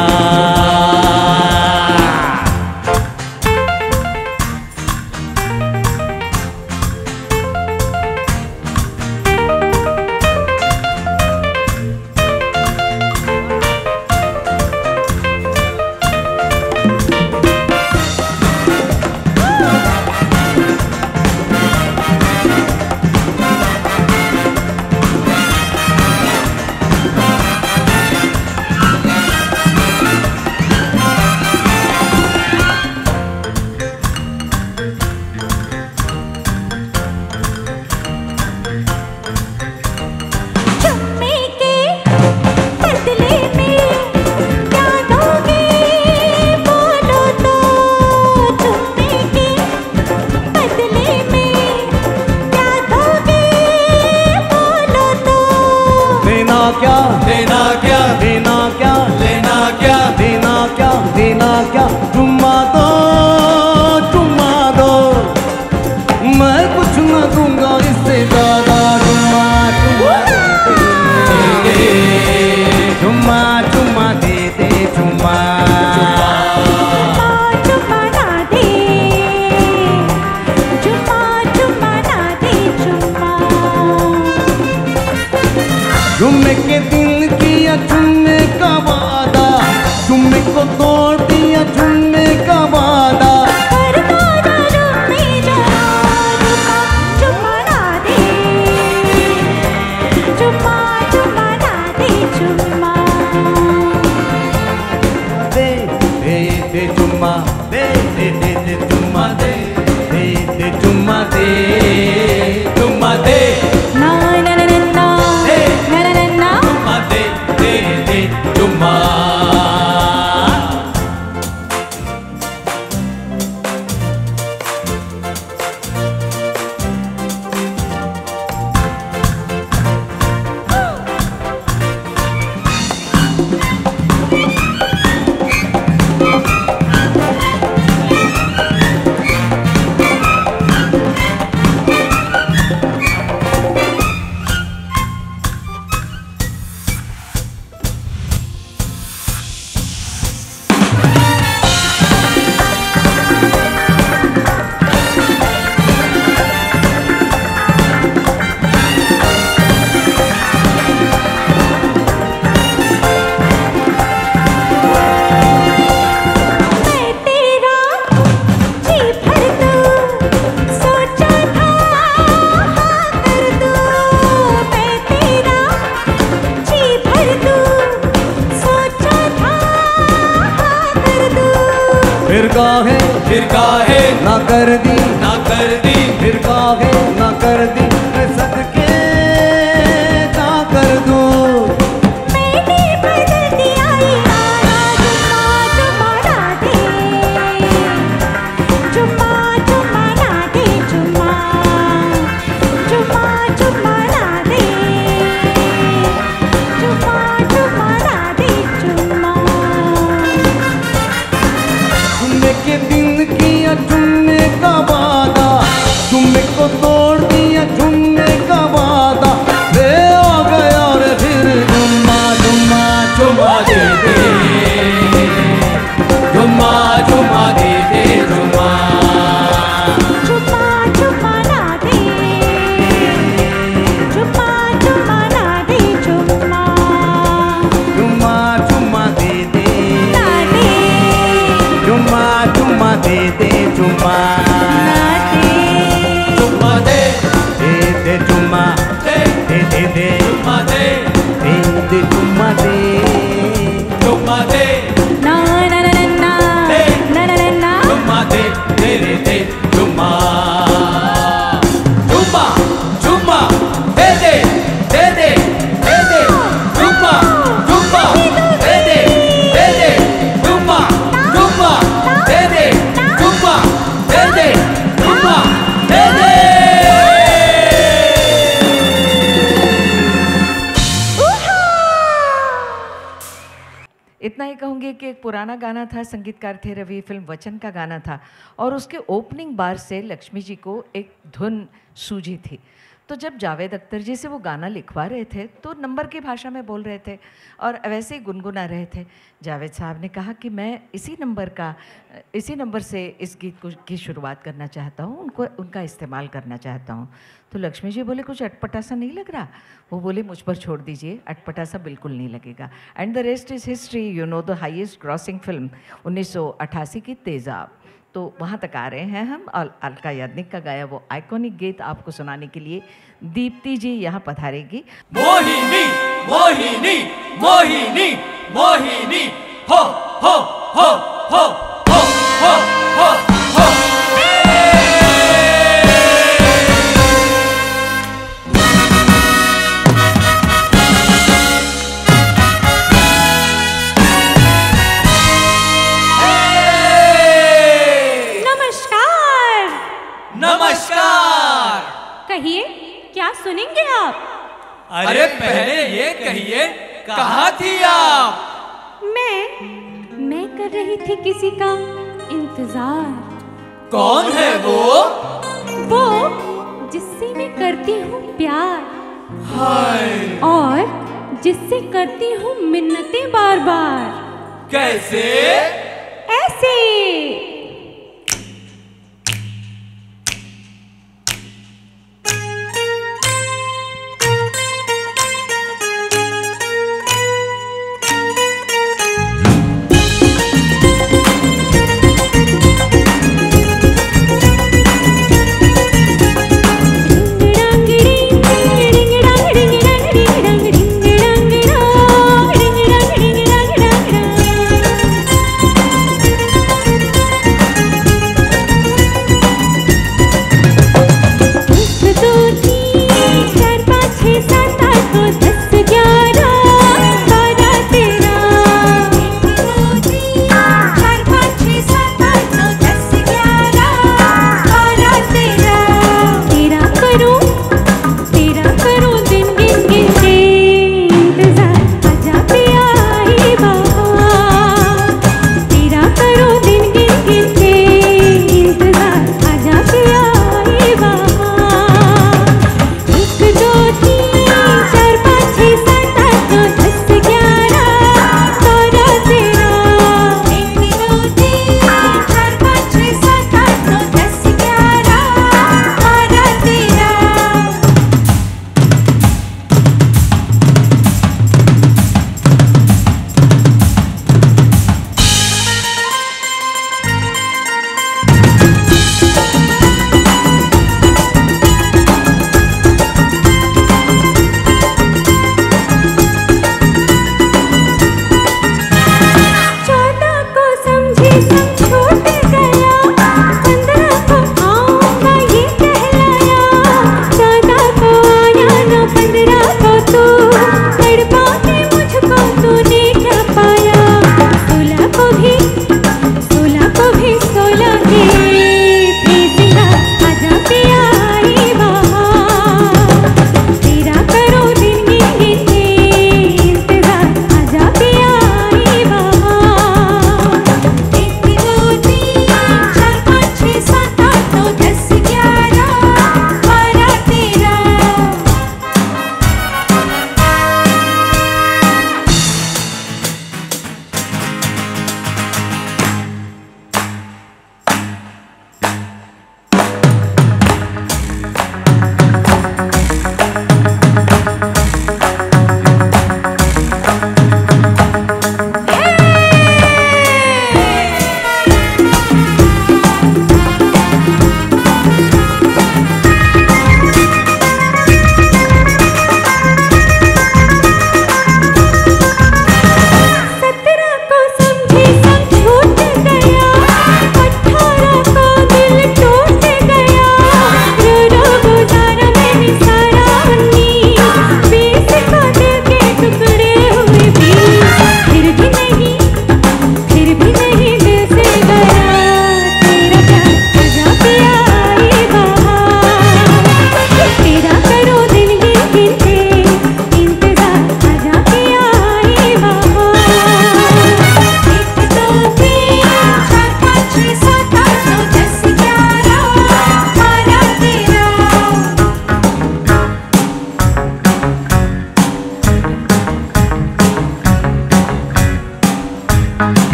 दे दे दे दे चुम्मा दे दे दे चुम्मा दे चुम्मा दे ना ना ना ना ना दे ना ना ना ना चुम्मा दे दे दे चुम्मा फिर काहे ना कर दी ना कर दी फिर काहे ना कर दी मैं सदके ना कर दूं मैंने बदल दिया इरादा चुम्मा ना दे चुम्मा चुम्मा ना दे चुम्मा चुम्मा चुम्मा ना दे चुम्मा चुम्मा ना दे चुम्मा जुम्मे के दिन किया जुम्मे का वादा जुम्मे को तोड़ दिया जुम्मे का वादा रे आ गया रे फिर जुम्मा जुम्मा चुम्मा दे दे चुम्मा चुम्मा दे दे चुम्मा चुम्मा चुम्मा ना दे चुम्मा चुम्मा ना दे चुम्मा जुम्मा जुम्मा दे दे ना दे जुम्मा जुम्मा दे दे जुम्मा ना दे चुम्मा दे दे जुम्मा दे दे चुम्मा दे जुम्मा दे चुम्मा दे ना ना ना ना दे ना ना ना ना चुम्मा दे दे दे दे चुम्मा चुम्मा चुम्मा दे दे दे दे दे दे चुम्मा चुम्मा दे दे चुम्मा चुम्मा दे दे चुम्मा दे दे चुम्मा दे दे इतना ही कहूँगी कि एक पुराना गाना था, संगीतकार थे रवि, फिल्म वचन का गाना था और उसके ओपनिंग बार से लक्ष्मी जी को एक धुन सूझी थी। तो जब जावेद अख्तर जी से वो गाना लिखवा रहे थे तो नंबर की भाषा में बोल रहे थे और वैसे ही गुनगुना रहे थे। जावेद साहब ने कहा कि मैं इसी नंबर से इस गीत की शुरुआत करना चाहता हूँ, उनका इस्तेमाल करना चाहता हूँ। तो लक्ष्मी जी बोले कुछ अटपटा सा नहीं लग रहा? वो बोले मुझ पर छोड़ दीजिए, अटपटा सा बिल्कुल नहीं लगेगा। And the rest is history, you know the highest grossing film 1988 की तेज़ाब। तो वहाँ तक आ रहे हैं हम और अलका याग्निक का गाया वो आइकॉनिक गीत आपको सुनाने के लिए दीप्ति जी यहाँ पधारेगी। मोहिनी मोहिनी मोहिनी मोहिनी हो हो हो हो हो हो हो हो नमस्कार नमस्कार। कहिए क्या सुनेंगे आप? अरे पहले ये कहिए कहाँ थी आप? मैं कर रही थी किसी का इंतजार। कौन है वो? वो जिससे मैं करती हूँ प्यार हाय और जिससे करती हूँ मिन्नतें बार बार। कैसे? ऐसे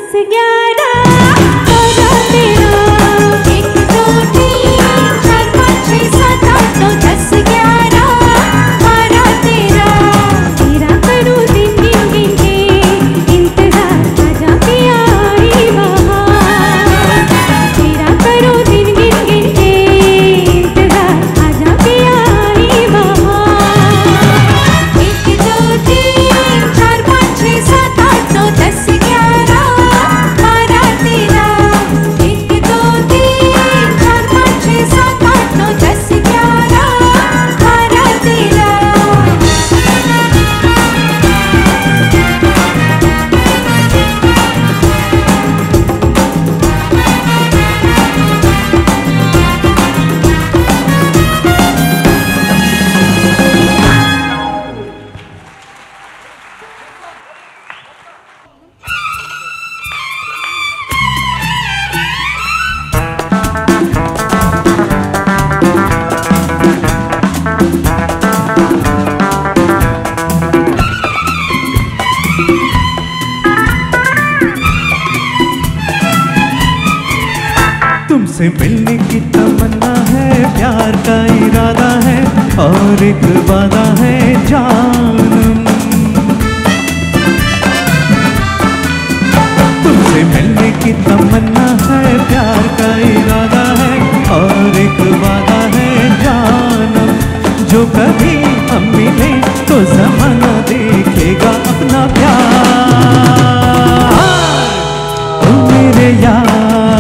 तुमसे मिलने की तमन्ना है, प्यार का इरादा है और एक वादा है जानम। तुमसे मिलने की तमन्ना है, प्यार का इरादा है और एक वादा है जानम। जो कभी हम मिले तो ज़माना देखेगा अपना प्यार। ओ मेरे यार,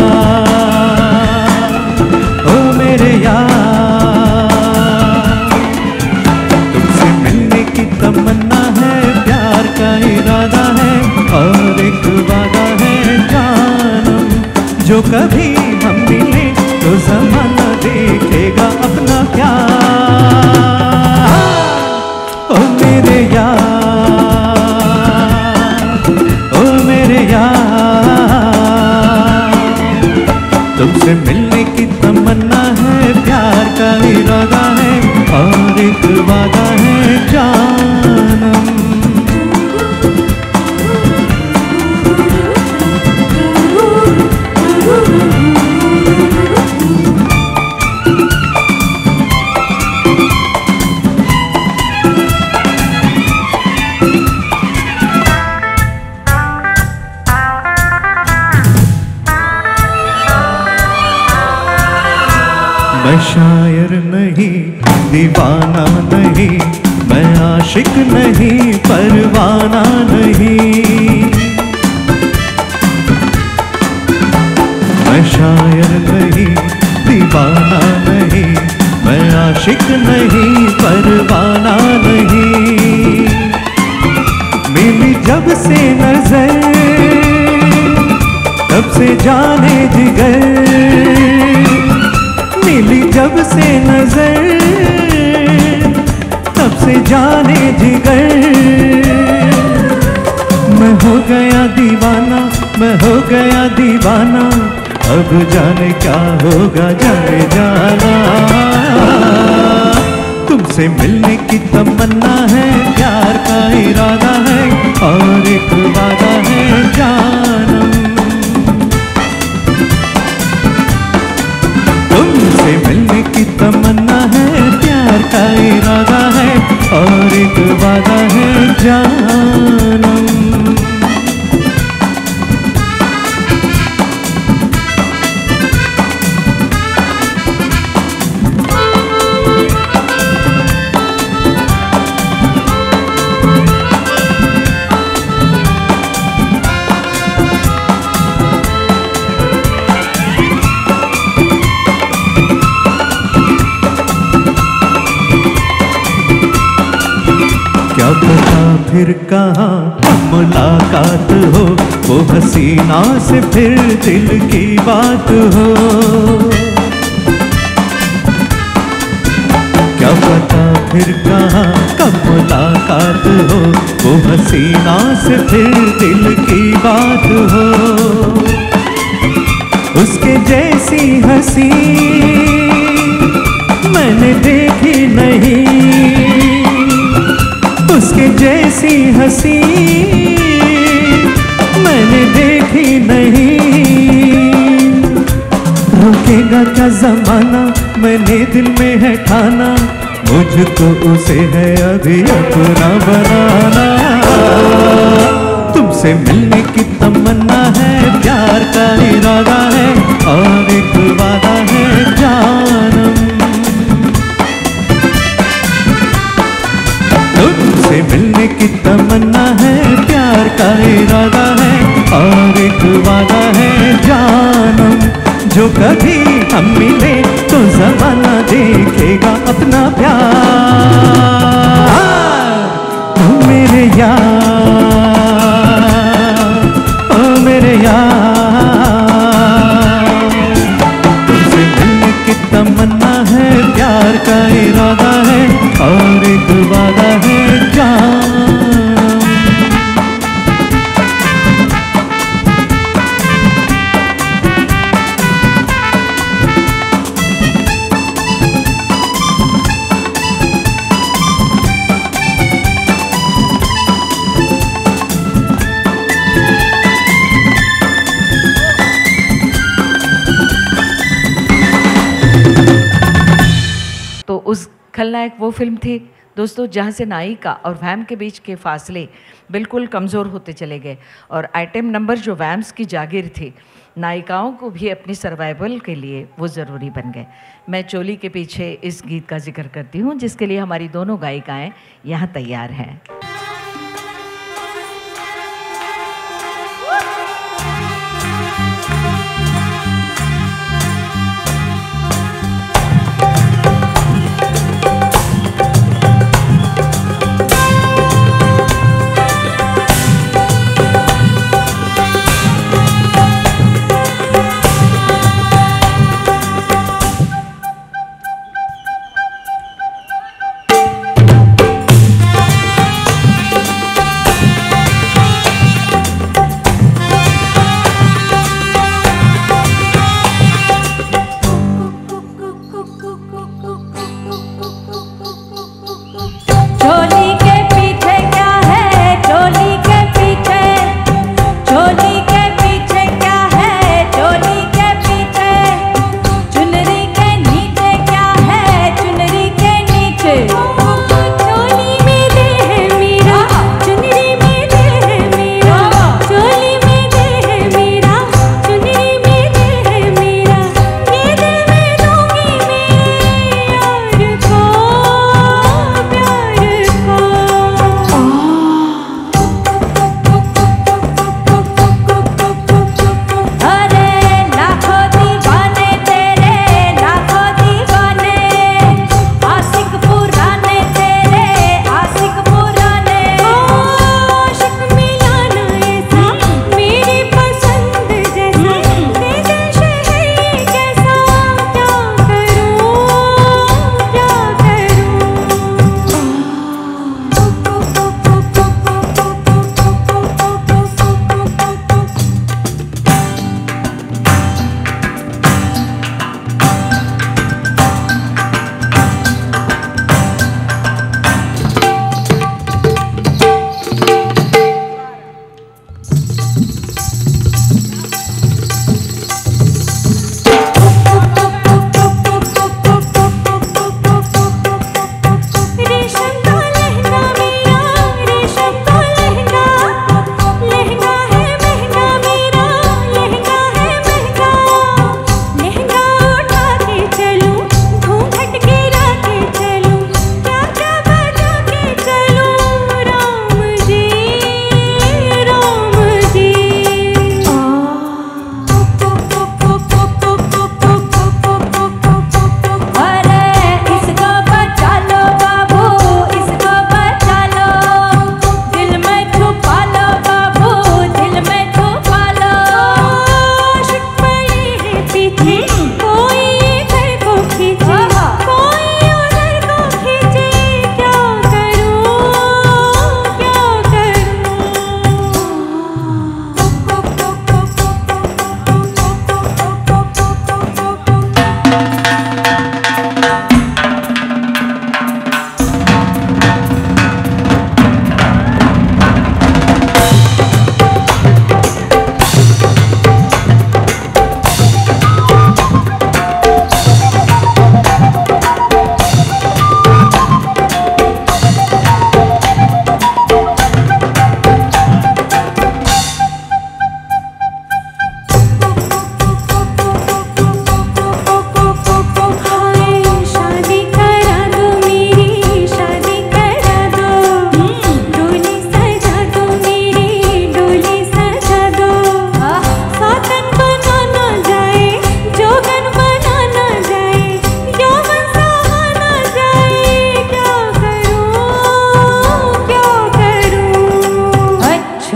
तुमसे मिलने की तमन्ना है, प्यार का इरादा है और एक वादा है जानम। जो कभी हम मिले तो ज़माना देखेगा अपना प्यार। ओ मेरे यार, ओ मेरे यार, तुमसे मिलने की तमन्ना है, प्यार का इरादा है और एक वादा है जानम। मैं शायर नहीं, दीवाना नहीं, मैं आशिक नहीं, परवाना नहीं। मैं शायर नहीं, दीवाना नहीं, मैं आशिक नहीं, परवाना नहीं। मिली जब से नजर तब से जाने जिगर, मिली जब से नजर तब से जाने जिगर। मैं हो गया दीवाना, मैं हो गया दीवाना, अब जाने क्या होगा जाने जाना। तुमसे मिलने की तमन्ना है, प्यार का इरादा है और एक वादा है जानम। तुमसे मिलने की तमन्ना है, प्यार का इरादा है और एक वादा है जानम। क्या पता फिर कहाँ मुलाकात हो, वो हसीना से फिर दिल की बात हो। क्या पता फिर कहाँ कब मुलाकात हो, वो हसीना से फिर दिल की बात हो। उसके जैसी हंसी मैंने देखी नहीं, उसके जैसी हंसी मैंने देखी जमाना मैंने दिल में है ठाना, मुझको उसे है अभी अपना बनाना। तुमसे मिलने की तमन्ना है, प्यार का इरादा है और एक वादा है जानम। तुमसे मिलने की तमन्ना है, प्यार का इरादा है और एक वादा है जानम। जो कभी हम मिले तो जमाना देखेगा अपना प्यार। ओ मेरे यार, ओ मेरे यार, तुमसे मिलने की तमन्ना है, प्यार का इरादा है और एक वादा है जानम। तो उस खलनायक वो फिल्म थी दोस्तों जहाँ से नायिका और वैम के बीच के फासले बिल्कुल कमज़ोर होते चले गए और आइटम नंबर जो वैम्स की जागीर थी, नायिकाओं को भी अपनी सर्वाइवल के लिए वो ज़रूरी बन गए। मैं चोली के पीछे इस गीत का जिक्र करती हूँ जिसके लिए हमारी दोनों गायिकाएँ यहाँ तैयार हैं।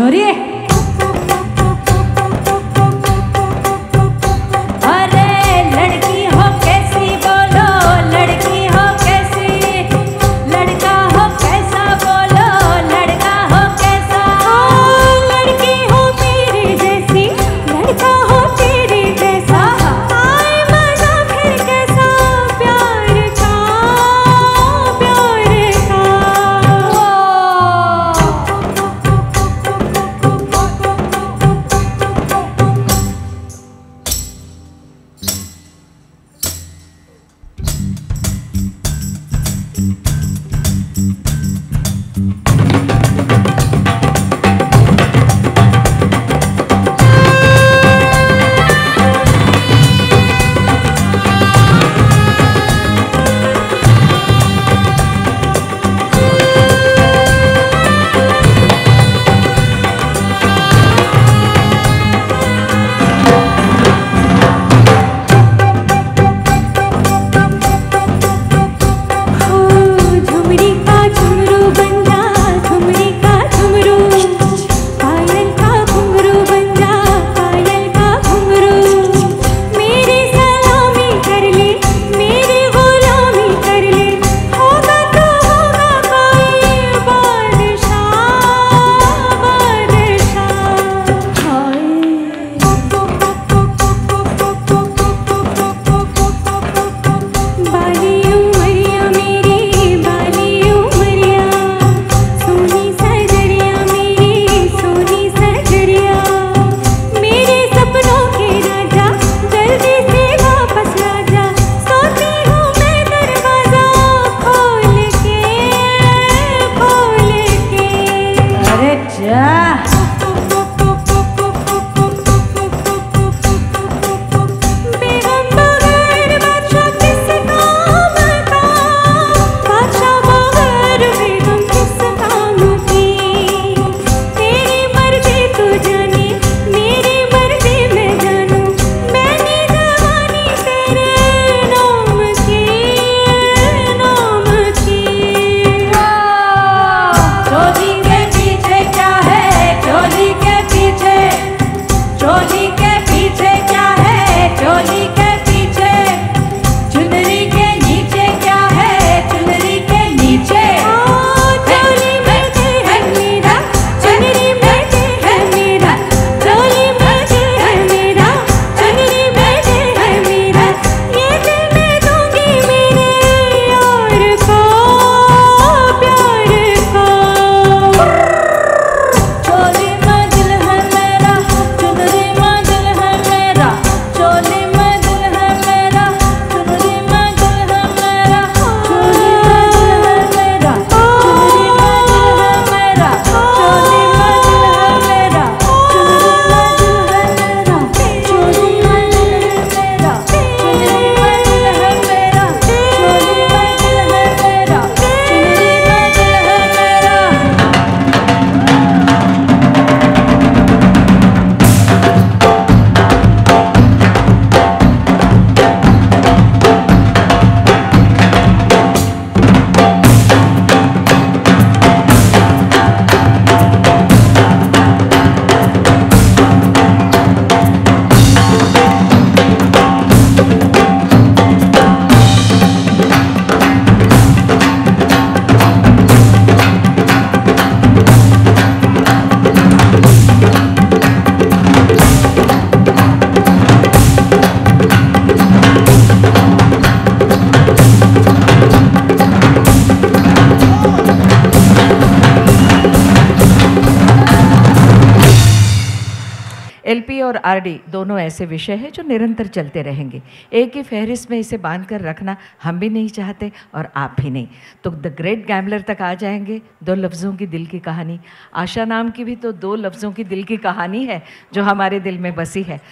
छोरी अरे लड़की हो कैसी बोलो, लड़की हो कैसी, लड़का हो कैसा बोलो, लड़का हो कैसा। लड़की हो मेरे जैसी, लड़का हो तेरे जैसा, आए मजा फिर कैसा प्यार का, प्यार का। एलपी और आरडी दोनों ऐसे विषय हैं जो निरंतर चलते रहेंगे। एक ही फहरिस्त में इसे बांध कर रखना हम भी नहीं चाहते और आप भी नहीं। तो द ग्रेट गैम्बलर तक आ जाएंगे। दो लफ्ज़ों की दिल की कहानी, आशा नाम की भी तो दो लफ्ज़ों की दिल की कहानी है जो हमारे दिल में बसी है।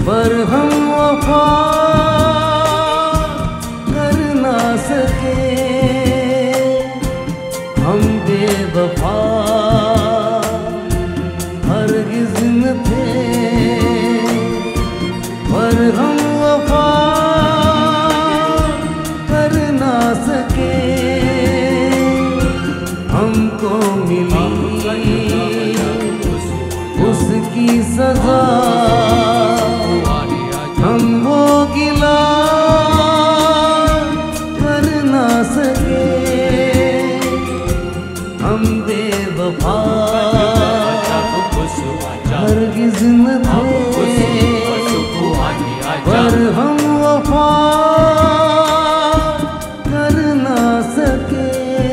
पर हम वफा कर ना सके, हम बेवफा हरगिज़ न थे, पर हम वफा कर ना सके, हमको मिली उसकी सजा, हम वो गिला कर ना सके, हम बेवफा हरगिज़ न थे, पर हम वफा कर ना सके।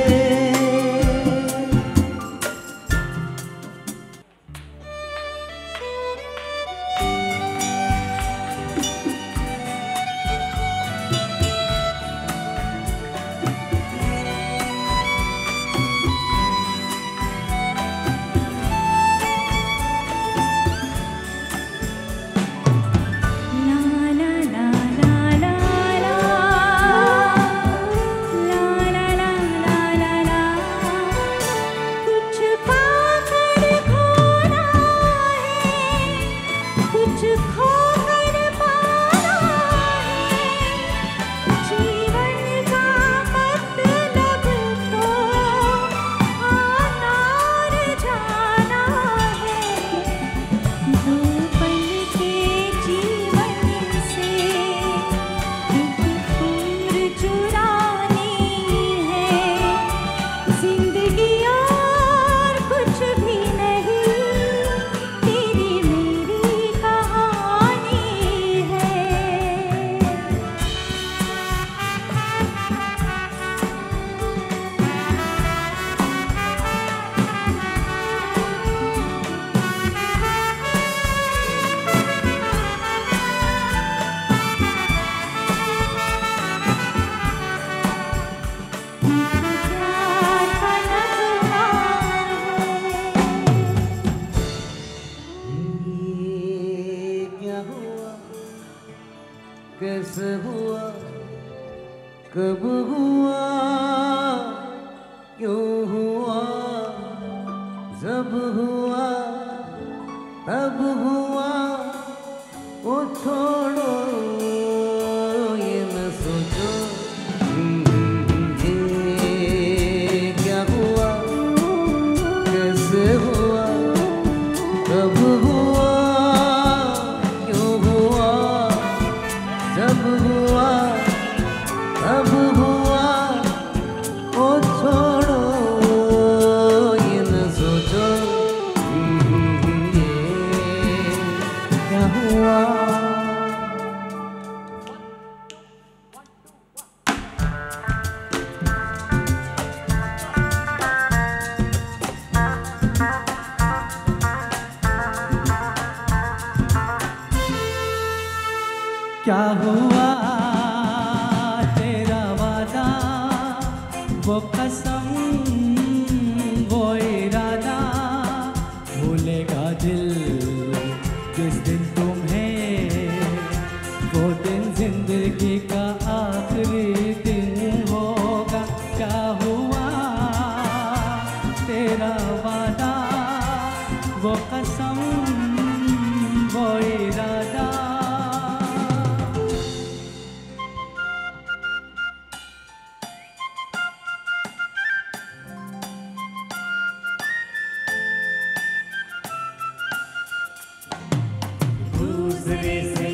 कैसे हुआ, कब हुआ, क्यों हुआ, जब हुआ तब हुआ, वो छोड़ो ये न सोचो, ये क्या हुआ, कैसे हुआ, कब हुआ, क्यों हुआ, जब हुआ तब हुआ, वो छोड़ो ये न सोचो, ये क्या हुआ। क्या हुआ तेरा वादा, वो कसम, वो इरादा, भूलेगा दिल जिस दिन तुम्हें, वो दिन जिंदगी का आखिरी दिन होगा। क्या हुआ तेरा वादा, वो कसम, वो इरादा, दूसरे से